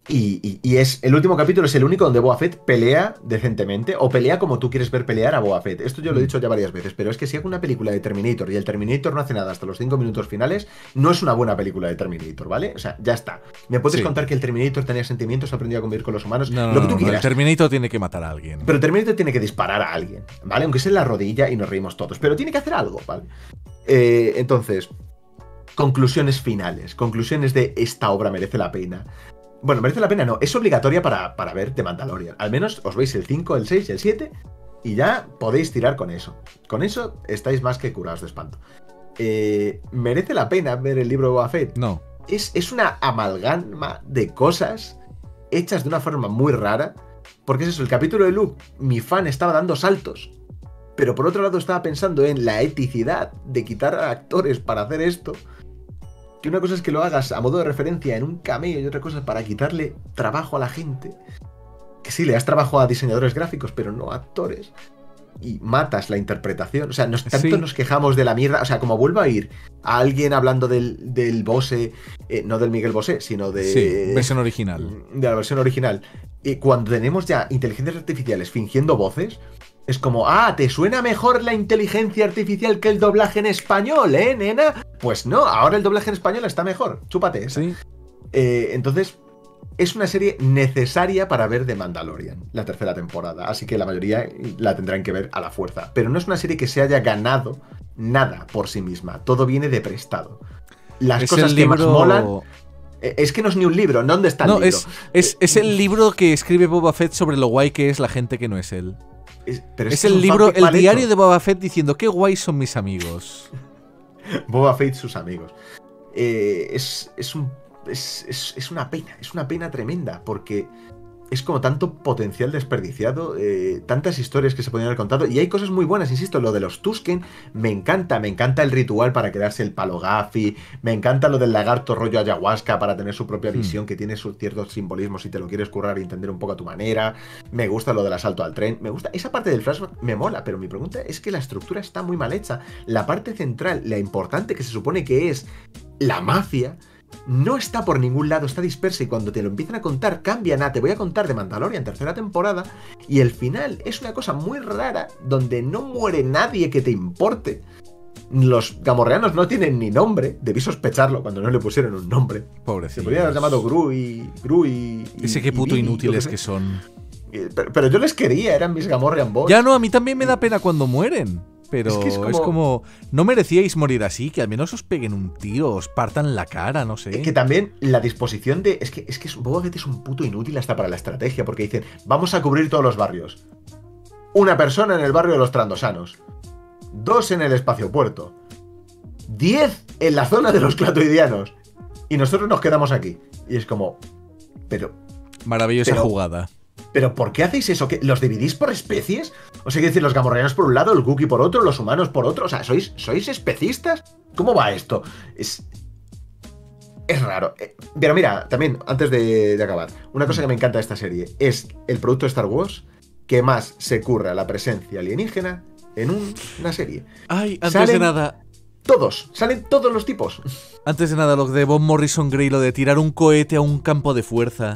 Y es el último capítulo, es el único donde Boba Fett pelea decentemente, o pelea como tú quieres ver pelear a Boba Fett. Esto yo lo he dicho ya varias veces, pero es que si hago una película de Terminator y el Terminator no hace nada hasta los 5 minutos finales, no es una buena película de Terminator, ¿vale? O sea, ya está. Me puedes Sí. contar que el Terminator tenía sentimientos, aprendió a convivir con los humanos, No, lo que no, tú no, el quieras. Terminator tiene que matar a alguien. Pero el Terminator tiene que disparar a alguien, ¿vale? Aunque sea en la rodilla y nos reímos todos, pero tiene que hacer algo, ¿vale? Entonces, conclusiones finales, conclusiones de esta obra merece la pena. Bueno, merece la pena, no, es obligatoria para ver The Mandalorian. Al menos os veis el 5, el 6 y el 7 y ya podéis tirar con eso. Con eso estáis más que curados de espanto. ¿Merece la pena ver el libro de Boba Fett? No. Es una amalgama de cosas hechas de una forma muy rara. Porque es eso, el capítulo de Luke, mi fan estaba dando saltos. Pero por otro lado estaba pensando en la eticidad de quitar a actores para hacer esto. Que una cosa es que lo hagas a modo de referencia en un cameo y otra cosa es para quitarle trabajo a la gente. Que sí, le das trabajo a diseñadores gráficos, pero no a actores. Y matas la interpretación. O sea, tanto nos quejamos de la mierda. O sea, como vuelvo a ir a alguien hablando del Bose, no del Miguel Bosé, sino de... Sí, versión original. De la versión original. Y cuando tenemos ya inteligencias artificiales fingiendo voces, es como, ¿te suena mejor la inteligencia artificial que el doblaje en español, nena? Pues no, ahora el doblaje en español está mejor. Chúpate esa. Sí. Entonces, es una serie necesaria para ver The Mandalorian, la tercera temporada. Así que la mayoría la tendrán que ver a la fuerza. Pero no es una serie que se haya ganado nada por sí misma. Todo viene de prestado. Las cosas que más molan... Es que no es ni un libro. ¿Dónde está el libro? Es el libro que escribe Boba Fett sobre lo guay que es la gente que no es él. Es el un libro, el diario hecho. de Boba Fett diciendo qué guay son mis amigos. Boba Fett y sus amigos. Es una pena tremenda, porque es como tanto potencial desperdiciado, tantas historias que se podrían haber contado, y hay cosas muy buenas, insisto, lo de los Tusken, me encanta el ritual para quedarse el palo Gafi, me encanta lo del lagarto rollo ayahuasca para tener su propia visión, que tiene sus ciertos simbolismos si te lo quieres currar y entender un poco a tu manera, me gusta lo del asalto al tren, me gusta, esa parte del flashback me mola, pero mi pregunta es que la estructura está muy mal hecha, la parte central, la importante que se supone que es la mafia, no está por ningún lado, está dispersa y cuando te lo empiezan a contar cambian a te voy a contar de Mandalorian tercera temporada y el final es una cosa muy rara donde no muere nadie que te importe. Los gamorreanos no tienen ni nombre, debí sospecharlo cuando no le pusieron un nombre. Pobrecillos. Se podrían haber llamado Gru y Ese qué puto inútiles que son. Pero yo les quería, eran mis Gamorrean Boys. Ya no, a mí también me da pena cuando mueren. Pero es como, no merecíais morir así, que al menos os peguen un tiro, os partan la cara, no sé. Que también la disposición de... Es que Boba Fett es un puto inútil hasta para la estrategia, porque dicen, vamos a cubrir todos los barrios. Una persona en el barrio de los Trandosanos. 2 en el espaciopuerto. 10 en la zona de los clatoidianos. Y nosotros nos quedamos aquí. Y es como... Maravillosa jugada. ¿Pero por qué hacéis eso? ¿Que los dividís por especies? O sea, quiero decir, los gamorreanos por un lado, el Wookiee por otro, los humanos por otro. O sea, ¿sois especistas? ¿Cómo va esto? Es raro. Pero mira, también, antes de acabar, una cosa que me encanta de esta serie es el producto de Star Wars que más se curra la presencia alienígena en una serie. Ay, antes de nada... Salen todos los tipos. Antes de nada, lo de Bob Morrison Grey, lo de tirar un cohete a un campo de fuerza.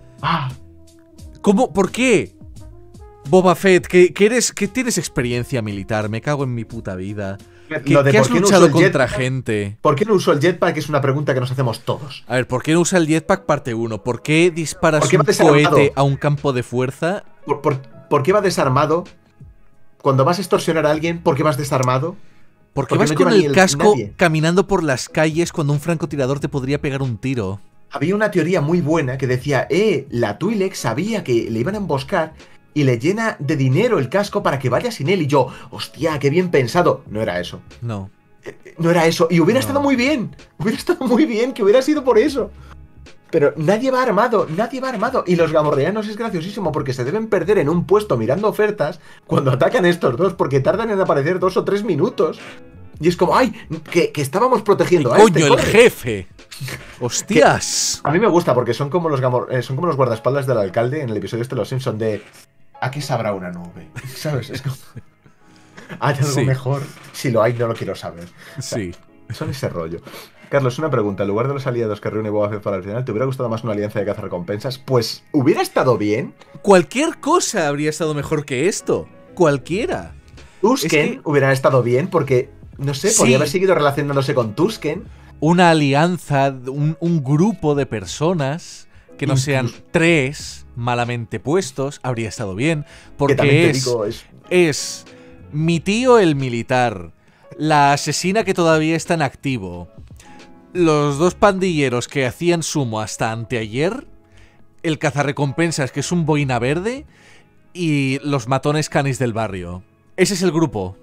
¿Cómo? ¿Por qué? Boba Fett, que tienes experiencia militar, me cago en mi puta vida. Que has luchado contra gente. ¿Por qué no usó el jetpack? Es una pregunta que nos hacemos todos. A ver, ¿por qué no usa el jetpack parte 1? ¿Por qué disparas un cohete a un campo de fuerza? ¿Por qué va desarmado? Cuando vas a extorsionar a alguien, ¿por qué vas desarmado? Porque vas con el casco caminando por las calles cuando un francotirador te podría pegar un tiro. Había una teoría muy buena que decía, la Twi'lek sabía que le iban a emboscar y le llena de dinero el casco para que vaya sin él. Y yo, hostia, qué bien pensado. No era eso. No. No era eso. Y hubiera estado muy bien. Hubiera estado muy bien que hubiera sido por eso. Pero nadie va armado. Y los gamorreanos es graciosísimo porque se deben perder en un puesto mirando ofertas cuando atacan estos dos porque tardan en aparecer 2 o 3 minutos. Y es como, ¡ay! Que estábamos protegiendo a ¡coño, el jefe! ¡Hostias! A mí me gusta porque son como los guardaespaldas del alcalde en el episodio de Los Simpson de... Aquí sabrá una nube, ¿sabes? Es como... ¿Hay algo mejor? Si lo hay, no lo quiero saber. O sea, sí. Son ese rollo. Carlos, una pregunta. En lugar de los aliados que reúne Boba Fett para el final, ¿te hubiera gustado más una alianza de cazarrecompensas? Pues, ¿hubiera estado bien? Cualquier cosa habría estado mejor que esto. Cualquiera. Tusken hubiera estado bien porque, no sé, Sí. podría haber seguido relacionándose con Tusken. Una alianza, un grupo de personas que no sean 3 malamente puestos, habría estado bien. Que también Porque te digo, es mi tío el militar, la asesina que todavía está en activo, los 2 pandilleros que hacían sumo hasta anteayer, el cazarrecompensas que es un boina verde y los matones canis del barrio. Ese es el grupo.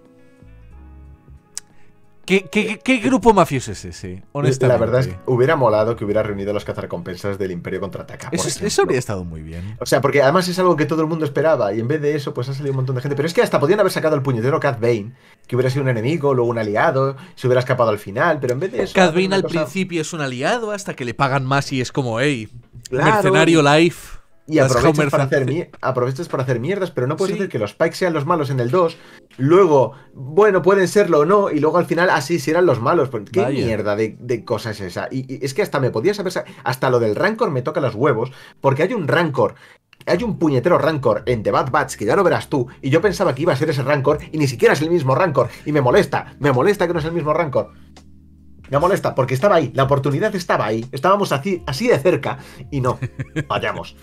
¿Qué grupo mafioso es ese? Honestamente. La verdad es que hubiera molado que hubiera reunido a los cazarrecompensas del Imperio Contraataca. Eso habría estado muy bien. O sea, porque además es algo que todo el mundo esperaba y en vez de eso pues ha salido un montón de gente. Pero es que hasta podían haber sacado el puñetero Cad Bane, que hubiera sido un enemigo, luego un aliado, se hubiera escapado al final, pero en vez de eso... Cad Bane al principio es un aliado hasta que le pagan más y es como, hey, Claro, mercenario life. Y aprovechas para hacer mierdas, pero no puedes hacer que los Pikes sean los malos en el 2. Luego, bueno, pueden serlo o no. Y luego al final, así si eran los malos. Pues, ¿qué mierda de cosa es esa? Y es que hasta me podías saber. Hasta lo del Rancor me toca los huevos. Porque hay un Rancor. Hay un puñetero Rancor en The Bad Batch, que ya lo verás tú. Y yo pensaba que iba a ser ese Rancor. Y ni siquiera es el mismo Rancor. Y me molesta. Me molesta que no es el mismo Rancor. Me molesta, porque estaba ahí, la oportunidad estaba ahí, estábamos así de cerca y no, fallamos.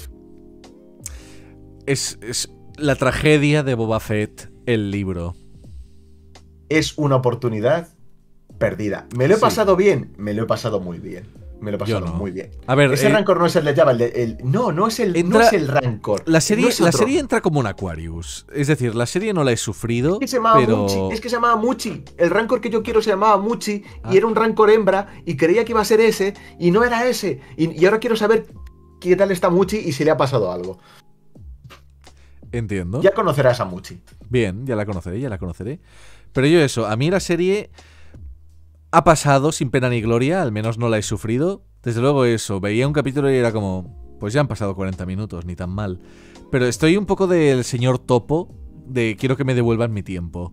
Es la tragedia de Boba Fett, el libro. Es una oportunidad perdida. ¿Me lo he pasado bien? Me lo he pasado muy bien. Me lo he pasado muy bien. A ver, ese Rancor no es el de Java, no es el Rancor. La serie entra como un Aquarius. Es decir, la serie no la he sufrido. Es que se llamaba Muchi. El Rancor que yo quiero se llamaba Muchi y era un Rancor hembra y creía que iba a ser ese y no era ese. Y ahora quiero saber qué tal está Muchi y si le ha pasado algo. Entiendo. Ya conocerás a Muchi. Bien, ya la conoceré. Pero yo eso, a mí la serie ha pasado sin pena ni gloria, al menos no la he sufrido. Desde luego eso, veía un capítulo y era como, pues ya han pasado 40 minutos, ni tan mal. Pero estoy un poco del señor Topo, de quiero que me devuelvan mi tiempo.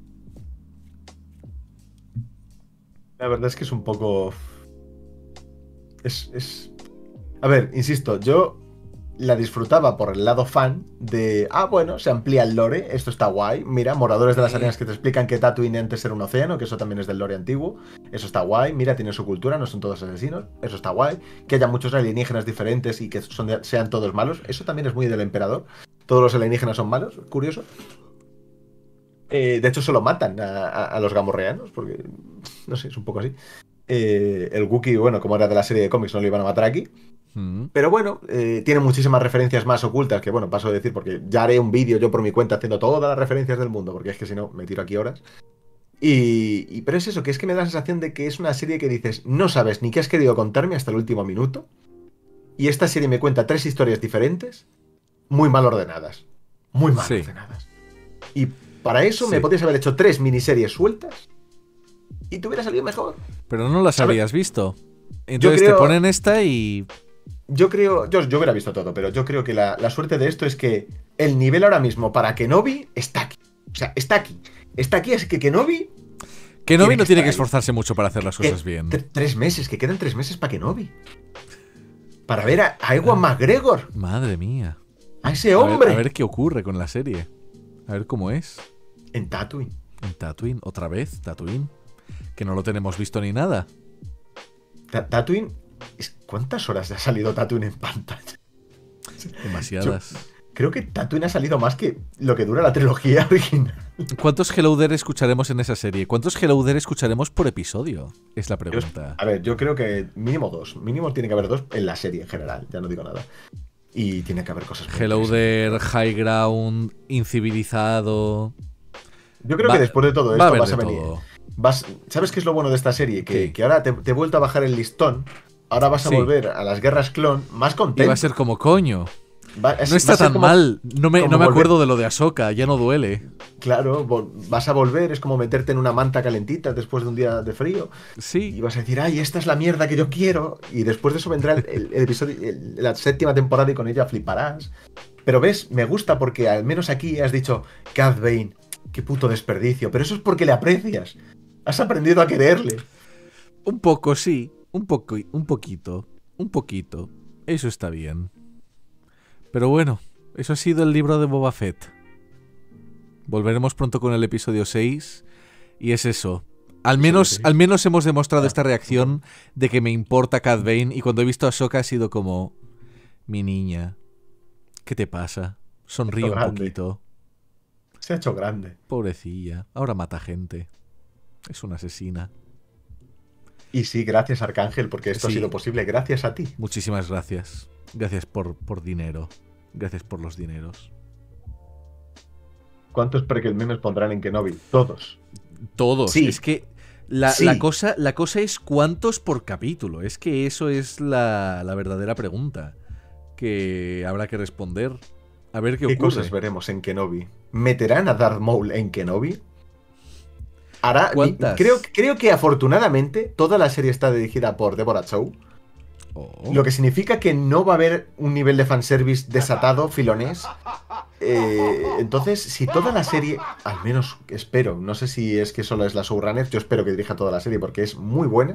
La verdad es que es un poco... A ver, insisto, yo la disfrutaba por el lado fan de... bueno, se amplía el lore, esto está guay. Mira, moradores de las arenas que te explican que Tatooine antes era un océano, que eso también es del lore antiguo. Eso está guay. Mira, tiene su cultura, no son todos asesinos. Eso está guay. Que haya muchos alienígenas diferentes y que sean todos malos. Eso también es muy del emperador. Todos los alienígenas son malos, curioso. De hecho, solo matan a los gamorreanos, porque... No sé, es un poco así. El Wookiee, bueno, como era de la serie de cómics, no lo iban a matar aquí. Pero bueno, tiene muchísimas referencias más ocultas que, bueno, paso a decir porque ya haré un vídeo yo por mi cuenta haciendo todas las referencias del mundo, porque es que si no, me tiro aquí horas. Pero es eso, que es que me da la sensación de que es una serie que dices, no sabes ni qué has querido contarme hasta el último minuto, y esta serie me cuenta 3 historias diferentes, muy mal ordenadas. Muy mal ordenadas. Y para eso me podías haber hecho 3 miniseries sueltas y te hubiera salido mejor. Pero no las habrías visto. Entonces te ponen esta y... Yo hubiera visto todo, pero yo creo que la suerte de esto es que el nivel ahora mismo para Kenobi está aquí. O sea, está aquí. Está aquí, así que Kenobi... Kenobi no tiene que esforzarse mucho para hacer las cosas bien. 3 meses, que quedan 3 meses para Kenobi. Para ver a Ewan McGregor. Madre mía. A ese hombre. A ver qué ocurre con la serie. A ver cómo es. En Tatooine. En Tatooine, otra vez, Tatooine. Que no lo tenemos visto ni nada. Tatooine... ¿Cuántas horas ha salido Tatooine en pantalla? Demasiadas. Creo que Tatooine ha salido más que lo que dura la trilogía original. ¿Cuántos Hello There escucharemos en esa serie? ¿Cuántos Hello There escucharemos por episodio? Es la pregunta. A ver, yo creo que mínimo 2. Mínimo tiene que haber 2 en la serie en general. Ya no digo nada. Y tiene que haber cosas. Hello There, High Ground, Incivilizado. Yo creo que después de todo esto vas a venir. Todo. ¿Sabes qué es lo bueno de esta serie? Que ahora te he vuelto a bajar el listón. Ahora vas a volver a las guerras clon más contento. Y va a ser como coño. No está tan mal. No me acuerdo de lo de Ahsoka, ya no duele. Claro, vas a volver, es como meterte en una manta calentita después de un día de frío. Sí. Y vas a decir, ay, esta es la mierda que yo quiero. Y después de eso vendrá el episodio, la 7ª temporada y con ella fliparás. Pero ves, me gusta porque al menos aquí has dicho, Cad Bane, qué puto desperdicio. Pero eso es porque le aprecias. Has aprendido a quererle. Un poco, sí. Un poquito. Un poquito. Eso está bien. Pero bueno, eso ha sido el libro de Boba Fett. Volveremos pronto con el episodio 6. Y es eso. Al menos hemos demostrado esta reacción de que me importa Cad Bane. Y cuando he visto a Ahsoka ha sido como... Mi niña, ¿qué te pasa? Sonríe un poquito. Se ha hecho grande. Pobrecilla. Ahora mata gente. Es una asesina. Y sí, gracias Arcángel, porque esto ha sido posible gracias a ti. Muchísimas gracias. Gracias por dinero. Gracias por los dineros. ¿Cuántos prequelmemes pondrán en Kenobi? Todos. Todos. Sí. Es que la cosa es cuántos por capítulo. Es que eso es la verdadera pregunta que habrá que responder. A ver qué ocurre. ¿Qué cosas veremos en Kenobi? ¿Meterán a Darth Maul en Kenobi? ¿Cuántas? Creo que afortunadamente toda la serie está dirigida por Deborah Chow. Lo que significa que no va a haber un nivel de fanservice desatado, filonés. Entonces, si toda la serie, al menos espero, no sé si es que solo es la showrunner, yo espero que dirija toda la serie porque es muy buena.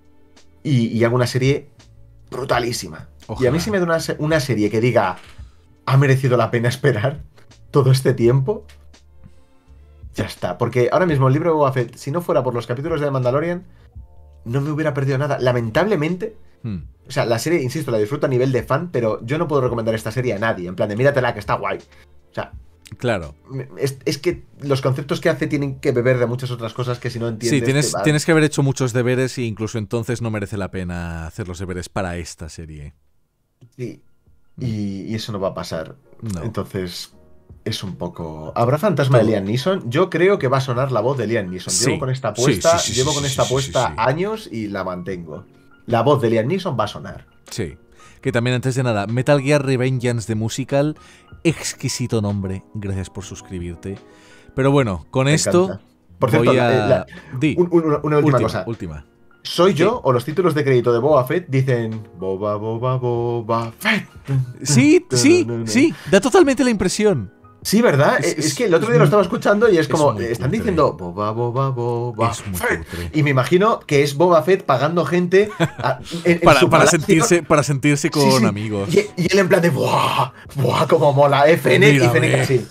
Y haga una serie brutalísima. Ojalá. Y a mí si me da una serie que diga, ha merecido la pena esperar todo este tiempo, ya está. Porque ahora mismo el libro de Boba Fett, si no fuera por los capítulos de The Mandalorian, no me hubiera perdido nada. Lamentablemente, o sea, la serie, insisto, la disfruto a nivel de fan, pero yo no puedo recomendar esta serie a nadie. En plan de, míratela que está guay. O sea, claro. Es que los conceptos que hace tienen que beber de muchas otras cosas que si no entiendes... Sí, tienes que haber hecho muchos deberes e incluso entonces no merece la pena hacer los deberes para esta serie. Sí. Y eso no va a pasar. No. Entonces, es un poco... ¿Habrá fantasma de Liam Neeson? Yo creo que va a sonar la voz de Liam Neeson. Sí. Llevo con esta apuesta años y la mantengo. La voz de Liam Neeson va a sonar. Sí. Que también, antes de nada, Metal Gear Revengeance The Musical, exquisito nombre. Gracias por suscribirte. Pero bueno, con esto... Encanta. Por cierto, una última cosa. Última. ¿Soy yo o los títulos de crédito de Boba Fett dicen Boba Fett? Sí, da totalmente la impresión. Sí, ¿verdad? Es que el otro día lo estaba escuchando y es como, están cutre. Diciendo Boba Es muy Fett. cutre. Y me imagino que es Boba Fett pagando gente para sentirse con amigos. Y él en plan de ¡buah! Como mola, Fennec y Fennec así.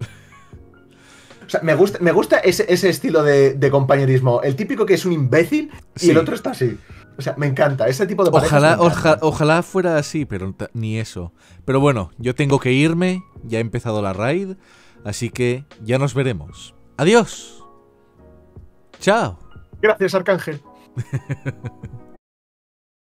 O sea, me gusta ese estilo de compañerismo. El típico que es un imbécil y el otro está así. O sea, me encanta. Ese tipo de parejas ojalá fuera así, pero ni eso. Pero bueno, yo tengo que irme. Ya he empezado la raid. Así que ya nos veremos. ¡Adiós! ¡Chao! Gracias, Arcángel.